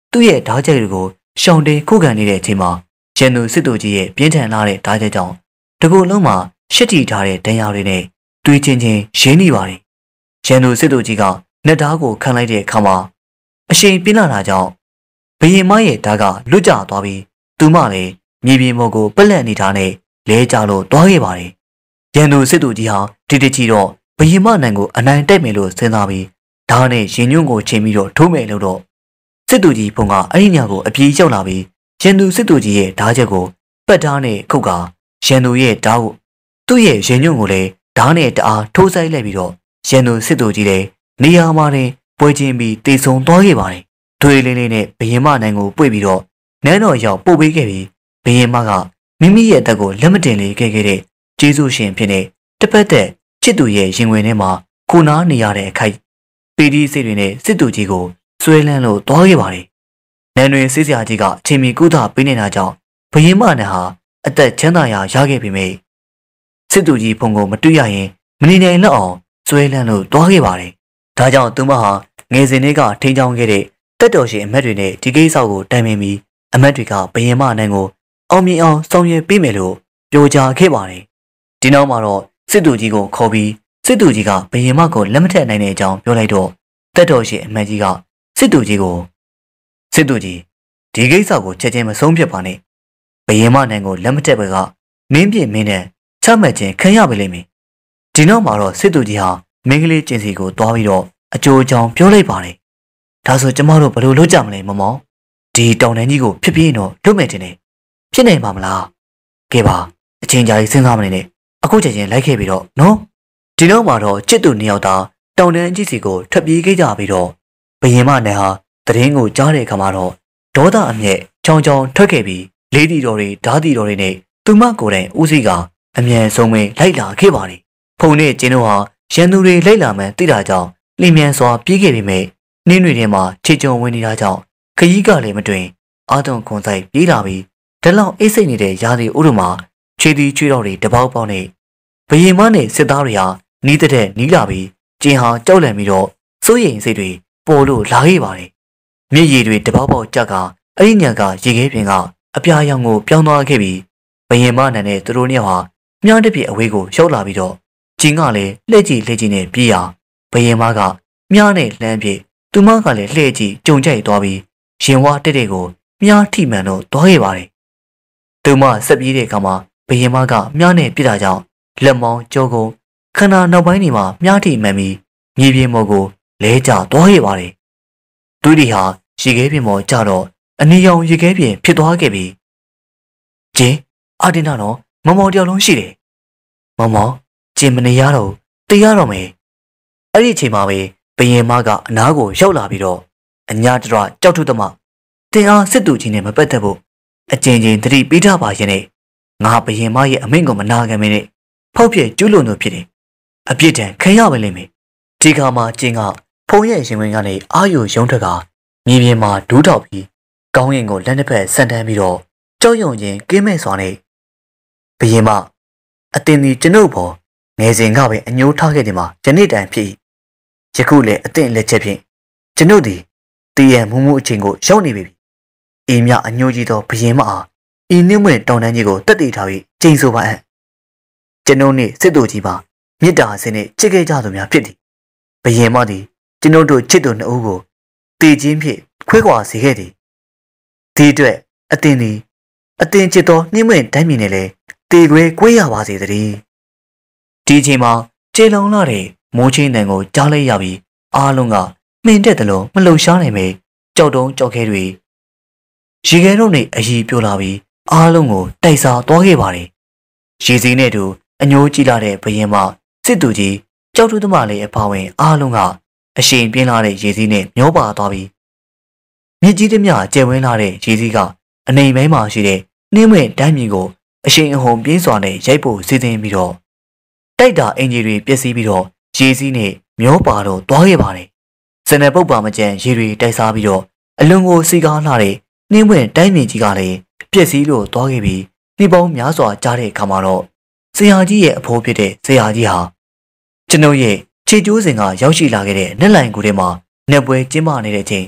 သူ့ရဲ့ဓာတ်ကြိုက်တွေကိုရှောင်တင်ခုခံနေတဲ့အချိန်မှာရန်သူစစ်သူကြီးရဲ့ပြင်းထန်လာတဲ့ဓာတ်ကြိုက်ကြောင့်တကူလုံးမှာရှစ်တီထားတဲ့ဒဏ်ရာတွေနဲ့တွေးချင်းချင်းရင်းနေပါတယ်။ရန်သူစစ်သူကြီးကနှစ်ဓာတ်ကိုခံလိုက်တဲ့အခါမှာအရှိန်ပြင်းလာတာကြောင့်ဘရင်မရဲ့ဓာတ်ကလွတ်ကျသွားပြီးသူမလည်းမြေပြင်ပေါ်ကိုပက်လက်နေတာနဲ့လဲကျလို့သွားခဲ့ပါတယ်။ရန်သူစစ်သူကြီးဟာဒီတချီတော့ဘရင်မနိုင်ကိုအနိုင်တိုက်မယ်လို့စဉ်းစားပြီးဓာတ်နဲ့ရင်ညွန့်ကိုချိန်ပြီးတော့ထိုးမယ်လို့တော့စစ်သူကြီးဖုံကအဲ့ဒီညကိုအပြေးရောက်လာပြီးရန်သူစစ်သူကြီးရဲ့ဓာတ်ချက်ကိုပတ်ဓာတ်နဲ့ခုတ်ကရန်သူရဲ့ဓာတ်ကိုသူ့ရဲ့ရင်ညွန့်ကိုလည်းဓာတ်နဲ့တအားထိုးဆိုင်လိုက်ပြီးတော့ရန်သူစစ်သူကြီးလည်းနေရာမှာတင်ပွဲချင်းပြီးတေဆုံသွားခဲ့ပါတယ်။ထွေးလေးလေးနဲ့ဘရင်မနိုင်ကိုပွေပြီးတော့နန်းတော်ရောက်ပို့ပေးခဲ့ပြီးဘရင်မကမိမိရဲ့အသက်ကိုလက်မတင်လေးခဲ့တဲ့ကျေးဇူးရှင်ဖြစ်နေတပတ်သက်ချစ်သူရဲ့ရင်ဝင်ထဲမှာခုနားနေရတဲ့အခိုက်ပီဒီစိတ်တွေနဲ့စစ်သူကြီးကိုဆွဲလန်းလို့သွားခဲ့ပါတယ်။နန်းတွင်စစ်စရာကြီးကအချိန်မီကုသပေးနေတာကြောင့်ဘရင်မနဲ့ဟာအသက်ချမ်းသာရာရခဲ့ပြီမေစစ်သူကြီးဖုံကိုမတွေ့ရရင်မနေနိုင်တော့အောင်ဆွဲလန်းလို့သွားခဲ့ပါတယ်။ဒါကြောင့်သူမဟာငယ်စဉ်ကထိန်းချောင်းခဲ့တဲ့တက်တော်ရှင်အမတ်တွေနဲ့ဒီကိစ္စကိုတိုင်ပင်ပြီးအမတ်တွေကဘရင်မနိုင်ကိုအောင်မြင်အောင်ဆောင်ရွက်ပေးမယ်လို့ပြောကြားခဲ့ပါတယ်။ဒီနောက်မှာတော့စစ်သူကြီးကိုခေါ်ပြီးစစ်သူကြီးကဘရင်မကိုလက်မထက်နိုင်တဲ့အကြောင်းပြောလိုက်တော့တက်တော်ရှင်အမတ်ကြီးကစစ်သူကြီးကိုစစ်သူကြီးဒီကိစ္စကိုချက်ချင်းမဆုံးဖြတ်ပါနဲ့ဘရင်မနိုင်ကိုလက်မထက်ပဲကမင်းပြင်းမင်းနဲ့ချမှတ်ခြင်းခံရပါလိမ့်မယ်ဒီနောက်မှာတော့စစ်သူကြီးဟာမင်းကလေးကျင်စီကိုတွားပြီးတော့အကျိုးအကြောင်းပြောလိုက်ပါတယ်ဒါဆိုကျမတို့ဘယ်လိုလုပ်ကြမလဲမမောင်ဒီတောင်တန်းကြီးကိုဖြစ်ဖြစ်တော့လွတ်မယ်တင်နေဖြစ်နိုင်ပါမလားကဲပါအချင်းကြာကြီးစဉ်းစားမနေနဲ့အခုချက်ချင်းလိုက်ခဲ့ပြီးတော့နော်ဒီနောက်မှာတော့ချစ်သူနှစ်ယောက်သားတောင်တန်းကြီးစီကိုထွက်ပြေးခဲ့ကြပြီးတော့ဘရင်မနဲ့ဟာတရင်ကိုကြားတဲ့အခါမှာတော့ဒေါသအမျက်ချောင်းချောင်းထွက်ခဲ့ပြီးလေးတီတော်တွေဓာတီတော်တွေနဲ့သူမကိုယ်တိုင်ဦးစီးကအမြန်ဆုံးပဲလိုက်လာခဲ့ပါတယ်ဖုန်နဲ့ကျင်းတို့ဟာရန်သူတွေလိုက်လာမှန်းသိတာကြောင့်လင်းမြန်စွာပြေးခဲ့ပေမဲ့နှင်းတွေထဲမှာခြေကျုံဝင်နေတာကြောင့်ခရီးကလည်းမတွင်အာသွန်ခွန်ဆိုင်ပြေးလာပြီးတလောက်အိတ်စိတ်နေတဲ့ရာသီဥတုမှာခြေတီချွေးတော်တွေတပေါက်ပေါက်နဲ့ဘရင်မနဲ့စစ်သားတွေဟာနီးတဲ့နီးလာပြီးကျင်းဟာကြောက်လန့်ပြီးတော့စိုးရိမ်စိတ်တွေပေါ်လို့လာခဲ့ပါတယ်မျက်ရည်တွေတပေါက်ပေါက်ကြက်ကအဲ့ဒီညံကရေခဲပြင်ကအပြာရောင်ကိုပြောင်းသွားခဲ့ပြီးဘရင်မနဲ့သူတို့နှစ်ယောက်ဟာမြားတစ်ပြည့်အဝေးကိုရောက်လာပြီးတော့ကျင်းကလည်းလှည့်ကြည့်နဲ့ပြေးရဘရင်မကမြားနဲ့လှမ်းပြေးသူမကလည်းလှည့်ကြည့်ကြုံကြိုက်သွားပြီးရင်ဝါတက်ကိုမြားထိမှန်တော့သွားခဲ့ပါတယ်သူမဆက်ပြေးတဲ့အခါမှာဘရင်မကမြားနဲ့ပြစ်တာကြောင့်လက်မောင်းကြောကုန်းခန္ဓာနောက်ပိုင်းတွေမှာမြားထိမှန်ပြီးမြေပြင်ပေါ်ကိုလဲကျသွားခဲ့ပါတယ်သူဒီဟာရေခဲပြင်ပေါ်ကျတော့အနီရောင်ရေခဲပြင်ဖြစ်သွားခဲ့ပြီးကျင်းအာတင်နာတော့မောင်မောင်တယောက်လုံးရှိတယ်မောင်မောင်ကျင်းမနေရတော့တေးရတော့မယ်အဲ့ဒီအချိန်မှာပဲဘရင်မကအနားကိုရောက်လာပြီးတော့အညာတရကြောက်ထုသမားတင်အားစစ်သူကြီးနဲ့မပတ်သက်ဖို့အကျဉ်းချင်းသတိပေးထားပါရဲ့နဲ့ငါဘရင်မရဲ့အမိန့်ကိုမနာခံမင်းနဲ့ဖောက်ပြဲကျူးလွန်သူဖြစ်တယ်အပြစ်ဒဏ်ခံရပါလိမ့်မယ်ဒီကမှာကျင်းကဖုံးရဲ့ရင်ဝင်ကနေအာယုရုံးထွက်ကမြေပြင်မှာဒူးထောက်ပြီးကောင်းရင်ကိုလက်နှစ်ဖက်ဆန်တန်းပြီးတော့ကြောက်ရွံ့ခြင်းကင်းမဲ့စွာနဲ့ဘရင်မအတင်းဒီကျွန်ုပ်ပေါ်ငယ်စဉ်ကပဲအညိုးထားခဲ့တယ်မှာယနေ့တိုင်ဖြစ်ယခုလည်းအတင်းလက်ချက်ဖြင့်ကျွန်ုပ်ဒီတည်ရန်မှုအချိန်ကိုရောက်နေပြီအေးမြအညိုးကြီးသောဘရင်မအားဤနှင်းမွေတောင်တန်းကြီးကိုတက်တည်ထားပြီးကျိန်ဆိုပါအံ့ကျွန်ုပ်နှင့်စစ်သူကြီးပါမေတ္တာဆင်းနဲ့ချစ်ခဲ့ကြသူများဖြစ်သည်ဘရင်မသည်ကျွန်ုပ်တို့ချစ်သူနှစ်ဦးကိုတည်ခြင်းဖြင့်ခွဲခွာစေခဲ့သည်ဒီအတွက်အတင်းချစ်သောနှင်းမွေတိုင်းပြည်နဲ့လည်းတည်ခွဲကွဲရပါစေတည်းဒီအချိန်မှာကျေလုံလာတဲ့မိုးချင်းတန်ကိုကြားလိုက်ရပြီးအားလုံးကမှင်တက်တယ်လို့မလှုပ်ရှားနိုင်ပဲကြောက်တုံးကြောက်ခဲတွေရေခဲတို့နဲ့အည်ပြိုလာပြီးအားလုံးကိုတိုက်စားသွားခဲ့ပါတယ်ရေစီးနဲ့တူအညိုးကြည့်လာတဲ့ဘရင်မစစ်သူကြီးကြောက်ထုသမားလေးအပါဝင်အားလုံးကအရှိန်ပြင်းလာတဲ့ရေစီးနဲ့မျောပါသွားပြီးမြစ်ကြီးတမျှကျယ်ဝန်းလာတဲ့ရေစီးကအနိမ့်ပိုင်းမှာရှိတဲ့နှင်းမွေတိုင်းပြည်ကိုအရှိန်အဟုန်ပြင်းစွာနဲ့ရိုက်ဖို့စီစဉ်ပြီးတော့တိုက်တာအင်ဂျီတွေပျက်စီးပြီးတော့ရေစီးနဲ့မျောပါတော့သွားခဲ့ပါတယ်စနေပုတ်ပါမကျန်ရေတွေတိုက်စားပြီးတော့အလွန်ကိုစီကားလာတဲ့နှင်းမွေတိုင်းပြည်ကြီးကလည်းပျက်စီးလို့သွားခဲ့ပြီးနှိပေါင်းများစွာကြားတဲ့အခါမှာတော့ဆရာကြီးရဲ့အဖိုးဖြစ်တဲ့ဆရာကြီးဟာကျွန်ုပ်ရဲ့ခြေကျိုးစင်ကရောက်ရှိလာခဲ့တဲ့နက်လိုင်ကူထဲမှာနှက်ပွဲကျင်းပနေတဲ့အချိန်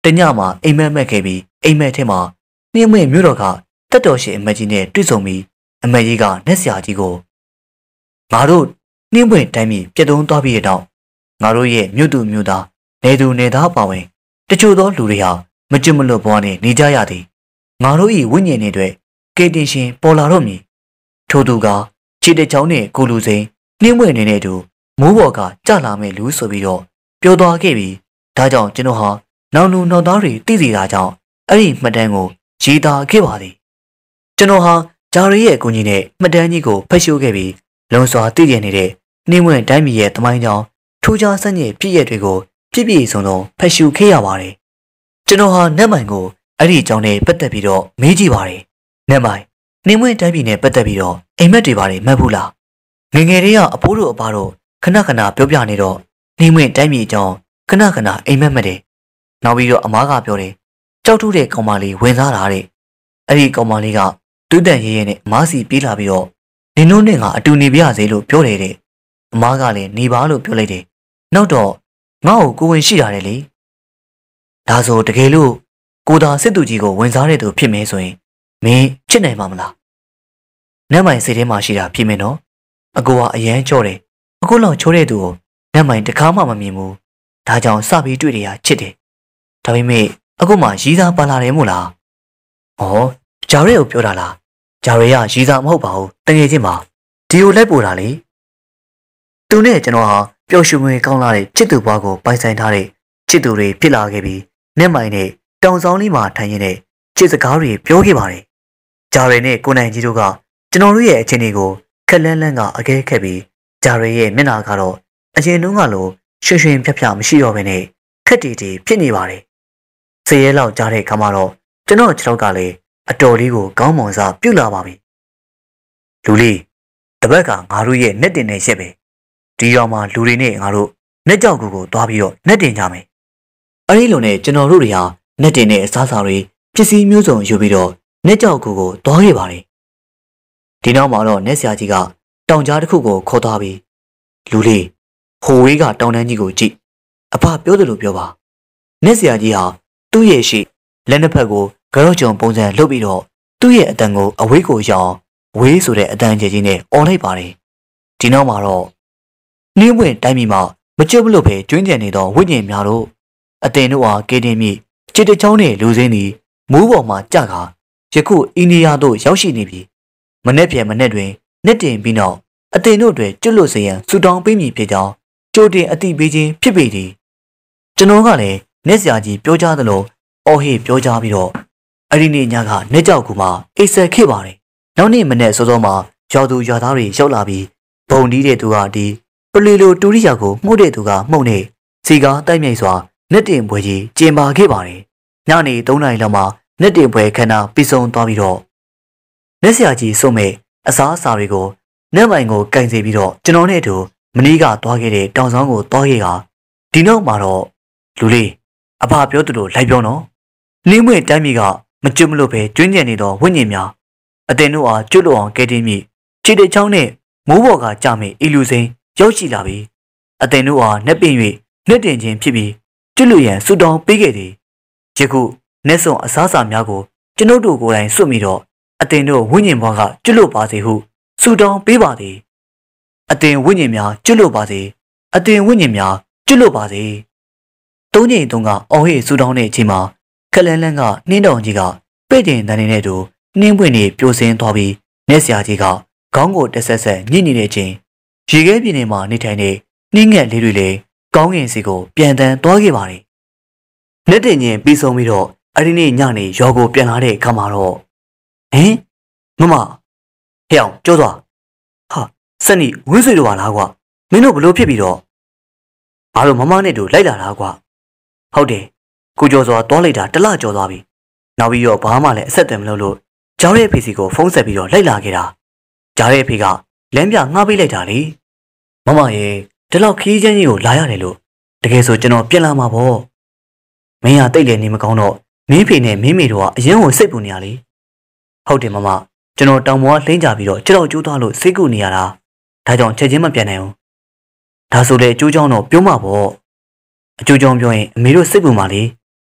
တညမှာအိမ်မက်မက်ခဲ့ပြီးအိမ်မက်ထဲမှာနှင်းမွေမြို့တော်ကတက်တော်ရှင်အမတ်ကြီးနဲ့တွေ့ဆုံပြီးအမတ်ကြီးကနက်ဆရာကြီးကိုငါတို့နှင်းမွေတိုင်းပြည်ပြတ်တုံးသွားပြီးတဲ့နောက်ငါတို့ရဲ့မြို့သူမြို့သားနေသူနေသားပါဝင်တချို့သောလူတွေဟာမကျွတ်မလွတ်ဘဝနဲ့နေကြရသည်ငါတို့၏ဝိညာဉ်တွေအတွက်ကေတင်ရှင်ပေါ်လာတော့မည်ထို့သူကခြေတချောင်းနဲ့ကိုလူစိန်နှင်းမွေနေနဲ့တူမိုးပေါ်ကကြလာမဲ့လူဆိုပြီးတော့ပြောသွားခဲ့ပြီးဒါကြောင့်ကျွန်တော်ဟာနောင်လူနောက်သားတွေသိစီတာကြောင့်အဲ့ဒီမှတ်တမ်းကိုရေးသားခဲ့ပါသည်ကျွန်တော်ဟာဂျာရီရဲ့အကူအညီနဲ့မှတ်တမ်းကြီးကိုဖတ်ရှုခဲ့ပြီးလုံစွာသိကျင်နေတဲ့နှင်းမွေတိုင်းပြည်ရဲ့သမိုင်းကြောင်းထူးခြားစံ့ညစ်ဖြစ်ရတွေကိုပြည့်ပြည့်စုံစုံဖတ်ရှုခဲ့ရပါတယ်ကျွန်တော်ဟာနတ်မိုင်ကိုအဲ့ဒီအကြောင်းနဲ့ပတ်သက်ပြီးတော့မေးကြည့်ပါတယ်နတ်မိုင်နှင်းမွေတိုင်းပြည်နဲ့ပတ်သက်ပြီးတော့အိမ်မက်တွေပါတယ်မှတ်ဘူးလားငငယ်လေးကအဖိုးတို့အဘတို့ခဏခဏပြောပြနေတော့နှင်းမွေတိုင်းပြည်အကြောင်းခဏခဏအိမ်မက်တယ်နောက်ပြီးတော့အမားကပြောတယ်ကြောက်ထုတဲ့ကောင်မလေးဝင်စားတာတဲ့အဲ့ဒီကောင်မလေးကတူးတန်ရဲရဲနဲ့အမားစီပြေးလာပြီးတော့နင်တို့နဲ့ငါအတူနေပြရစေလို့ပြောတယ်တဲ့အမားကလည်းနေပါလို့ပြောလိုက်တယ်နောက်တော့ငါ့ကိုကိုဝင်ရှိတာတယ်လေဒါဆိုတကယ်လို့ကိုသာစစ်သူကြီးကိုဝင်စားတဲ့သူဖြစ်မယ်ဆိုရင်မင်းချစ်နိုင်မှာမလားနတ်မိုင်စိတ်ထဲမှာရှိတာဖြစ်မယ်နော်အကိုကအရန်ကြော့တယ်အခုလောက်ချိုးတဲ့သူကိုနတ်မိုင်တကားမှမမြင်ဘူးဒါကြောင့်စပြီးတွေ့ရချစ်တယ်ဒါပေမဲ့အခုမှရီးသားပါလာတယ်မို့လားဩဂျာရဲကိုပြောတာလားဂျာရဲကရီးသားမဟုတ်ပါဘူးတကယ်ချင်းပါဒီကိုလိုက်ပို့တာလေသူနဲ့ကျွန်တော်ဟာပျော်ရွှင်မွေကောင်းလာတဲ့ချစ်သူဘွားကိုပိုင်ဆိုင်ထားတဲ့ချစ်သူတွေဖြစ်လာခဲ့ပြီးနက်မိုင်နဲ့တောင်ဆောင်လေးမှာထိုင်ရင်းနဲ့ချစ်စကားတွေပြောခဲ့ပါတယ်ဂျာရဲနဲ့ကိုနိုင်ကြီးတို့ကကျွန်တော်တို့ရဲ့အခြေအနေကိုခက်လန်းလန်းကအကဲခက်ပြီးဂျာရဲရဲ့မျက်နှာကတော့အရင်တုန်းကလိုရွှင်ရွှင်ဖြက်ဖြက်မရှိတော့ဘဲနဲ့ခက်တီတီဖြစ်နေပါတယ်။စေရဲလောက်ကြားတဲ့ခါမှာတော့ကျွန်တော်ခြေထောက်ကလည်းအတော်လေးကိုကောင်းမွန်စွာပြုတ်လာပါပြီ။လူလေးတပတ်ကငါတို့ရဲ့နှက်တင်နေရက်ပဲ။ဒီရောင်မှာလူတွေနဲ့ငါတို့နှက်ကြောက်ကူကိုသွားပြီးတော့နှက်တင်ကြမယ်။အဲဒီလိုနဲ့ကျွန်တော်တို့တွေဟာနှက်တင်တဲ့အစားအစာတွေပစ္စည်းမျိုးစုံယူပြီးတော့နှက်ကြောက်ကူကိုသွားခဲ့ပါတယ်။ဒီနောက်မှာတော့နှက်ဆရာကြီးကတောင်ကြားတစ်ခုကိုခေါ်သွားပြီးလူလေးဟိုဝေးကတောင်တန်းကြီးကိုကြည့်အဖပြောတယ်လို့ပြောပါနက်ဆရာကြီးဟာသူ့ရဲ့ရှိလက်နှစ်ဖက်ကိုကြော့ကြုံပုံစံလုပ်ပြီးတော့သူ့ရဲ့အတန်ကိုအဝေးကိုရောင်းဝေးဆိုတဲ့အတန်ကျကြီးနဲ့អော်လိုက်ပါတယ်ဒီနောက်မှာတော့နှင်းပွင့်တိုင်းပြည်မှာမကျွတ်မလို့ပဲကျွင်းကျန်နေသောဝိညာဉ်များတို့အတင်တို့ဟာကေတင်မြစ်ချစ်တချောင်းနဲ့လူစင်းသည်မိုးပေါ်မှာကြကာယခုအိန္ဒိယသို့ရောက်ရှိနေပြီမနေ့ပြန်မနေ့တွင်နှစ်တင်ပြီးနောက်အတင်တို့တွေကျွတ်လွတ်စေရန်ဆူတောင်းပေးမည်ဖြစ်ကြောင်းကြိုတင်အတိပေးခြင်းဖြစ်ပေသည်ကျွန်တော်ကလည်းနက်ဆရာကြီးပြောကြားသလိုအော်ဟေပြောကြားပြီးတော့အဲ့ဒီနေ့ညကနက်ကြောက်ကူမှာအိတ်ဆက်ခဲ့ပါတယ်နောက်နေ့မနေ့စောစောမှာရောက်သူရွာသားတွေရောက်လာပြီးဘုံတီးတဲ့သူကဒီပလီလိုတူရိယာကိုမှုတ်တဲ့သူကမှုတ်နေစီကားတိုက်မြိုက်စွာနက်တင်ပွဲကြီးကျင်းပခဲ့ပါတယ်ညနေ3 နာရီလောက်မှာနက်တင်ပွဲခဏပြီးဆုံးသွားပြီးတော့နက်ဆရာကြီးစုံမဲ့အစားအစာတွေကိုနက်မိုင်ကိုကင်စေပြီးတော့ကျွန်တော်နဲ့အတူမနီးကသွားခဲ့တဲ့တောင်ဆောင်ကိုသွားခဲ့ကဒီနောက်မှာတော့လူလေးအဖပြောသူတို့လိုက်ပြောနော်နှင်းမွေတိုင်းပြည်ကမကျွတ်မလို့ပဲကျွင်းကျန်နေတော့ဝိညာဉ်များအတင်တို့အားကျွတ်လို့အောင်ကဲတင်မြစ်ခြေတချောင်းနဲ့မိုးပေါ်ကကြမဲ့အီလူစိန်ရောက်ရှိလာပြီအတင်တို့အားနှက်ပင်၍နှက်တင်ခြင်းဖြစ်ပြီးကျွတ်လို့ရန်ဆူတောင်းပေးခဲ့သည်ယခုနှက်ဆုံအစားအစာများကိုကျွန်ုပ်တို့ကိုယ်တိုင်စွတ်မိတော့အတင်တို့ဝိညာဉ်ဘွားကကျွတ်လို့ပါစေဟုဆူတောင်းပေးပါသည်အတင်ဝိညာဉ်များကျွတ်လို့ပါစေအတင်ဝိညာဉ်များကျွတ်လို့ပါစေသုံးချိန်တုန်းကအော်ဟေဆူတောင်းတဲ့အချိန်မှာခက်လန်းလန်းကနှင်းတောင်ကြီးကပဲ့တင်တန်းနေတဲ့သူနှင်းပွင့်နေပြိုစင်းသွားပြီးနက်ဆရာကြီးကခေါင်းကိုတက်ဆက်ဆက်ညှိနေတဲ့အချိန်ရေခဲပြင်းနေမှာနေထိုင်နေနှင်းငက်လေးတွေလည်းကောင်းကင်စီကိုပြန်တန်းသွားခဲ့ပါတယ်လက်တင်ချင်းပြီးဆုံးပြီးတော့အဲ့ဒီနေ့ညနေရောကိုပြန်လာတဲ့အခါမှာတော့ဟင်မမဟဲ့အောင်ကြောသွားဟာစနီဝင်းဆွေတို့ပါလားကွာမင်းတို့ဘလို့ဖြစ်ပြီးတော့ငါတို့မမနဲ့တို့လိုက်လာတာကွာဟုတ်တယ်ကိုကျော်စွာတွားလိုက်တာတလကျော်သွားပြီနောက်ပြီးတော့ဘာမှလည်းအဆက်အသွယ်မလုပ်လို့ဂျားရဲ့ဖေစီကိုဖုန်းဆက်ပြီးတော့လိုက်လာခဲ့တာဂျားရဲ့ဖေကလမ်းပြငှားပေးလိုက်တာလေမမရဲ့ဒီလောက်ခီးချမ်းကြီးကိုလာရတယ်လို့တကယ်ဆိုကျွန်တော်ပြန်လာမှာပေါ့မင်းကတိတ်လည်းနေမကောင်းတော့မင်းဖေနဲ့မင်းမေတို့ကအရင်ကစိတ်ပူနေရလေဟုတ်တယ်မမကျွန်တော်တောင်ပေါ်ကလှင်းကြပြီးတော့ကြောက်ကျိုးသွားလို့စိတ်ကူနေရတာဒါကြောင့်ချက်ချင်းမပြန်နိုင်ဘူးဒါဆိုလေအကျိုးကြောင့်တော့ပြောမှာပေါ့အကျိုးကြောင့်ပြောရင်အမေတို့စိတ်ပူမှာလေ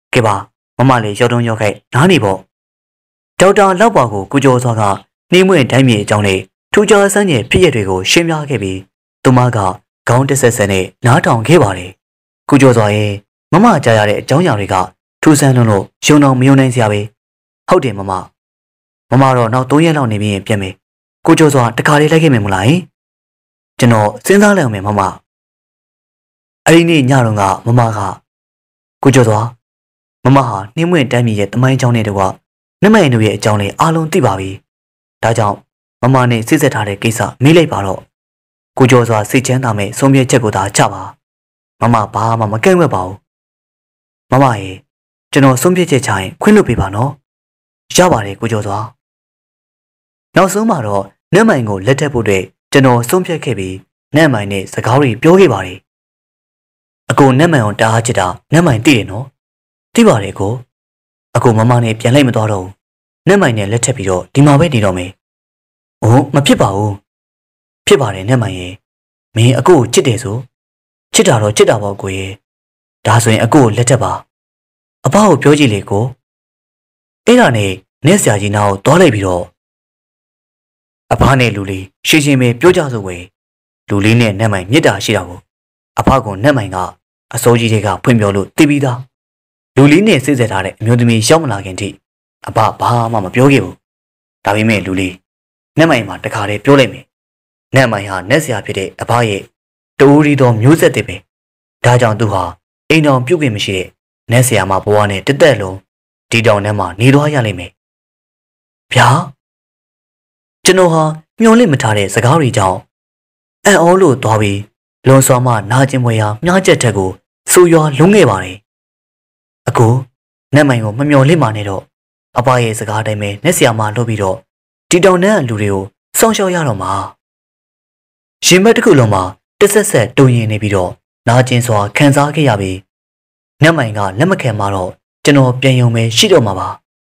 ကဲပါမမလေးရောက်တော့ရောက်ခဲ့နားနေပေါ့ဒေါက်တာလောက်ပါကိုကိုကျော်စွာကနှင်းမွေတိုင်းမြေအကြောင်းနဲ့ထူးခြားဆန်းကျင်ဖြစ်ရတွေကိုရှင်းပြခဲ့ပြီးသူမကခေါင်းတက်ဆက်ဆက်နဲ့နားထောင်ခဲ့ပါတယ်ကိုကျော်စွာရဲ့မမကြားရတဲ့အကြောင်းအရာတွေကထူးဆန်းလို့ယုံတော့မယုံနိုင်စရာပဲဟုတ်တယ်မမတော့နောက်3ရက်လောက်နေပြီးရင်ပြန်မယ်ကိုကျော်စွာတခါလေးလိုက်ခဲ့မယ်မလားကျွန်တော်စဉ်းစားလိုက်အောင်မယ်မမအဲ့ဒီနေ့ညတော့ကမမကကိုကျော်စွာမမဟာနှင်းမွေတိုင်းမြေရဲ့တမိုင်းကြောင်းနဲ့တကွနမယင်တို့ရဲ့အကြောင်းလေးအားလုံးသိပါပြီဒါကြောင့်မမနဲ့စိတ်ဆက်ထားတဲ့ကိစ္စမေးလိုက်ပါတော့ကိုကျော်စွာစိတ်ချမ်းသာမဲ့ဆုံးဖြတ်ချက်ကိုသာချပါမမဘာမှမကန့်ကွက်ပါဘူးမမရေကျွန်တော်ဆုံးဖြတ်ချက်ချရင်ခွင့်လွှတ်ပေးပါနော်ရပါတယ်ကိုကျော်စွာနောက်ဆုံးမှာတော့နတ်မိုင်ကိုလက်ထပ်ဖို့အတွက်ကျွန်တော်ဆုံးဖြတ်ခဲ့ပြီးနတ်မိုင်နဲ့စကားတွေပြောခဲ့ပါတယ်အကိုနတ်မိုင်အောင်တားချစ်တာနတ်မိုင်သိတယ်နော်သိပါတယ်ကိုအကိုမမနဲ့ပြန်လိုက်မသွားတော့ဘူးနတ်မိုင်နဲ့လက်ထပ်ပြီးတော့ဒီမှာပဲနေတော့မယ်အိုးမဖြစ်ပါဘူးဖြစ်ပါတယ်နတ်မိုင်ရေမင်းအကိုကိုချစ်တယ်ဆိုချစ်တာတော့ချစ်တာပေါ့ကိုရေဒါဆိုရင်အကိုကိုလက်ထပ်ပါအဘကိုပြောကြည့်လေကိုအဲ့ဒါနဲ့နတ်ဆရာကြီးနာကိုသွားလိုက်ပြီးတော့အဖနဲ့လူလေးရှင်းရှင်းပဲပြောကြစို့ဝယ်လူလေးနဲ့နတ်မိုင်မြစ်တာရှိတာကိုအဖကနတ်မိုင်ကအစိုးကြီးတွေကဖွင့်ပြောလို့သိပြီးသားလူလေးနဲ့စိတ်ဆက်ထားတဲ့အမျိုးသမီးရောက်မလာခင်ထိအဖဘာမှမပြောခဲ့ဘူးဒါပေမဲ့လူလေးနတ်မိုင်မှာတခါတည်းပြောလိုက်မယ်နတ်မိုင်ဟာနတ်ဆရာဖြစ်တဲ့အဖရဲ့တူရီတော်မျိုးဆက်တွေပဲဒါကြောင့်သူဟာအိမ်တော်ပြုတ်ခင်မရှိတဲ့နတ်ဆရာမဘဝနဲ့တက်တက်လုံးဒီတောင်ထဲမှာနေသွားရလိမ့်မယ်ဗျာကျွန်တော်ဟာမျောလင့်မထားတဲ့စကားတွေကြောင့်အံ့ဩလို့သွားပြီးလွန်စွာမှနာကျင်မွေရာမြားချက်ထက်ကိုစူရွာလုံးခဲ့ပါတယ်အကူနတ်မိုင်ကိုမမျောလင့်ပါနဲ့တော့အဖရဲ့စကားတိုင်းပဲနတ်ဆရာမလုပ်ပြီးတော့ဒီတောင်ထဲကလူတွေကိုစောင့်ရှောက်ရတော့မှာရင်ဘက်တစ်ခုလုံးမှာတစ်ဆက်ဆက်တုံရင်နေပြီးတော့နာကျင်စွာခံစားခဲ့ရပြီးနတ်မိုင်ကလက်မခံမှတော့ကျွန်တော်ပြန်ရုံပဲရှိတော့မှာပါ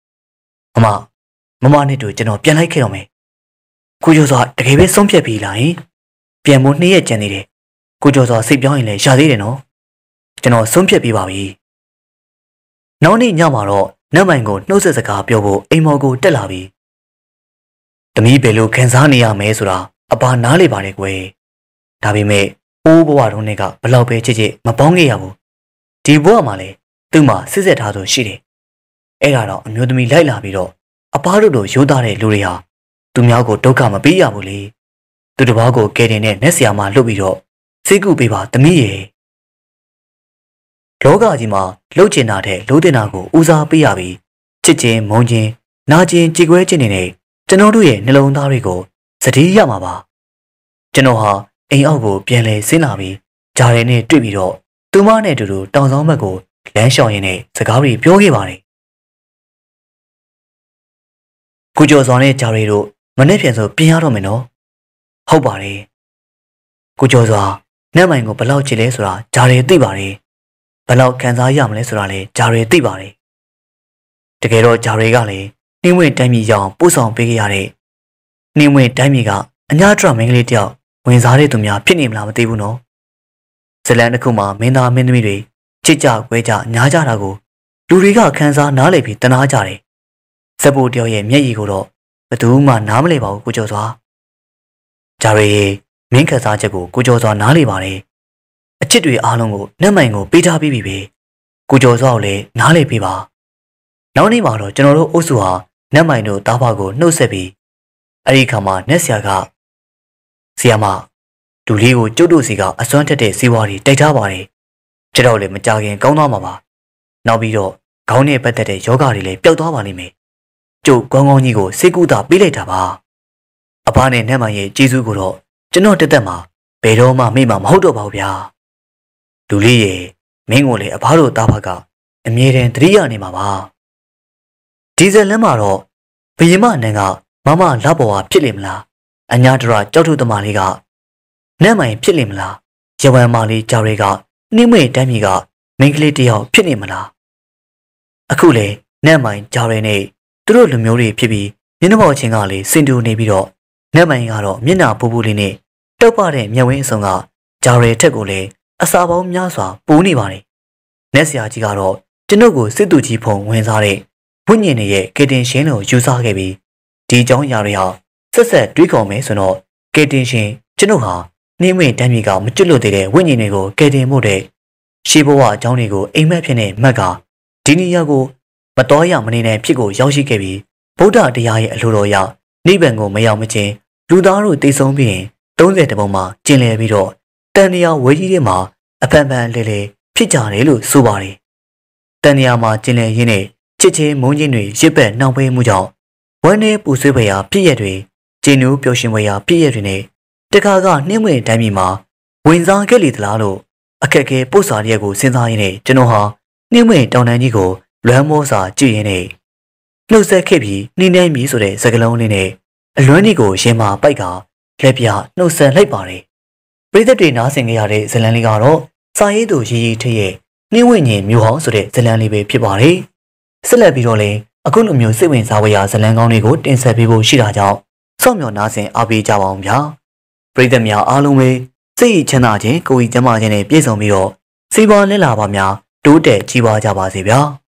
မမနဲ့တူကျွန်တော်ပြန်လိုက်ခဲ့တော့မယ်ကိုကျော်စွာတကယ်ပဲဆုံးဖြတ်ပြီးလားပြန်ဖို့2ရက်ကျန်နေတယ်ကိုကျော်စွာစိတ်ပြောင်းရင်လည်းရသေးတယ်နော်ကျွန်တော်ဆုံးဖြတ်ပြီးပါပြီနောက်နေ့ညမှာတော့နတ်မိုင်ကိုနှုတ်ဆက်စကားပြောဖို့အိမ်မော်ကိုတက်လာပြီးတမီးဘယ်လိုခံစားနေရမလဲဆိုတာအပါနားလေပါတယ်ကွယ်ဒါပေမဲ့အိုးဘဝတုန်းကဘလောက်ပဲချစ်ချစ်မပေါင်းခဲ့ရဘူးဒီဘဝမှာလည်းသူ့မှာစစ်စစ်ထားဆိုရှိတယ်အဲ့ဒါတော့အမျိုးသမီးလိုက်လာပြီးတော့အပားတို့လိုရိုးသားတဲ့လူတွေဟာသူများကိုဒုက္ခမပေးရဘူးလေသူတစ်ပါးကိုကဲတင်တဲ့နတ်ဆရာမလှုပ်ပြီးတော့စိတ်ကူပေးပါသမီးရေလောကကြီးမှာလှုပ်ချင်တာတဲ့လိုတင်တာကိုဦးစားပေးရပြီးချစ်ချင်းမုန်းချင်းနာကျင်ကြည်ခွဲခြင်းတွေနဲ့ကျွန်တော်တို့ရဲ့နှလုံးသားတွေကိုစတိရမှာပါကျွန်တော်ဟာအိမ်အောက်ကိုပြန်လဲဆင်းလာပြီးဂျာရဲနဲ့တွေ့ပြီးတော့သူမနဲ့အတူတူတောင်ဆောင်ဘက်ကိုလမ်းလျှောက်ရင်းနဲ့စကားတွေပြောခဲ့ပါတယ်ကိုကျော်စွာနဲ့ဂျာရဲတို့မနေ့ပြန်ဆိုပြင်ရတော့မယ်နော်ဟုတ်ပါတယ်ကိုကျော်စွာနတ်မိုင်ကိုဘလောက်ချစ်လဲဆိုတာဂျာရဲသိပါတယ်ဘလောက်ခံစားရမလဲဆိုတာလည်းဂျာရဲသိပါတယ်တကယ်တော့ဂျာရဲကလည်းနှင်းမွေတိုင်းပြည်ကြောင်ပို့ဆောင်ပေးခဲ့ရတဲ့နှင်းမွေတိုင်းပြည်ကအညာထရမင်းကလေးတယောက်ဝင်စားတဲ့သူများဖြစ်နေမလားမသိဘူးနော်ဇလန်တစ်ခုမှာမင်းသားမင်းသမီးတွေချစ်ကြကွဲကြညားကြတာကိုလူတွေကခံစားနားလည်ပြီးတနာကြတယ်ဇက်ဘိုတယောက်ရဲ့မျက်ရည်ကိုတော့ဘယ်သူမှနားမလည်ပါဘူးကိုကျော်စွာဂျာရီမင်းခက်စားချက်ကိုကိုကျော်စွာနားလည်ပါတယ်အချစ်တွေအားလုံးကိုနတ်မိုင်ကိုပေးထားပြီးပြီကိုကျော်စွာကိုလည်းနားလည်ပေးပါနောက်နေ့မှာတော့ကျွန်တော်တို့အုပ်စုဟာနတ်မိုင်တို့တားဖကိုနှုတ်ဆက်ပြီးအဲ့ဒီခါမှာနတ်ဆရာကဆီယာမလူလေးကိုကျုပ်တို့စီကအစွမ်းထက်တဲ့စီးပွားတွေတိုက်ထားပါတယ်ကျွန်တော်လည်းမကြခင်ကောင်းသွားမှာပါနောက်ပြီးတော့ခေါင်းနဲ့ပတ်သက်တဲ့ယောဂတွေလည်းပျောက်သွားပါလိမ့်မယ်ကျုပ်ကောင်းကောင်းကြီးကိုစိတ်ကူးတာပေးလိုက်တာပါအဖနဲ့နတ်မိုင်ရဲ့ကျေးဇူးကိုတော့ကျွန်တော်တက်တက်မှာဘယ်တော့မှမေ့မှာမဟုတ်တော့ပါဘူးဗျာလူလေးရဲ့မင်းကိုလည်းအဖတို့တားဖကအမြဲတမ်းသတိရနေမှာပါဒီဇယ်လမ်းမှာတော့ဘယင်မနန်းကမမလက်ပေါ်ဟာဖြစ်လိမ့်မလားအညာတရကြောက်ထုသမားလေးကနတ်မိုင်ဖြစ်လိမ့်မလားရဝမ်းမလေးကြောက်ရဲကနှင်းမွေတိုင်းပြည်ကမိန်းကလေးတယောက်ဖြစ်နေမလားအခုလေနတ်မိုင်ကြောက်ရဲနဲ့သူတို့လူမျိုးတွေဖြစ်ပြီးမျက်နှာပေါ်ချင်းကလေစင်တူနေပြီးတော့နတ်မိုင်ကတော့မျက်နှာပူပူလေးနဲ့တောက်ပတဲ့မျက်ဝန်းအစုံကကြောက်ရဲထက်ကိုလေအစာပေါင်းများစွာပူနေပါတယ်နတ်ဆရာကြီးကတော့ကျွန်ုပ်ကိုစစ်သူကြီးဖုံဝင်စားတဲ့ဝိညာဉ်တွေရဲ့ကေတင်ရှင်လို့ယူဆခဲ့ပြီးဒီအကြောင်းအရာတွေဟာဆက်ဆက်တွေးခေါ်မယ်ဆိုတော့ကေတင်ရှင်ကျွန်ုပ်ဟာနှင်းမင်းတမ်းမြေကမကျွတ်လို့သေးတဲ့ဝိညာဉ်တွေကိုကေတင်မှုတဲ့ရှေးဘဝအကြောင်းတွေကိုအိမ်မက်ဖြစ်နေမှတ်ကဒီနေရာကိုမတော်ရမနေနဲ့ဖြစ်ကိုရောက်ရှိခဲ့ပြီးဗုဒ္ဓတရားရဲ့အလိုတော်အရနိဗ္ဗာန်ကိုမရောက်မချင်းလူသားတို့တည်ဆုံးပြီးရင်30တပုံမှာကျင်လည်ပြီးတော့တန်တရားဝေကြီးတွေမှာအဖန်ဖန်လဲလဲဖြစ်ကြတယ်လို့ဆိုပါတယ်တန်တရားမှာကျင်လည်ရင်းနဲ့ချစ်ချင်းမုန်းချင်းတွေရစ်ပတ်နှောင်ပေးမှုကြောင့်ဝမ်းနဲ့ပူဆွေးဖွယ်ရာပြည့်ရက်တွေကျင်းနူးပျော်ရွှင်ဖွယ်ရာပြည့်ရက်တွေနဲ့တခါကနှင်းဝင်တိုင်းပြည်မှာဝင်စားခဲ့လေသလားလို့အခက်အခဲပို့စာရက်ကိုစဉ်းစားရင်းနဲ့ကျွန်တော်ဟာနှင်းဝင်တောင်တန်းကြီးကိုလွမ်းမောစာကြည့်ရင်းနဲ့နှုတ်ဆက်ခဲ့ပြီးနှင်းနှဲမြည်ဆိုတဲ့စကားလုံးလေးနဲ့အလွမ်းဒီကိုရင်မာပိုက်ကလက်ပြနှုတ်ဆက်လိုက်ပါတယ်ပရိသတ်တွေနားဆင်ကြရတဲ့ဇလံလေးကတော့စာရေးသူရီရီထက်ရဲ့နှင်းဝင်ညင်မျိုးဟောင်းဆိုတဲ့ဇလံလေးပဲဖြစ်ပါတယ်ဆက်လက်ပြီးတော့လည်းအခုလိုမျိုးစိတ်ဝင်စားဖွယ်ရာဇလံကောင်းတွေကိုတင်ဆက်ပေးဖို့ရှိတာကြောင့်စောင့်မျှော်နားဆင်အားပေးကြပါအောင်ဗျာပရိသတ်များအားလုံးပဲစိတ်ချမ်းသာခြင်းကိုယ်ဤကျန်းမာခြင်းနဲ့ပြည့်စုံပြီးတော့စီးပွားလက်လာပါများတိုးတက်ကြီးပွားကြပါစေဗျာ